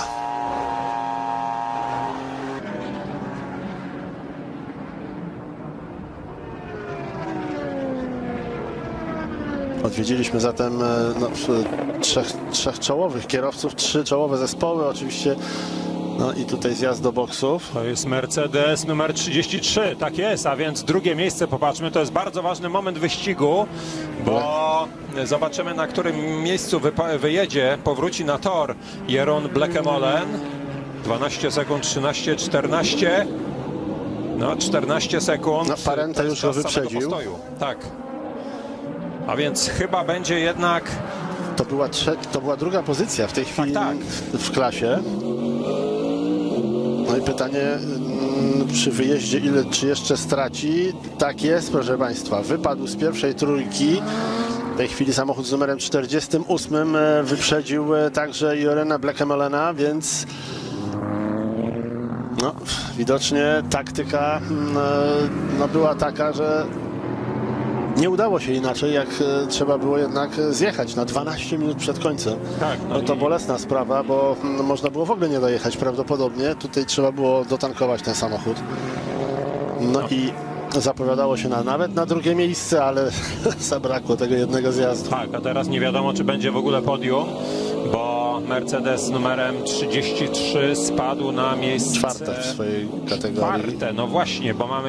Odwiedziliśmy zatem no, trzech czołowych kierowców, 3 czołowe zespoły. Oczywiście No i tutaj zjazd do boksów. To jest Mercedes numer 33, tak jest, a więc drugie miejsce, popatrzmy, to jest bardzo ważny moment wyścigu, bo zobaczymy, na którym miejscu wyjedzie, powróci na tor Jeroen Blekemolen. 12 sekund, 13, 14, no 14 sekund. No, Parente już go wyprzedził. Tak, a więc chyba będzie jednak... To była druga pozycja w tej chwili tak. w klasie. No i pytanie, przy wyjeździe czy jeszcze straci? Tak jest, proszę Państwa. Wypadł z pierwszej trójki. W tej chwili samochód z numerem 48 wyprzedził także Jeroena Blekemolena, więc no, widocznie taktyka no, była taka, że nie udało się inaczej, jak trzeba było jednak zjechać na 12 minut przed końcem. Tak, no to bolesna sprawa, bo można było w ogóle nie dojechać prawdopodobnie. Tutaj trzeba było dotankować ten samochód. No i zapowiadało się nawet na drugie miejsce, ale zabrakło tego jednego zjazdu. Tak, a teraz nie wiadomo, czy będzie w ogóle podium, bo Mercedes z numerem 33 spadł na miejsce czwarte w swojej kategorii. Czwarte, no właśnie, bo mamy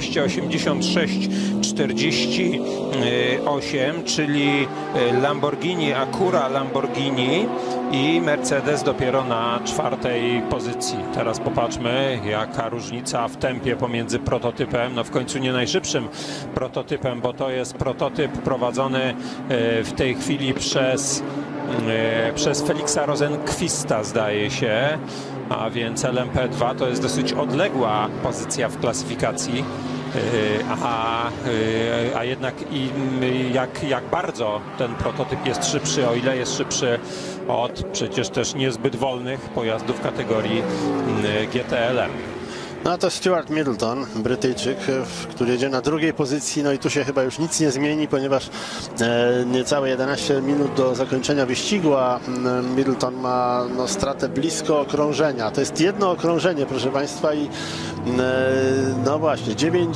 11,86,48, czyli Lamborghini, Acura Lamborghini i Mercedes dopiero na czwartej pozycji. Teraz popatrzmy, jaka różnica w tempie pomiędzy prototypem, no w końcu nie najszybszym prototypem, bo to jest prototyp prowadzony w tej chwili przez Felixa Rosenqvista, zdaje się, a więc LMP2 to jest dosyć odległa pozycja w klasyfikacji, a jednak jak bardzo ten prototyp jest szybszy, o ile jest szybszy od przecież też niezbyt wolnych pojazdów kategorii GTLM. No to Stuart Middleton, Brytyjczyk, który jedzie na drugiej pozycji. No i tu się chyba już nic nie zmieni, ponieważ niecałe 11 minut do zakończenia wyścigu, a Middleton ma no, stratę blisko okrążenia. To jest jedno okrążenie, proszę Państwa, i no właśnie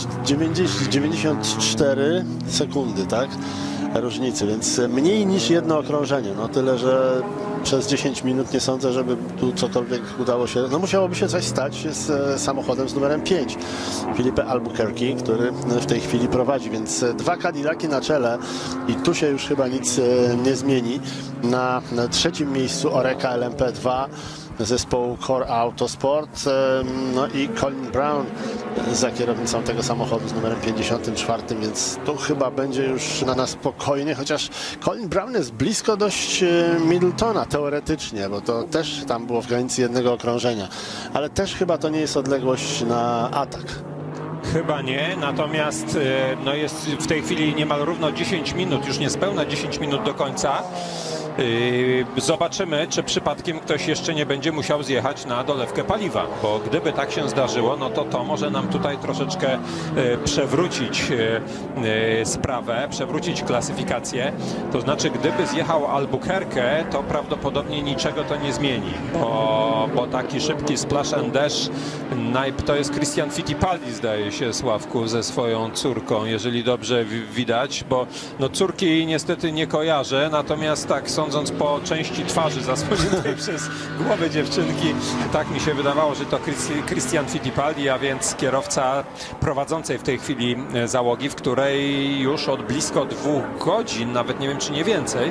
94 sekundy, tak? Różnicy, więc mniej niż jedno okrążenie. No tyle, że przez 10 minut nie sądzę, żeby tu cokolwiek udało się. No musiałoby się coś stać z samochodem z numerem 5. Filipe Albuquerque, który w tej chwili prowadzi, więc dwa Cadillaki na czele i tu się już chyba nic nie zmieni. Na trzecim miejscu Oreca LMP2 zespołu Core Autosport, no i Colin Brown za kierownicą tego samochodu z numerem 54, więc tu chyba będzie już na spokojnie, chociaż Colin Brown jest blisko dość Middletona teoretycznie, bo to też tam było w granicy jednego okrążenia, ale też chyba to nie jest odległość na atak. Chyba nie, natomiast no jest w tej chwili niemal równo 10 minut, już niespełna 10 minut do końca. Zobaczymy, czy przypadkiem ktoś jeszcze nie będzie musiał zjechać na dolewkę paliwa, bo gdyby tak się zdarzyło, no to może nam tutaj troszeczkę przewrócić sprawę, przewrócić klasyfikację. To znaczy, gdyby zjechał Albuquerque, to prawdopodobnie niczego to nie zmieni, bo taki szybki splash and dash to jest Christian Fittipaldi, zdaje się, Sławku, ze swoją córką, jeżeli dobrze widać, bo no córki niestety nie kojarzę, natomiast tak sądząc po części twarzy zasłoniętej przez głowę dziewczynki, tak mi się wydawało, że to Christian Fittipaldi, a więc kierowca prowadzącej w tej chwili załogi, w której już od blisko 2 godzin, nawet nie wiem czy nie więcej,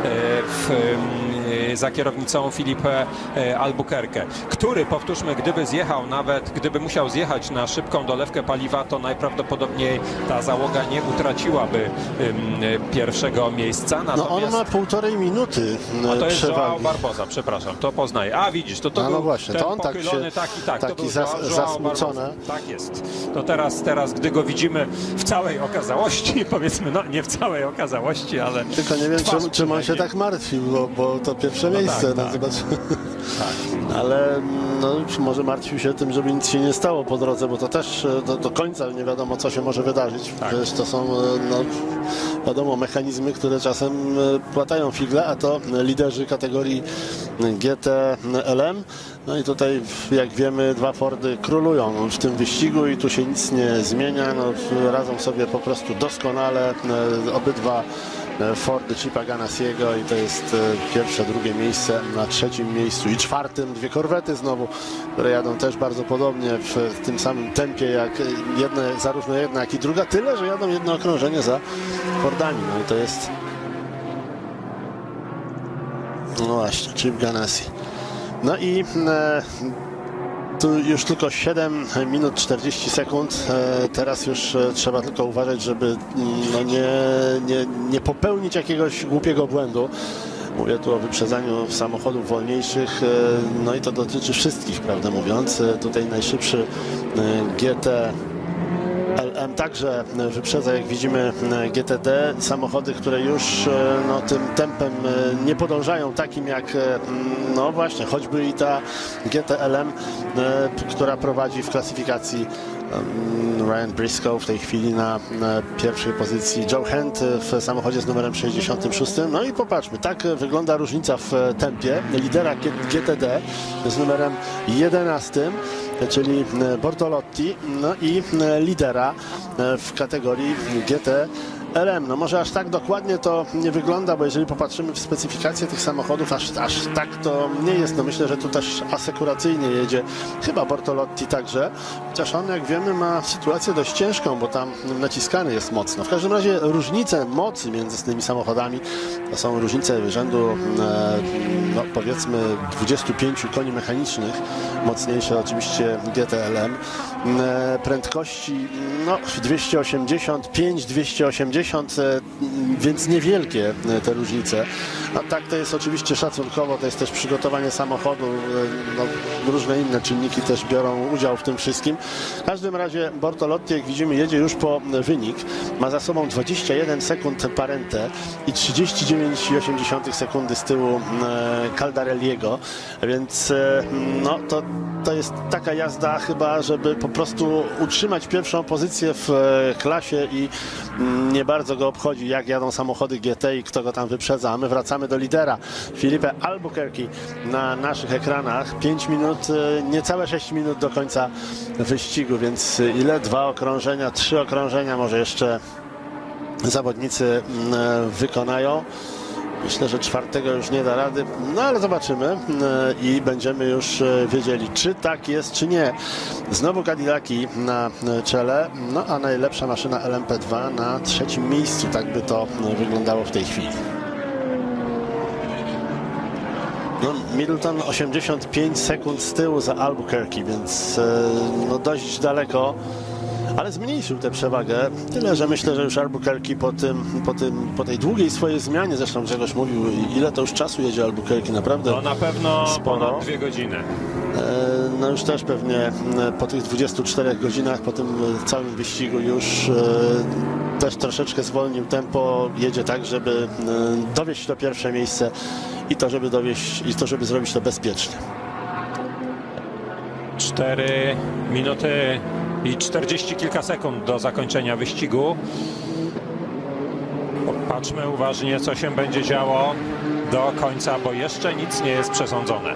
za kierownicą Filipe Albuquerque, który, powtórzmy, gdyby musiał zjechać na szybką dolewkę paliwa, to najprawdopodobniej ta załoga nie utraciłaby pierwszego miejsca. Natomiast... No on ma 1,5 minuty A to jest przewagi. Joao Barbosa, przepraszam, to poznaję. A widzisz, to no był właśnie, ten to on pochylony, taki Joao zasmucony. Barbosa. Tak jest. To teraz, gdy go widzimy w całej okazałości, powiedzmy, no nie w całej okazałości, ale... Tylko nie wiem, czym on się tak martwił, bo to pierwsze miejsce. Tak. Tak. Ale no, może martwił się tym, żeby nic się nie stało po drodze, bo to też do końca nie wiadomo, co się może wydarzyć. Tak. Przecież to są, no, wiadomo, mechanizmy, które czasem płatają figle, a to liderzy kategorii GTLM. No i tutaj, jak wiemy, 2 Fordy królują w tym wyścigu i tu się nic nie zmienia. No, radzą sobie po prostu doskonale. Obydwa Fordy Chipa Ganassiego i to jest pierwsze, drugie miejsce. Na trzecim miejscu i czwartym dwie korwety znowu, które jadą też bardzo podobnie w tym samym tempie jak zarówno jedna, jak i druga, tyle, że jadą jedno okrążenie za Fordami. No i to jest no właśnie, Chip Ganassi. No i tu już tylko 7 minut 40 sekund. Teraz już trzeba tylko uważać, żeby no nie popełnić jakiegoś głupiego błędu. Mówię tu o wyprzedzaniu samochodów wolniejszych, no i to dotyczy wszystkich, prawdę mówiąc. Tutaj najszybszy GT LM także wyprzedza, jak widzimy, GTD. Samochody, które już no, tym tempem nie podążają takim jak no właśnie, choćby i ta GTLM, która prowadzi w klasyfikacji Ryan Briscoe w tej chwili na pierwszej pozycji, Joe Hand w samochodzie z numerem 66. No i popatrzmy, tak wygląda różnica w tempie lidera GTD z numerem 11, czyli Bortolotti, no i lidera w kategorii GT LM. No może aż tak dokładnie to nie wygląda, bo jeżeli popatrzymy w specyfikację tych samochodów, aż tak to nie jest. No myślę, że tu też asekuracyjnie jedzie chyba Bortolotti także, chociaż on, jak wiemy, ma sytuację dość ciężką, bo tam naciskany jest mocno. W każdym razie różnice mocy między tymi samochodami to są różnice rzędu no powiedzmy 25 koni mechanicznych, mocniejsze oczywiście GTLM, prędkości no 285, 280, więc niewielkie te różnice. A tak to jest oczywiście szacunkowo, to jest też przygotowanie samochodu, no, różne inne czynniki też biorą udział w tym wszystkim. W każdym razie Bortolotti, jak widzimy, jedzie już po wynik. Ma za sobą 21 sekund Parente i 39,8 sekundy z tyłu Caldarelliego, więc no to jest taka jazda chyba, żeby po prostu utrzymać pierwszą pozycję w klasie i nie bardzo go obchodzi, jak jadą samochody GT i kto go tam wyprzedza. A my wracamy do lidera, Filipe Albuquerque na naszych ekranach. 5 minut, niecałe 6 minut do końca wyścigu, więc ile? 2 okrążenia, 3 okrążenia może jeszcze zawodnicy wykonają. Myślę, że czwartego już nie da rady, no ale zobaczymy i będziemy już wiedzieli, czy tak jest, czy nie. Znowu Cadillaki na czele, no a najlepsza maszyna LMP2 na trzecim miejscu. Tak by to wyglądało w tej chwili. No, Middleton 85 sekund z tyłu za Albuquerque, więc no dość daleko. Ale zmniejszył tę przewagę. Tyle, że myślę, że już Albuquerque po tej długiej swojej zmianie, zresztą Grzegorz mówił, ile to już czasu jedzie Albuquerque, naprawdę no na pewno sporo. Ponad 2 godziny. No już też pewnie po tych 24 godzinach, po tym całym wyścigu już też troszeczkę zwolnił tempo. Jedzie tak, żeby dowieść to pierwsze miejsce i to, żeby zrobić to bezpiecznie. 4 minuty i 40 kilka sekund do zakończenia wyścigu. Popatrzmy uważnie, co się będzie działo do końca, bo jeszcze nic nie jest przesądzone.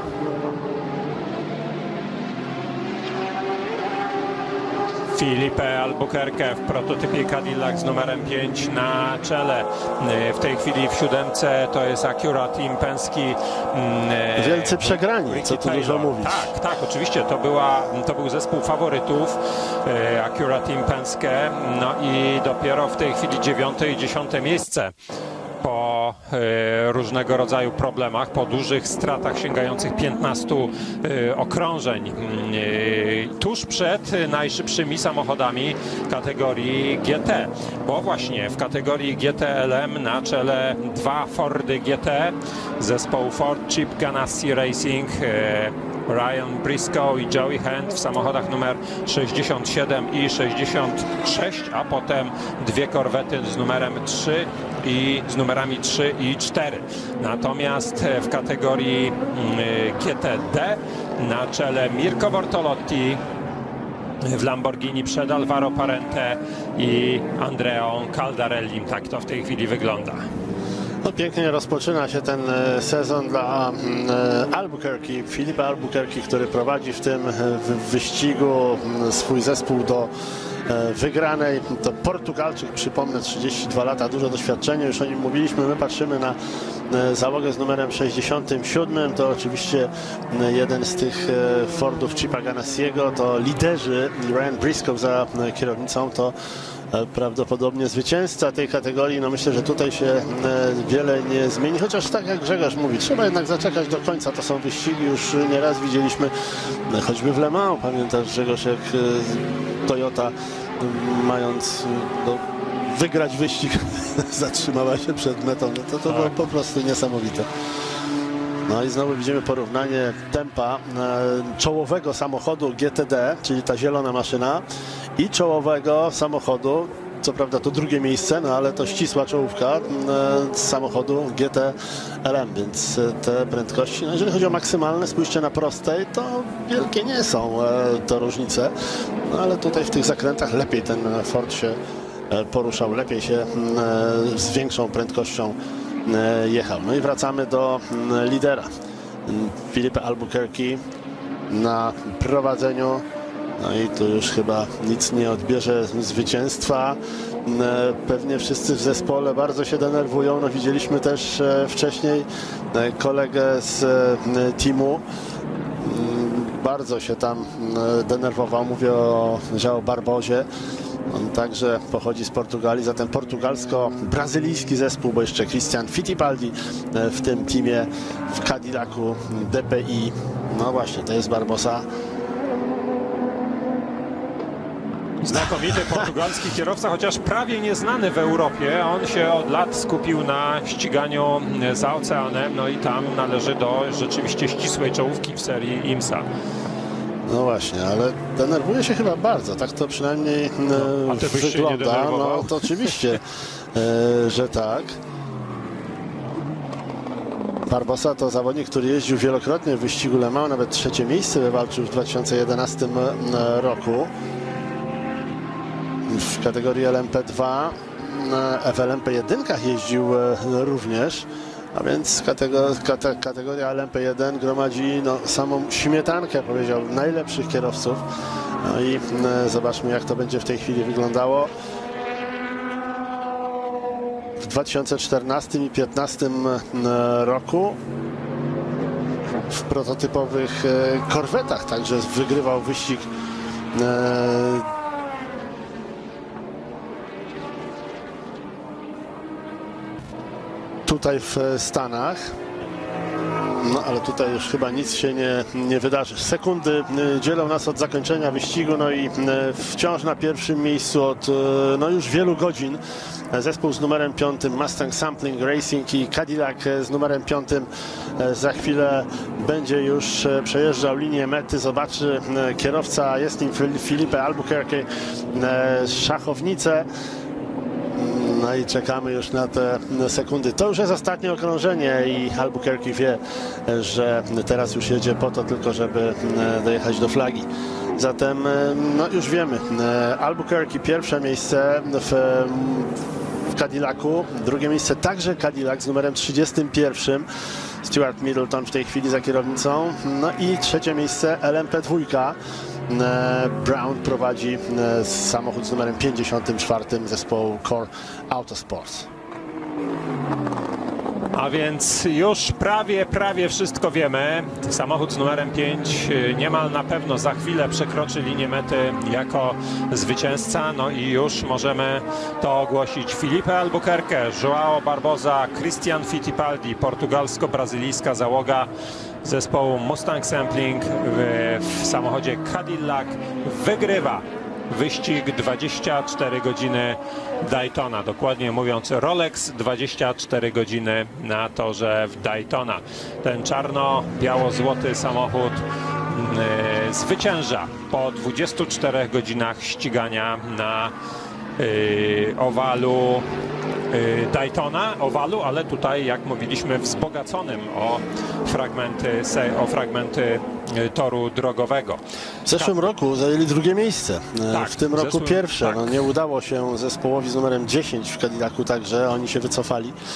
Filipe Albuquerque w prototypie Cadillac z numerem 5 na czele. W tej chwili w 7 to jest Acura Team Penske. Wielcy przegrani, co tu dużo mówić. Tak, oczywiście to był zespół faworytów Acura Team Penske. No i dopiero w tej chwili 9. i 10. miejsce. Po różnego rodzaju problemach, po dużych stratach sięgających 15 okrążeń, tuż przed najszybszymi samochodami kategorii GT, bo właśnie w kategorii GTLM na czele 2 Fordy GT zespołu Ford Chip Ganassi Racing, Ryan Briscoe i Joey Hand w samochodach numer 67 i 66, a potem 2 korwety z numerem 3 i z numerami 3 i 4. Natomiast w kategorii GTD na czele Mirko Bortolotti w Lamborghini przed Alvaro Parente i Andreą Caldarellim. Tak to w tej chwili wygląda. No, pięknie rozpoczyna się ten sezon dla Albuquerque, Filipa Albuquerque, który prowadzi w tym wyścigu swój zespół do wygranej. To Portugalczyk, przypomnę, 32 lata, dużo doświadczenia, już o nim mówiliśmy. My patrzymy na załogę z numerem 67. To oczywiście jeden z tych Fordów Chipa Ganassiego. To liderzy, Ryan Briscoe za kierownicą, to prawdopodobnie zwycięzca tej kategorii. No myślę, że tutaj się wiele nie zmieni, chociaż tak jak Grzegorz mówi, trzeba jednak zaczekać do końca. To są wyścigi, już nieraz widzieliśmy, choćby w Le Mans, pamiętasz Grzegorz, jak Toyota, mając wygrać wyścig, zatrzymała się przed metą. No to było po prostu niesamowite. No i znowu widzimy porównanie tempa czołowego samochodu GTD, czyli ta zielona maszyna, i czołowego samochodu, co prawda to drugie miejsce, no ale to ścisła czołówka samochodu GT-LM, więc te prędkości, no jeżeli chodzi o maksymalne, spójrzcie na prostej, to wielkie nie są to różnice, no ale tutaj w tych zakrętach lepiej ten Ford się poruszał, lepiej się z większą prędkością jechał. No i wracamy do lidera. Filipe Albuquerque na prowadzeniu. No i tu już chyba nic nie odbierze zwycięstwa. Pewnie wszyscy w zespole bardzo się denerwują. No widzieliśmy też wcześniej kolegę z teamu. Bardzo się tam denerwował. Mówię o João Barbosie. On także pochodzi z Portugalii, zatem portugalsko-brazylijski zespół, bo jeszcze Christian Fittipaldi w tym teamie w Cadillacu DPI. No właśnie, to jest Barbosa. Znakomity portugalski kierowca, chociaż prawie nieznany w Europie. On się od lat skupił na ściganiu za oceanem, no i tam należy do rzeczywiście ścisłej czołówki w serii IMSA. No właśnie, ale denerwuje się chyba bardzo, tak to przynajmniej wygląda. No to oczywiście, że tak. Barbosa to zawodnik, który jeździł wielokrotnie w wyścigu Le Mans, nawet trzecie miejsce wywalczył w 2011 roku w kategorii LMP2. W LMP1 jeździł również. A więc kategoria LMP1 gromadzi samą śmietankę, powiedział, najlepszych kierowców. No i zobaczmy, jak to będzie w tej chwili wyglądało. W 2014 i 2015 roku w prototypowych korwetach także wygrywał wyścig tutaj w Stanach. No ale tutaj już chyba nic się nie wydarzy. Sekundy dzielą nas od zakończenia wyścigu, no i wciąż na pierwszym miejscu od już wielu godzin zespół z numerem 5 Mustang Sampling Racing i Cadillac z numerem 5 za chwilę będzie już przejeżdżał linię mety. Zobaczy kierowca, jest nim Filipe Albuquerque, szachownicę. No i czekamy już na te sekundy. To już jest ostatnie okrążenie i Albuquerque wie, że teraz już jedzie po to tylko, żeby dojechać do flagi. Zatem no już wiemy, Albuquerque pierwsze miejsce w Cadillacu, drugie miejsce także Cadillac z numerem 31. Stuart Middleton w tej chwili za kierownicą. No i trzecie miejsce LMP2. Brown prowadzi samochód z numerem 54 zespołu Core Autosports. A więc już prawie wszystko wiemy. Samochód z numerem 5 niemal na pewno za chwilę przekroczy linię mety jako zwycięzca. No i już możemy to ogłosić. Filipe Albuquerque, João Barbosa, Christian Fittipaldi, portugalsko-brazylijska załoga zespołu Mustang Sampling w samochodzie Cadillac wygrywa wyścig 24 godziny Daytona, dokładnie mówiąc Rolex 24 godziny na torze w Daytona. Ten czarno-biało-złoty samochód zwycięża po 24 godzinach ścigania na owalu Daytona, ale tutaj, jak mówiliśmy, wzbogaconym o fragmenty toru drogowego. W zeszłym roku zajęli drugie miejsce, tak, w tym roku pierwsze. Tak. No, nie udało się zespołowi z numerem 10 w Cadillacu, także oni się wycofali.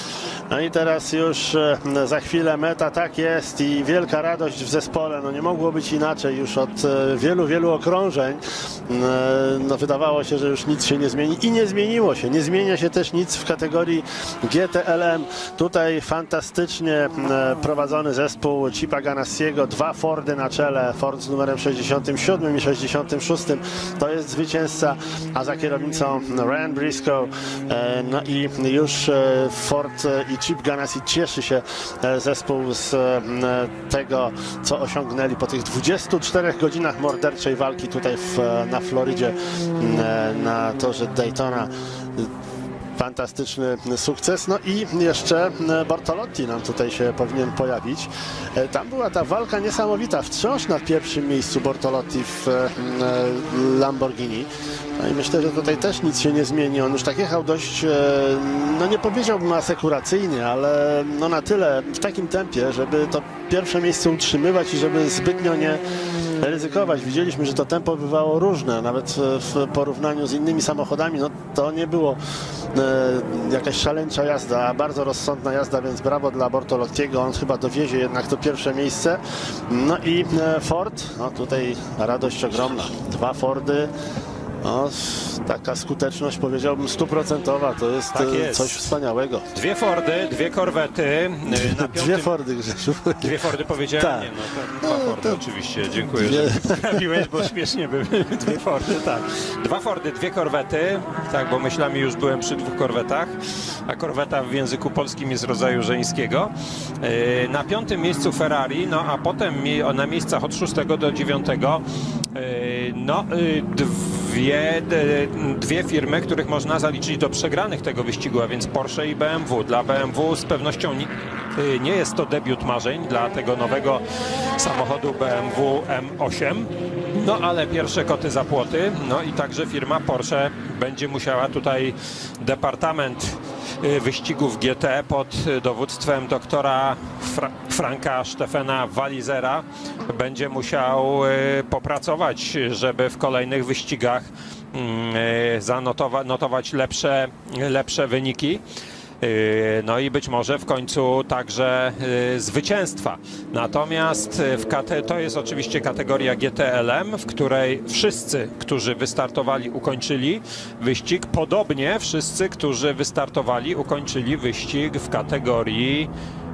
No i teraz już za chwilę meta, tak jest, i wielka radość w zespole. No nie mogło być inaczej już od wielu, wielu okrążeń. No wydawało się, że już nic się nie zmieni i nie zmieniło się. Nie zmienia się też nic w kategorii GTLM. Tutaj fantastycznie prowadzony zespół Chipa Ganassiego. 2 Fordy na czele. Ford z numerem 67 i 66. To jest zwycięzca, a za kierownicą Ryan Briscoe. No i już Ford i Chip Ganassi cieszy się zespół z tego, co osiągnęli po tych 24 godzinach morderczej walki tutaj na Florydzie, na torze Daytona. Fantastyczny sukces. No i jeszcze Bortolotti nam tutaj się powinien pojawić. Tam była ta walka niesamowita. Wciąż na pierwszym miejscu Bortolotti w Lamborghini. No i myślę, że tutaj też nic się nie zmieni. On już tak jechał dość, no nie powiedziałbym asekuracyjnie, ale no na tyle w takim tempie, żeby to pierwsze miejsce utrzymywać i żeby zbytnio nie ryzykować. Widzieliśmy, że to tempo bywało różne, nawet w porównaniu z innymi samochodami. No to nie było jakaś szaleńcza jazda, a bardzo rozsądna jazda, więc brawo dla Bortolottiego. On chyba dowiezie jednak to pierwsze miejsce. No i Ford, no tutaj radość ogromna. 2 Fordy. No, taka skuteczność, powiedziałbym, 100%. To jest, tak jest coś wspaniałego. 2 Fordy, 2 korwety. Na 2 Fordy, Grzesiu. 2 Fordy powiedziałem? Tak. Nie, no to 2 Fordy oczywiście. Dziękuję, że poprawiłeś, bo śmiesznie były 2 Fordy, tak. 2 Fordy, 2 korwety, tak, bo myślami już byłem przy 2 korwetach, a korweta w języku polskim jest rodzaju żeńskiego. Na 5. miejscu Ferrari, no a potem na miejscach od 6 do 9 no dwie firmy, których można zaliczyć do przegranych tego wyścigu, a więc Porsche i BMW. Dla BMW z pewnością nie jest to debiut marzeń dla tego nowego samochodu BMW M8. No ale pierwsze koty za płoty. No i także firma Porsche będzie musiała tutaj departament wyścigów GT pod dowództwem doktora Franka Stefana Walizera będzie musiał popracować, żeby w kolejnych wyścigach notować lepsze wyniki. No i być może w końcu także zwycięstwa. Natomiast to jest oczywiście kategoria GTLM, w której wszyscy, którzy wystartowali, ukończyli wyścig. Podobnie wszyscy, którzy wystartowali, ukończyli wyścig w kategorii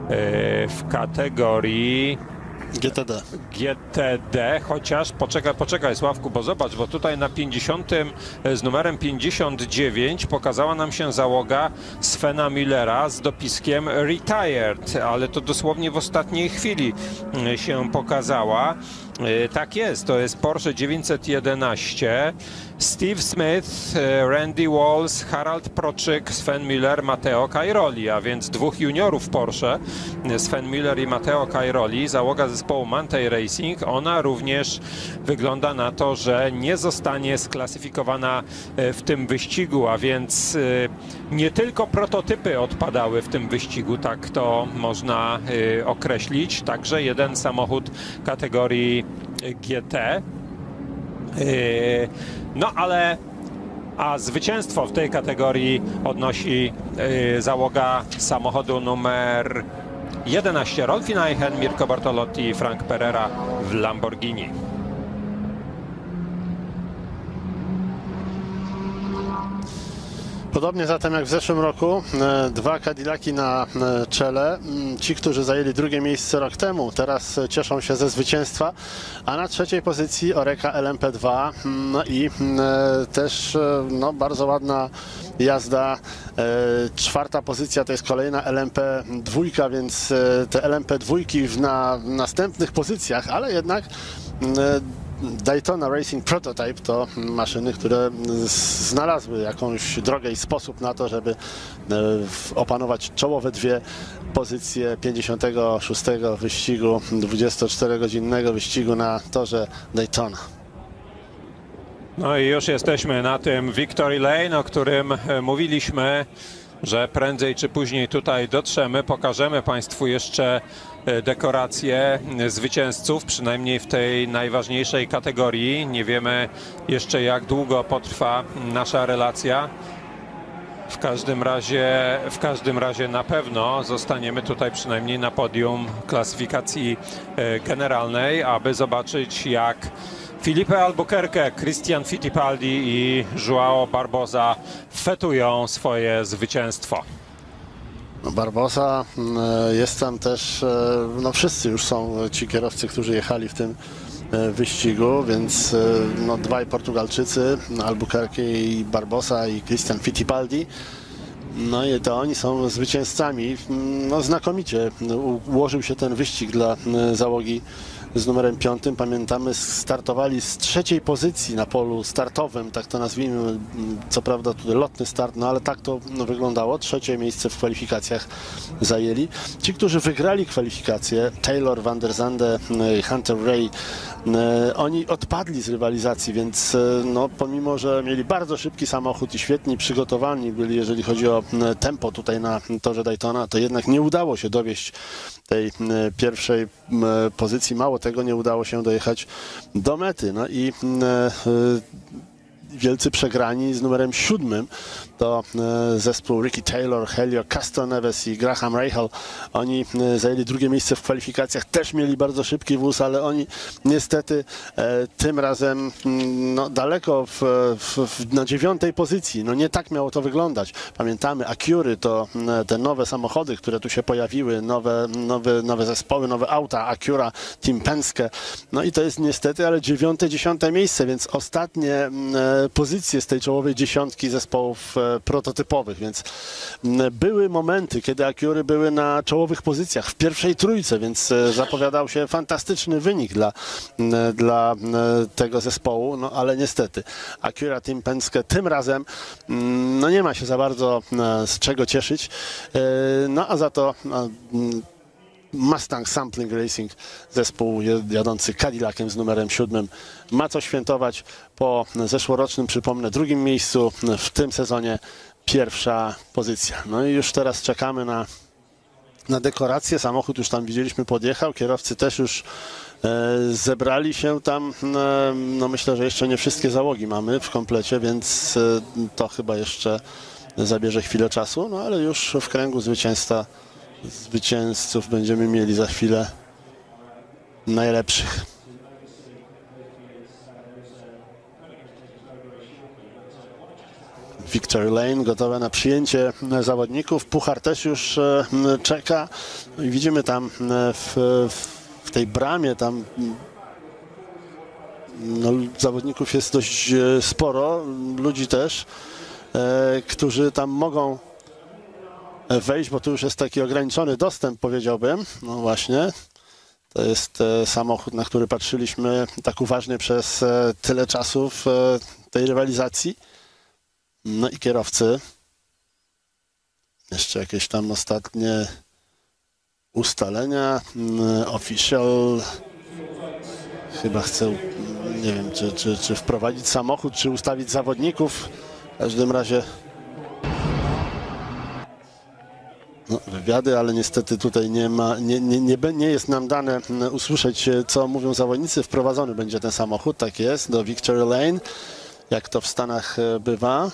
GTD, chociaż poczekaj Sławku, bo zobacz, bo tutaj na 50 z numerem 59 pokazała nam się załoga Svena Müllera z dopiskiem Retired, ale to dosłownie w ostatniej chwili się pokazała. Tak jest, to jest Porsche 911, Steve Smith, Randy Walls, Harald Proczyk, Sven Müller, Matteo Cairoli, a więc 2 juniorów Porsche, Sven Müller i Matteo Cairoli, załoga zespołu Manthey Racing. Ona również wygląda na to, że nie zostanie sklasyfikowana w tym wyścigu, a więc nie tylko prototypy odpadały w tym wyścigu, tak to można określić, także jeden samochód kategorii GT. No ale zwycięstwo w tej kategorii odnosi załoga samochodu numer 11 Rolf Eichen, Mirko Bortolotti i Frank Perera w Lamborghini. Podobnie zatem jak w zeszłym roku, 2 Cadillaki na czele. Ci, którzy zajęli 2. miejsce rok temu, teraz cieszą się ze zwycięstwa, a na 3. pozycji Oreca LMP2. No i też no, bardzo ładna jazda. 4. pozycja to jest kolejna LMP2, więc te LMP2 na następnych pozycjach, ale jednak Daytona Racing Prototype to maszyny, które znalazły jakąś drogę i sposób na to, żeby opanować czołowe 2 pozycje 56. wyścigu, 24-godzinnego wyścigu na torze Daytona. No i już jesteśmy na tym Victory Lane, o którym mówiliśmy, że prędzej czy później tutaj dotrzemy. Pokażemy Państwu jeszcze dekoracje zwycięzców, przynajmniej w tej najważniejszej kategorii. Nie wiemy jeszcze, jak długo potrwa nasza relacja. W każdym razie na pewno zostaniemy tutaj przynajmniej na podium klasyfikacji generalnej, aby zobaczyć, jak Filipe Albuquerque, Christian Fittipaldi i João Barbosa fetują swoje zwycięstwo. No Barbosa jest tam też, no wszyscy już są ci kierowcy, którzy jechali w tym wyścigu, więc no, dwaj Portugalczycy, Albuquerque i Barbosa i Christian Fittipaldi. No i to oni są zwycięzcami. No, znakomicie ułożył się ten wyścig dla załogi z numerem 5. Pamiętamy, startowali z 3. pozycji na polu startowym, tak to nazwijmy, co prawda tutaj lotny start, no ale tak to wyglądało. 3. miejsce w kwalifikacjach zajęli. Ci, którzy wygrali kwalifikacje, Taylor, Van der Zande, Hunter Ray, oni odpadli z rywalizacji, więc no, pomimo, że mieli bardzo szybki samochód i świetnie przygotowani byli, jeżeli chodzi o tempo tutaj na torze Daytona, to jednak nie udało się dowieść tej pierwszej pozycji. Mało tego, nie udało się dojechać do mety. No i wielcy przegrani z numerem 7 to zespół Ricky Taylor, Helio Castroneves i Graham Rahal. Oni zajęli 2. miejsce w kwalifikacjach, też mieli bardzo szybki wóz, ale oni niestety tym razem no, daleko na 9. pozycji. No nie tak miało to wyglądać. Pamiętamy, Acury to te nowe samochody, które tu się pojawiły, nowe zespoły, nowe auta, Acura, Team Penske. No i to jest niestety, ale 9., 10. miejsce, więc ostatnie pozycje z tej czołowej 10 zespołów prototypowych, więc były momenty, kiedy Acury były na czołowych pozycjach w pierwszej trójce, więc zapowiadał się fantastyczny wynik dla tego zespołu, no ale niestety Acura Team Penske tym razem no nie ma się za bardzo z czego cieszyć, no a za to Mustang Sampling Racing, zespół jadący Cadillacem z numerem 7, ma co świętować po zeszłorocznym, przypomnę, 2. miejscu, w tym sezonie 1. pozycja. No i już teraz czekamy na dekorację. Samochód już tam widzieliśmy podjechał, kierowcy też już zebrali się tam. No myślę, że jeszcze nie wszystkie załogi mamy w komplecie, więc to chyba jeszcze zabierze chwilę czasu, no ale już w kręgu zwycięzców będziemy mieli za chwilę najlepszych. Victory Lane gotowe na przyjęcie zawodników. Puchar też już czeka. No i widzimy tam w tej bramie tam no, zawodników jest dość sporo, ludzi też, którzy tam mogą wejść, bo tu już jest taki ograniczony dostęp, powiedziałbym. No właśnie, to jest samochód, na który patrzyliśmy tak uważnie przez tyle czasu w tej rywalizacji. No i kierowcy. Jeszcze jakieś tam ostatnie ustalenia. Official chyba chce, nie wiem, czy wprowadzić samochód, czy ustawić zawodników. W każdym razie no, wywiady, ale niestety tutaj nie jest nam dane usłyszeć, co mówią zawodnicy. Wprowadzony będzie ten samochód, tak jest, do Victory Lane, jak to w Stanach bywa.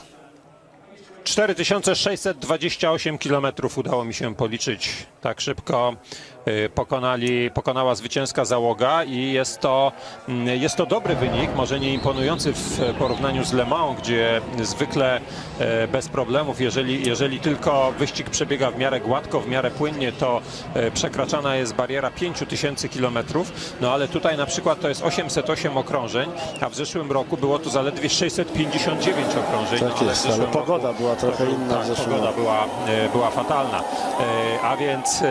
4628 km udało mi się policzyć tak szybko. Pokonała zwycięska załoga i jest to dobry wynik, może nie imponujący w porównaniu z Le Mans, gdzie zwykle bez problemów, jeżeli tylko wyścig przebiega w miarę gładko, w miarę płynnie, to przekraczana jest bariera 5000 km, no ale tutaj na przykład to jest 808 okrążeń, a w zeszłym roku było to zaledwie 659 okrążeń. Tak no, jest, ale pogoda była trochę inna w zeszłym roku. Pogoda była fatalna, a więc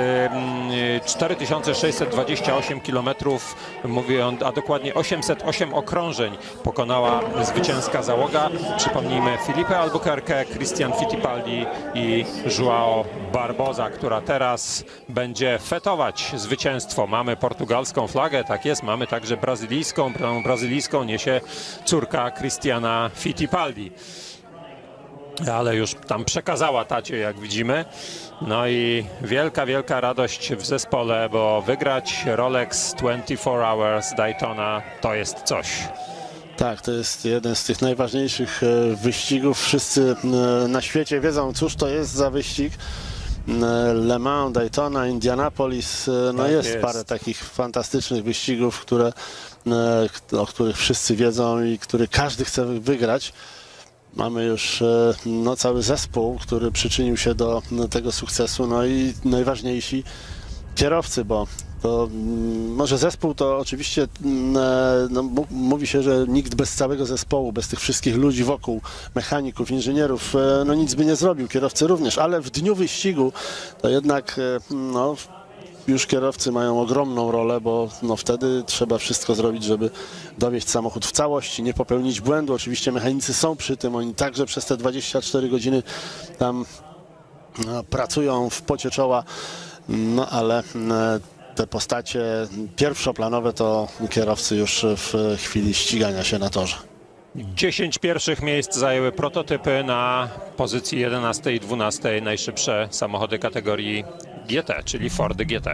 4628 km, mówię, a dokładnie 808 okrążeń pokonała zwycięska załoga. Przypomnijmy, Filipe Albuquerque, Christian Fittipaldi i João Barbosa, która teraz będzie fetować zwycięstwo. Mamy portugalską flagę, tak jest, mamy także brazylijską. Brazylijską niesie córka Christiana Fittipaldi, ale już tam przekazała tacie, jak widzimy. No i wielka radość w zespole, bo wygrać Rolex 24 Hours Daytona to jest coś. Tak, to jest jeden z tych najważniejszych wyścigów. Wszyscy na świecie wiedzą, cóż to jest za wyścig. Le Mans, Daytona, Indianapolis, no Tak jest jest. parę takich fantastycznych wyścigów, o których wszyscy wiedzą i który każdy chce wygrać. Mamy już no, cały zespół, który przyczynił się do tego sukcesu, no i najważniejsi kierowcy, bo to może zespół to oczywiście no, mówi się, że nikt bez całego zespołu, bez tych wszystkich ludzi wokół, mechaników, inżynierów, no nic by nie zrobił, kierowcy również, ale w dniu wyścigu to jednak no, już kierowcy mają ogromną rolę, bo no, wtedy trzeba wszystko zrobić, żeby dowieźć samochód w całości, nie popełnić błędu. Oczywiście mechanicy są przy tym, oni także przez te 24 godziny tam no, pracują w pocie czoła, no ale te postacie pierwszoplanowe to kierowcy już w chwili ścigania się na torze. 10 pierwszych miejsc zajęły prototypy na pozycji 11 i 12, najszybsze samochody kategorii GT, czyli Fordy GT.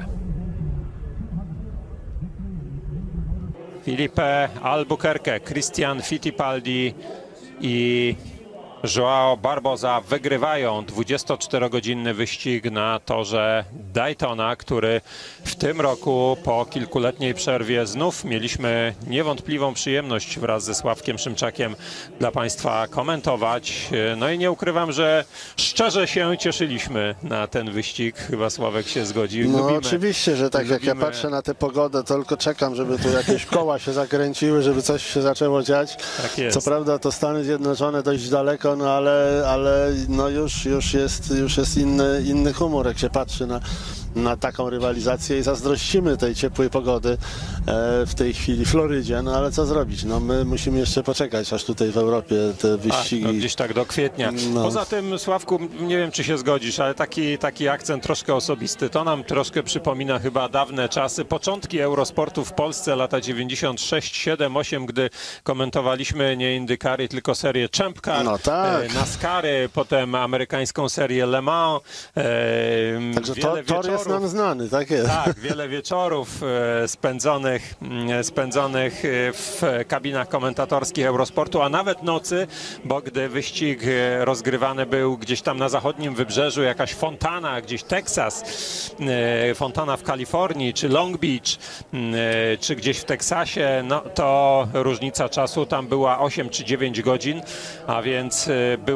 Filipe Albuquerque, Christian Fittipaldi i Joao Barbosa wygrywają 24-godzinny wyścig na torze Daytona, który w tym roku po kilkuletniej przerwie znów mieliśmy niewątpliwą przyjemność wraz ze Sławkiem Szymczakiem dla Państwa komentować. No i nie ukrywam, że szczerze się cieszyliśmy na ten wyścig. Chyba Sławek się zgodzi. No oczywiście, że tak jak ja patrzę na tę pogodę, to tylko czekam, żeby tu jakieś koła się zakręciły, żeby coś się zaczęło dziać. Tak jest. Co prawda to Stany Zjednoczone dość daleko, no ale no już jest inny humor, jak się patrzy na taką rywalizację i zazdrościmy tej ciepłej pogody w tej chwili w Florydzie, no ale co zrobić? No my musimy jeszcze poczekać, aż tutaj w Europie te wyścigi... No, gdzieś tak do kwietnia. No. Poza tym, Sławku, nie wiem, czy się zgodzisz, ale taki akcent troszkę osobisty. To nam troszkę przypomina chyba dawne czasy, początki Eurosportu w Polsce, lata 96, 7, 8, gdy komentowaliśmy nie IndyCary, tylko serię Champ Car, No tak. NASCARy, potem amerykańską serię Le Mans. Także tor jest nam znany, tak jest. Tak, wiele wieczorów spędzonych w kabinach komentatorskich Eurosportu, a nawet nocy, bo gdy wyścig rozgrywany był gdzieś tam na zachodnim wybrzeżu, jakaś fontana, gdzieś Teksas, fontana w Kalifornii, czy Long Beach, czy gdzieś w Teksasie, no to różnica czasu tam była 8 czy 9 godzin, a więc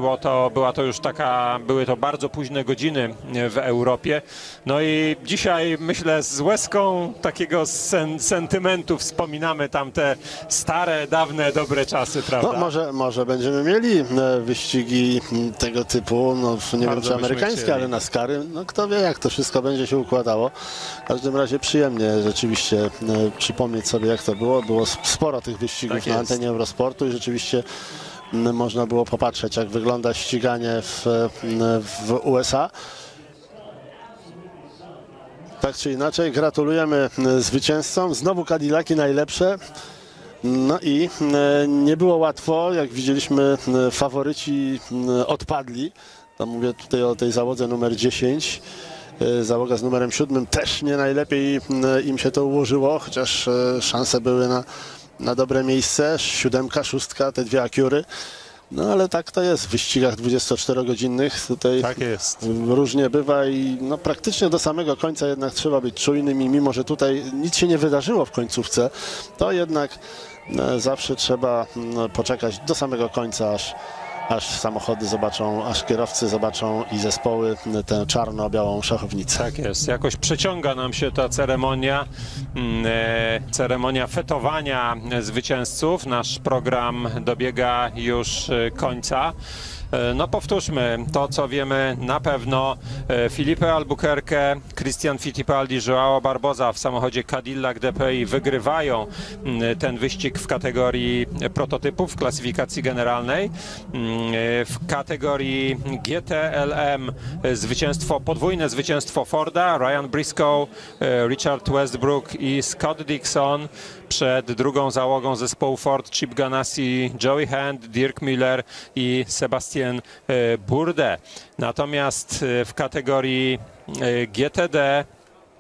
były to bardzo późne godziny w Europie. No i dzisiaj, myślę, z łezką takiego sentymentu wspominamy tamte stare, dawne, dobre czasy, prawda? No, może będziemy mieli wyścigi tego typu, no nie wiem czy amerykańskie, ale NASCARy, no kto wie jak to wszystko będzie się układało. W każdym razie przyjemnie rzeczywiście przypomnieć sobie jak to było. Było sporo tych wyścigów Tak na jest. antenie Eurosportu i rzeczywiście można było popatrzeć jak wygląda ściganie w USA. Tak czy inaczej, gratulujemy zwycięzcom. Znowu Cadillaki najlepsze. No i nie było łatwo, jak widzieliśmy, faworyci odpadli. To mówię tutaj o tej załodze numer 10. Załoga z numerem 7 też nie najlepiej im się to ułożyło, chociaż szanse były na dobre miejsce. 7, 6, te dwie Acury. No ale tak to jest w wyścigach 24-godzinnych. Tutaj Tak jest. różnie bywa i no, praktycznie do samego końca jednak trzeba być czujnym i mimo, że tutaj nic się nie wydarzyło w końcówce, to jednak zawsze trzeba poczekać do samego końca, aż samochody zobaczą, aż kierowcy zobaczą i zespoły tę czarno-białą szachownicę. Tak jest. Jakoś przeciąga nam się ta ceremonia fetowania zwycięzców. Nasz program dobiega już końca. No powtórzmy to, co wiemy na pewno. Filipe Albuquerque, Christian Fittipaldi, Joao Barbosa w samochodzie Cadillac DPI wygrywają ten wyścig w kategorii prototypów w klasyfikacji generalnej. W kategorii GTLM podwójne zwycięstwo Forda, Ryan Briscoe, Richard Westbrook i Scott Dixon przed drugą załogą zespołu Ford, Chip Ganassi, Joey Hand, Dirk Müller i Sebastian Bourdais. Natomiast w kategorii GTD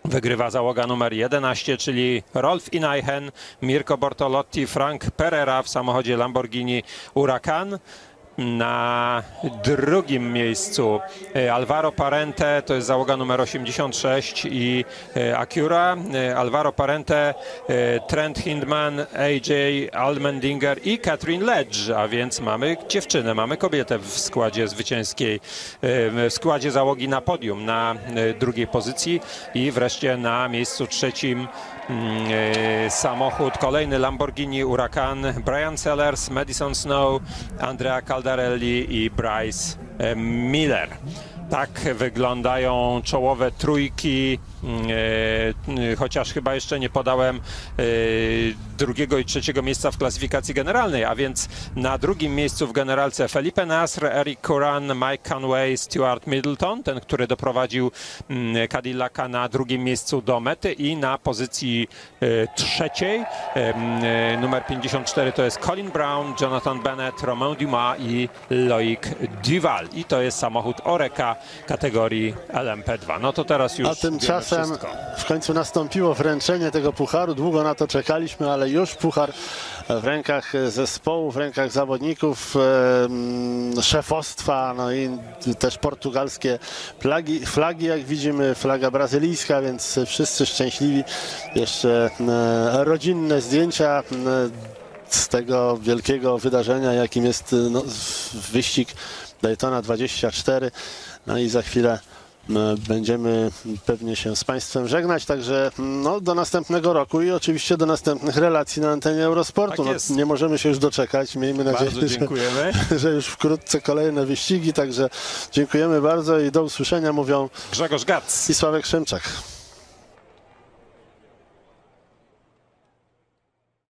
Wygrywa załoga numer 11, czyli Rolf Ineichen, Mirko Bortolotti, Frank Perera w samochodzie Lamborghini Huracan. Na drugim miejscu Alvaro Parente, to jest załoga numer 86 i Acura. Alvaro Parente, Trent Hindman, AJ Allmendinger i Catherine Ledge, a więc mamy dziewczynę, mamy kobietę w składzie zwycięskiej, w składzie załogi na podium na drugiej pozycji i wreszcie na miejscu trzecim samochód, kolejny Lamborghini Huracan, Brian Sellers, Madison Snow, Andrea Caldarelli i Bryce Miller. Tak wyglądają czołowe trójki, chociaż chyba jeszcze nie podałem drugiego i trzeciego miejsca w klasyfikacji generalnej, a więc na drugim miejscu w generalce Felipe Nasr, Eric Curran, Mike Conway, Stuart Middleton, ten, który doprowadził Cadillaca na drugim miejscu do mety, i na pozycji trzeciej numer 54 to jest Colin Brown, Jonathan Bennett, Romain Dumas i Loic Duval, i to jest samochód Oreca kategorii LMP2. No to teraz już A tymczasem wszystko. w końcu nastąpiło wręczenie tego pucharu. Długo na to czekaliśmy, ale już puchar w rękach zespołu, w rękach zawodników, szefostwa, no i też portugalskie flagi, jak widzimy, flaga brazylijska, więc wszyscy szczęśliwi. Jeszcze rodzinne zdjęcia z tego wielkiego wydarzenia, jakim jest wyścig Daytona 24. No i za chwilę będziemy pewnie się z Państwem żegnać, także no, do następnego roku i oczywiście do następnych relacji na antenie Eurosportu. Tak jest. No, nie możemy się już doczekać. Miejmy nadzieję, Bardzo dziękujemy. że już wkrótce kolejne wyścigi, także dziękujemy bardzo i do usłyszenia, mówią Grzegorz Gac. i Sławek Szymczak.